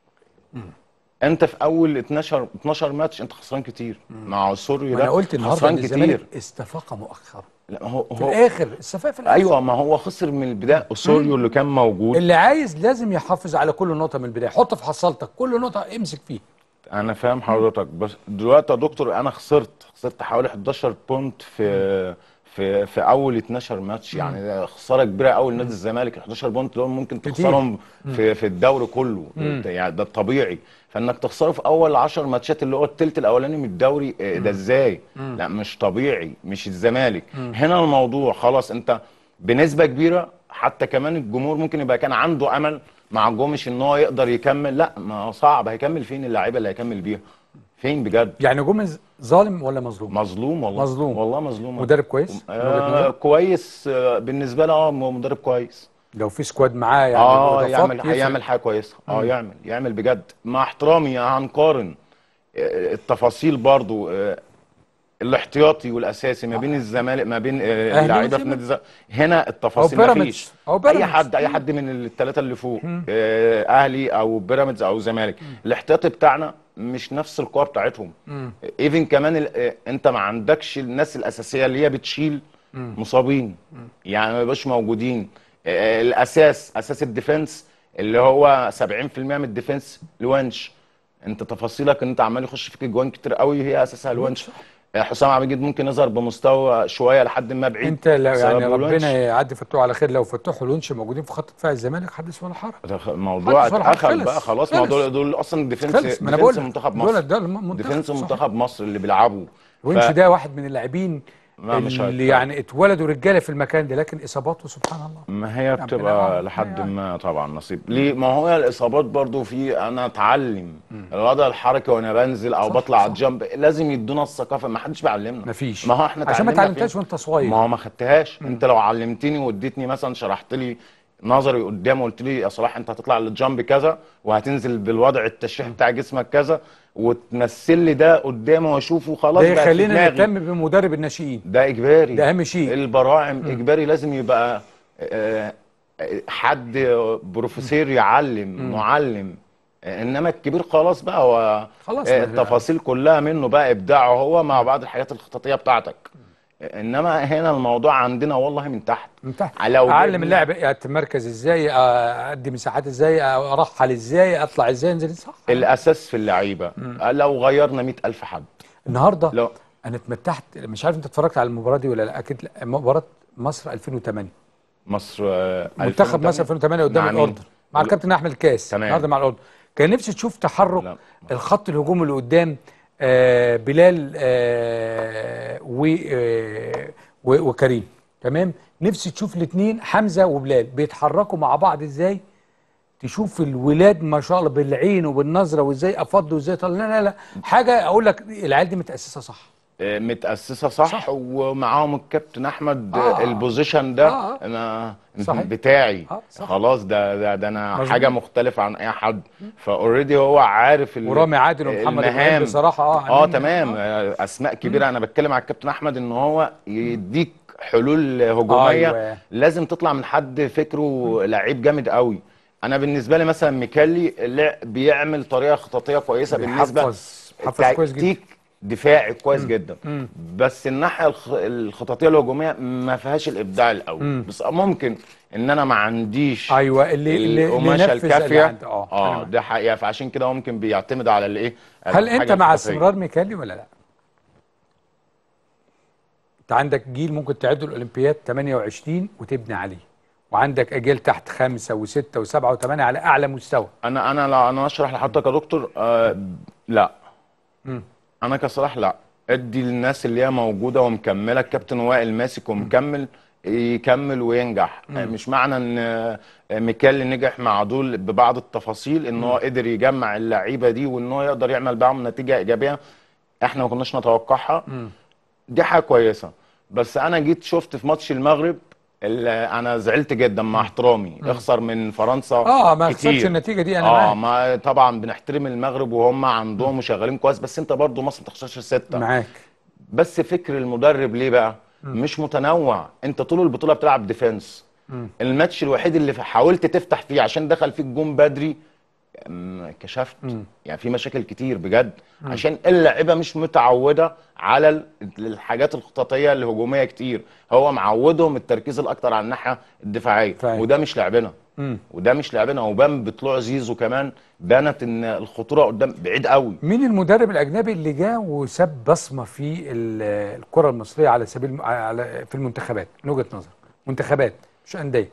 انت في اول اتناشر اتناشر ماتش انت خسران كتير مع سوريا ده. انا قلت النهارده ان الزمالك استفاق مؤخرا. لا هو في هو الاخر استفاق في الاخر. ايوه ما هو خسر من البدايه سوريا اللي كان موجود. اللي عايز لازم يحافظ على كل نقطه من البدايه، حط في حصالتك كل نقطه امسك فيه. انا فاهم حضرتك، بس دلوقتي يا دكتور انا خسرت خسرت حوالي حداشر بونت في في في اول اتناشر ماتش. يعني خساره كبيره قوي لنادي الزمالك. حداشر بونت دول ممكن تخسرهم في في الدوري كله. مم. يعني ده الطبيعي، فانك تخسره في اول عشر ماتشات اللي هو الثلث الاولاني من الدوري ده ازاي؟ لا مش طبيعي، مش الزمالك. مم. هنا الموضوع خلاص انت بنسبه كبيره، حتى كمان الجمهور ممكن يبقى كان عنده امل مع جومش ان هو يقدر يكمل. لا ما صعب، هيكمل فين اللعيبه اللي هيكمل بيها؟ فين بجد؟ يعني جوميز ظالم ولا مظلوم؟ مظلوم والله. مظلوم والله مظلوم. مدرب كويس؟ آه كويس آه بالنسبه لي. اه مدرب كويس لو في سكواد معاه يعني اه يعمل هيعمل حاجه كويسه. اه يعمل يعمل بجد. مع احترامي هنقارن آه التفاصيل برضو آه الاحتياطي والاساسي ما بين الزمالك ما بين آه اللعيبه في نادي الزمالك. هنا التفاصيل ما فيش. اي حد اي حد من الثلاثه اللي فوق آه اهلي او بيراميدز او زمالك، الاحتياطي بتاعنا مش نفس القوه بتاعتهم. ايفن كمان انت ما عندكش الناس الاساسيه اللي هي بتشيل مم. مصابين. مم. يعني ما يبقاش موجودين. الاساس اساس الديفنس اللي هو سبعين في المية من الديفنس لونش. انت تفاصيلك ان انت عمال يخش فيك اجوان كتير قوي هي اساسها لونش. حسام عبد المجيد ممكن يظهر بمستوى شويه لحد ما بعيد. انت لو يعني ربنا يعدي فتوح على خير، لو فتوح ولونش موجودين في خط دفاع الزمالك حدث ولا حرج. الموضوع اتقفل بقى خلاص. موضوع دول اصلا ديفنس ديفنس منتخب مصر. ديفنس منتخب مصر اللي بيلعبوا. ونش ف... ده واحد من اللاعبين اللي يعني اتولدوا رجاله في المكان ده، لكن اصاباته سبحان الله. ما هي بتبقى لحد ما طبعا نصيب. ليه؟ ما هو الاصابات برضو في انا اتعلم الوضع الحركي وانا بنزل او بطلع على الجنب. لازم يدونا الثقافه، ما حدش بيعلمنا. ما فيش. ما هو احنا عشان ما اتعلمتهاش وانت صغير. ما هو ما خدتهاش. انت لو علمتني واديتني مثلا شرحت لي نظري قدام وقلت لي يا صلاح انت هتطلع للجنب كذا وهتنزل بالوضع التشريح بتاع جسمك كذا وتمثل لي ده قدامي واشوفه خلاص. ده يخلينا نهتم بمدرب الناشئين. ده اجباري، ده اهم شيء. البراعم م. اجباري لازم يبقى حد بروفيسور يعلم م. معلم. انما الكبير خلاص بقى هو خلاص التفاصيل كلها منه بقى ابداعه هو مع بعض الحاجات الخططيه بتاعتك. انما هنا الموضوع عندنا والله من تحت. من تحت اعلم اللاعب اتمركز ازاي، ادي مساحات ازاي، ارحل ازاي، اطلع ازاي، انزل صح. الاساس في اللعيبه. لو غيرنا مئة ألف حد النهارده لو انا اتمتعت. مش عارف انت اتفرجت على المباراه دي ولا لا؟ اكيد لا. مباراه مصر ألفين وثمانية. مصر منتخب مصر ألفين وثمانية قدام الاردن مع الكابتن احمد الكاس. النهارده مع الاردن. كان نفسي تشوف تحرك لا. الخط الهجومي اللي قدام آه بلال آه و آه وكريم. تمام. نفسي تشوف الاثنين حمزه وبلال بيتحركوا مع بعض ازاي. تشوف الولاد ما شاء الله بالعين وبالنظره وازاي افضوا وازاي طلع. لا لا لا حاجه اقول لك العيال دي متاسسه صح. متاسسه صح, صح. ومعاهم الكابتن احمد آه. البوزيشن ده آه. انا صحيح. بتاعي آه. خلاص ده ده, ده انا مزبوط. حاجه مختلفه عن اي حد. فاوريدي هو عارف ورامي عادل ومحمد ابراهيم بصراحه اه اه تمام آه. اسماء كبيره. م. انا بتكلم على الكابتن احمد ان هو يديك حلول هجوميه. أيوة. لازم تطلع من حد فكره لعيب جامد قوي. انا بالنسبه لي مثلا ميكالي بيعمل طريقه خططيه كويسه بالنسبه حفظ كويس جدا، دفاعي كويس مم. جدا. مم. بس الناحيه الخططيه الهجوميه ما فيهاش الابداع القوي. بس ممكن ان انا ما عنديش ايوه اللي اللي القماشه الكافيه. اه اه ده حقيقه، فعشان كده هو ممكن بيعتمد على الايه. هل انت مع استمرار ميكالي ولا لا؟ انت عندك جيل ممكن تعده الاولمبياد ثمانية وعشرين وتبني عليه، وعندك اجيال تحت خمسه وسته وسبعه وثمانيه على اعلى مستوى. انا انا لا انا اشرح لحضرتك يا دكتور. آه لا مم. انا كصلاح لا، ادي للناس اللي هي موجوده ومكمله. الكابتن وائل ماسك ومكمل، يكمل وينجح. مم. مش معنى ان ميكالي نجح مع دول ببعض التفاصيل ان هو قدر يجمع اللعيبه دي وان هو يقدر يعمل معاهم نتيجه ايجابيه احنا ما كناش نتوقعها. مم. دي حاجه كويسه. بس انا جيت شفت في ماتش المغرب اللي انا زعلت جدا مع احترامي، اخسر من فرنسا اه ما كتير. خسرتش النتيجه دي انا اه معاك. ما طبعا بنحترم المغرب وهم عندهم وشغالين كويس، بس انت برضو مصر ما تخسرش سته معاك. بس فكر المدرب ليه بقى؟ مم. مش متنوع. انت طول البطوله بتلعب ديفense. مم. الماتش الوحيد اللي حاولت تفتح فيه عشان دخل فيك جون بدري م- كشفت. مم. يعني في مشاكل كتير بجد مم. عشان اللعيبه مش متعوده على ال- الحاجات الخططيه الهجوميه كتير. هو معودهم التركيز الاكتر على الناحيه الدفاعيه فاهم. وده مش لعبنا. مم. وده مش لعبنا. وبان بطلوع زيزو كمان بانت ان الخطوره قدام بعيد قوي. مين المدرب الاجنبي اللي جه وساب بصمه في ال- الكره المصريه على سبيل على في المنتخبات من وجهه نظرك؟ منتخبات مش انديه.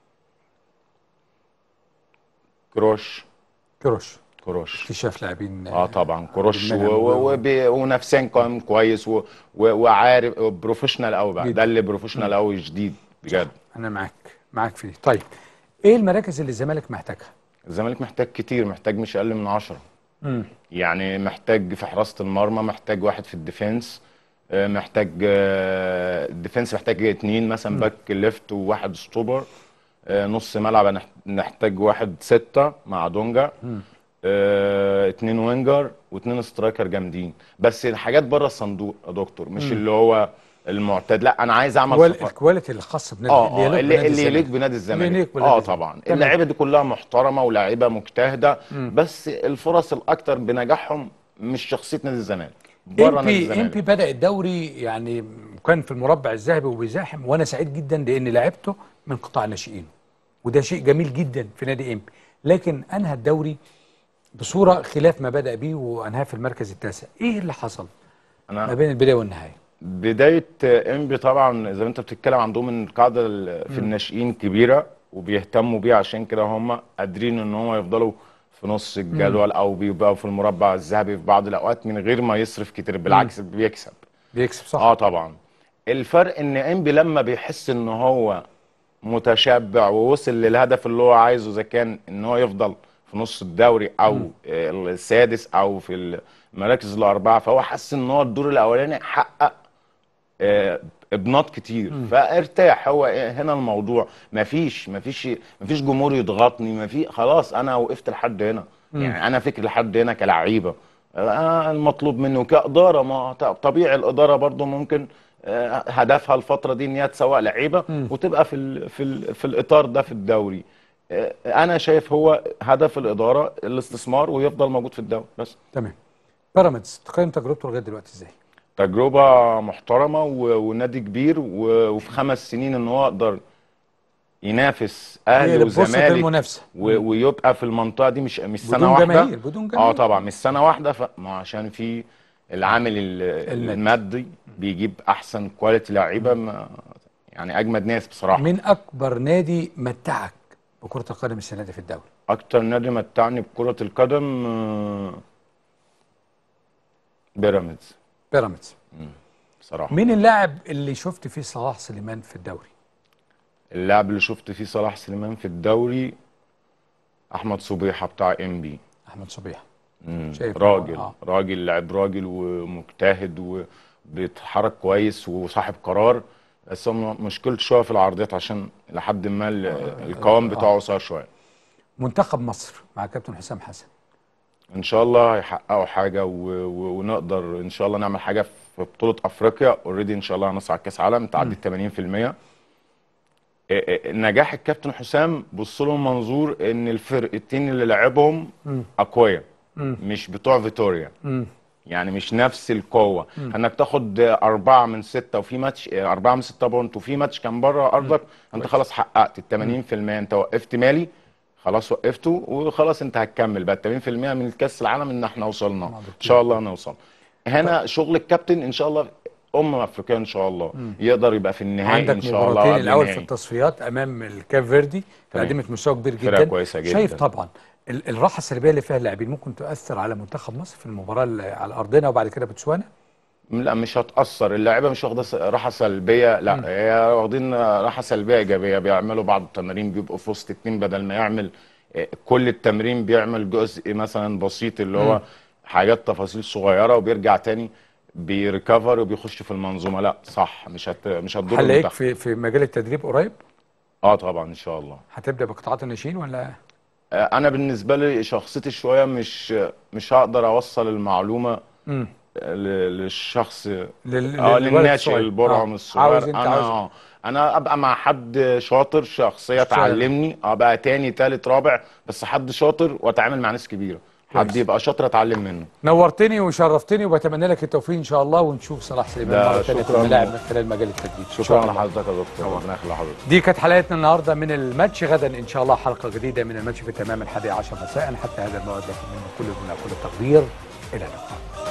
كروش. كروش. كروش اكتشاف لاعبين. اه طبعا كروش و- بالنجم و- وب- ونفسيا كان كويس و- و- وعارف بروفيشنال قوي بقى. جدا. ده اللي بروفيشنال قوي جديد بجد. انا معاك معاك في دي. طيب ايه المراكز اللي الزمالك محتاجها؟ الزمالك محتاج كتير، محتاج مش اقل من عشرة. امم يعني محتاج في حراسه المرمى، محتاج واحد في الديفنس، آه، محتاج آه، الديفنس محتاج اتنين مثلا باك ليفت وواحد ستوبر. آه، نص ملعب هنح- نحتاج واحد ستة مع دونجا. آه، اتنين وينجر واتنين سترايكر جامدين. بس الحاجات بره الصندوق يا دكتور، مش مم. اللي هو المعتاد. لا انا عايز اعمل الكوال- صفقات. الكواليتي الخاصه بنادي اه اه يليق اللي, بنادي اللي يليق الزمالك. بنادي اللي الزمالك. يليق بنادي اه الزمالك. طبعا تمام. اللعيبه دي كلها محترمه ولاعيبه مجتهده. مم. بس الفرص الاكتر بنجاحهم مش شخصيه نادي الزمالك، بره نادي امبي الزمالك. امبي بدأ الدوري يعني كان في المربع الذهبي وبيزاحم، وانا سعيد جدا لان لعبته من قطاع الناشئين وده شيء جميل جدا في نادي امبي. لكن انهى الدوري بصوره خلاف ما بدأ بيه وانهاه في المركز التاسع. ايه اللي حصل أنا ما بين البدايه والنهايه؟ بدايه انبي طبعا زي ما انت بتتكلم عندهم القاعده ال- في مم. الناشئين كبيره وبيهتموا بيها، عشان كده هم قادرين ان هم يفضلوا في نص الجدول او بيبقوا في المربع الذهبي في بعض الاوقات من غير ما يصرف كتير، بالعكس بيكسب. بيكسب صح. اه طبعا. الفرق ان انبي لما بيحس ان هو متشبع ووصل للهدف اللي هو عايزه، اذا كان ان هو يفضل في نص الدوري او مم. آه، السادس او في المراكز الاربعه، فهو حس ان هو الدور الاولاني حقق آه، ابناط كتير. مم. فارتاح. هو إيه هنا الموضوع؟ مفيش مفيش مفيش جمهور يضغطني، مفيش. خلاص انا وقفت لحد هنا. مم. يعني انا فكر لحد هنا كلعيبه. آه، المطلوب منه كاداره، ما ط- طبيعي الاداره برضو ممكن آه، هدفها الفتره دي ان هي تسوق لعيبه مم. وتبقى في ال في ال في الاطار ده في الدوري. آه، انا شايف هو هدف الاداره الاستثمار ويفضل موجود في الدوري بس. تمام. بيراميدز تقيم تجربته لغايه دلوقتي ازاي؟ تجربه محترمه و- ونادي كبير و- وفي خمس سنين ان هو يقدر ينافس هي اهلي اللي بتبص في وزمالك المنافسه. و- ويبقى في المنطقه دي مش مش سنه بدون واحده. جماهير بدون اه جماهير. طبعا مش سنه واحده. ف... ما عشان في العامل ال- المادي. المادي بيجيب احسن كواليتي لعيبه. ما- يعني اجمد ناس بصراحه. مين اكبر نادي متعك بكره القدم السنه دي في الدوري؟ اكتر نادي متعني بكره القدم آه، بيراميدز. بيراميدز. بصراحه مين اللاعب اللي شفت فيه صلاح سليمان في الدوري؟ اللاعب اللي شفت فيه صلاح سليمان في الدوري احمد صبيحه بتاع ام بي. احمد صبيحه. مم. شايف راجل آه. راجل لعب راجل ومجتهد وبيتحرك كويس وصاحب قرار. بس هو مشكلته شويه في العرضيات عشان لحد ما ال- القوام بتاعه قصير شويه. منتخب مصر مع كابتن حسام حسن. ان شاء الله هيحققوا حاجه و... و... ونقدر ان شاء الله نعمل حاجه في بطوله افريقيا. اوريدي ان شاء الله هنصعد كاس عالم تعدي ثمانين في المية. إيه إيه نجاح الكابتن حسام بص له منظور ان الفرقتين اللي لعبهم مم. اقوياء مم. مش بتوع فيتوريا. مم. يعني مش نفس القوه. انك تاخد اربعه من سته وفي ماتش اربعه من سته بونت وفي ماتش كان بره ارضك، انت خلاص حققت ال ثمانين في المية. انت وقفت مالي خلاص وقفته وخلاص انت هتكمل بقى ثمانين في المية من الكاس العالم ان احنا وصلنا ان شاء الله نوصل. هنا شغل الكابتن ان شاء الله امم افريقيا ان شاء الله مم. يقدر يبقى في النهائي ان شاء الله. عندك الاول في التصفيات امام الكاب فيردي قدمت مستوى كبير جدا. كويسة جدا. شايف طبعا الراحه السلبيه اللي فيها اللاعبين ممكن تؤثر على منتخب مصر في المباراه على ارضنا وبعد كده بوتسوانا؟ لا مش هتاثر، اللعيبه مش واخده راحه سلبيه، لا مم. هي واخدين راحه سلبيه ايجابيه. بيعملوا بعض التمارين بيبقوا في وسط اتنين بدل ما يعمل كل التمرين بيعمل جزء مثلا بسيط اللي هو مم. حاجات تفاصيل صغيره وبيرجع تاني بيريكفر وبيخش في المنظومه. لا صح مش هت مش هتضر. هنلاقيك في في مجال التدريب قريب؟ اه طبعا ان شاء الله. هتبدا بقطاعات الناشئين ولا؟ آه انا بالنسبه لي شخصيتي شويه مش مش هقدر اوصل المعلومه مم. للشخص لل... اه للناشئ البرعم آه. الصغير. انا اه انا ابقى مع حد شاطر شخصيه تعلمني، ابقى تاني تالت رابع بس حد شاطر واتعامل مع ناس كبيره، حد يبقى شاطر اتعلم منه. نورتني وشرفتني وبتمنى لك التوفيق ان شاء الله ونشوف صلاح سليمان مره ثانيه في الملاعب من خلال مجال التجديد. شكرا لحضرتك يا دكتور، ربنا يخلي حضرتك. دي كانت حلقتنا النهارده من الماتش. غدا ان شاء الله حلقه جديده من الماتش في تمام الحادية عشر مساء. حتى هذا الموعد لكم من كل كل التقدير، الى اللقاء.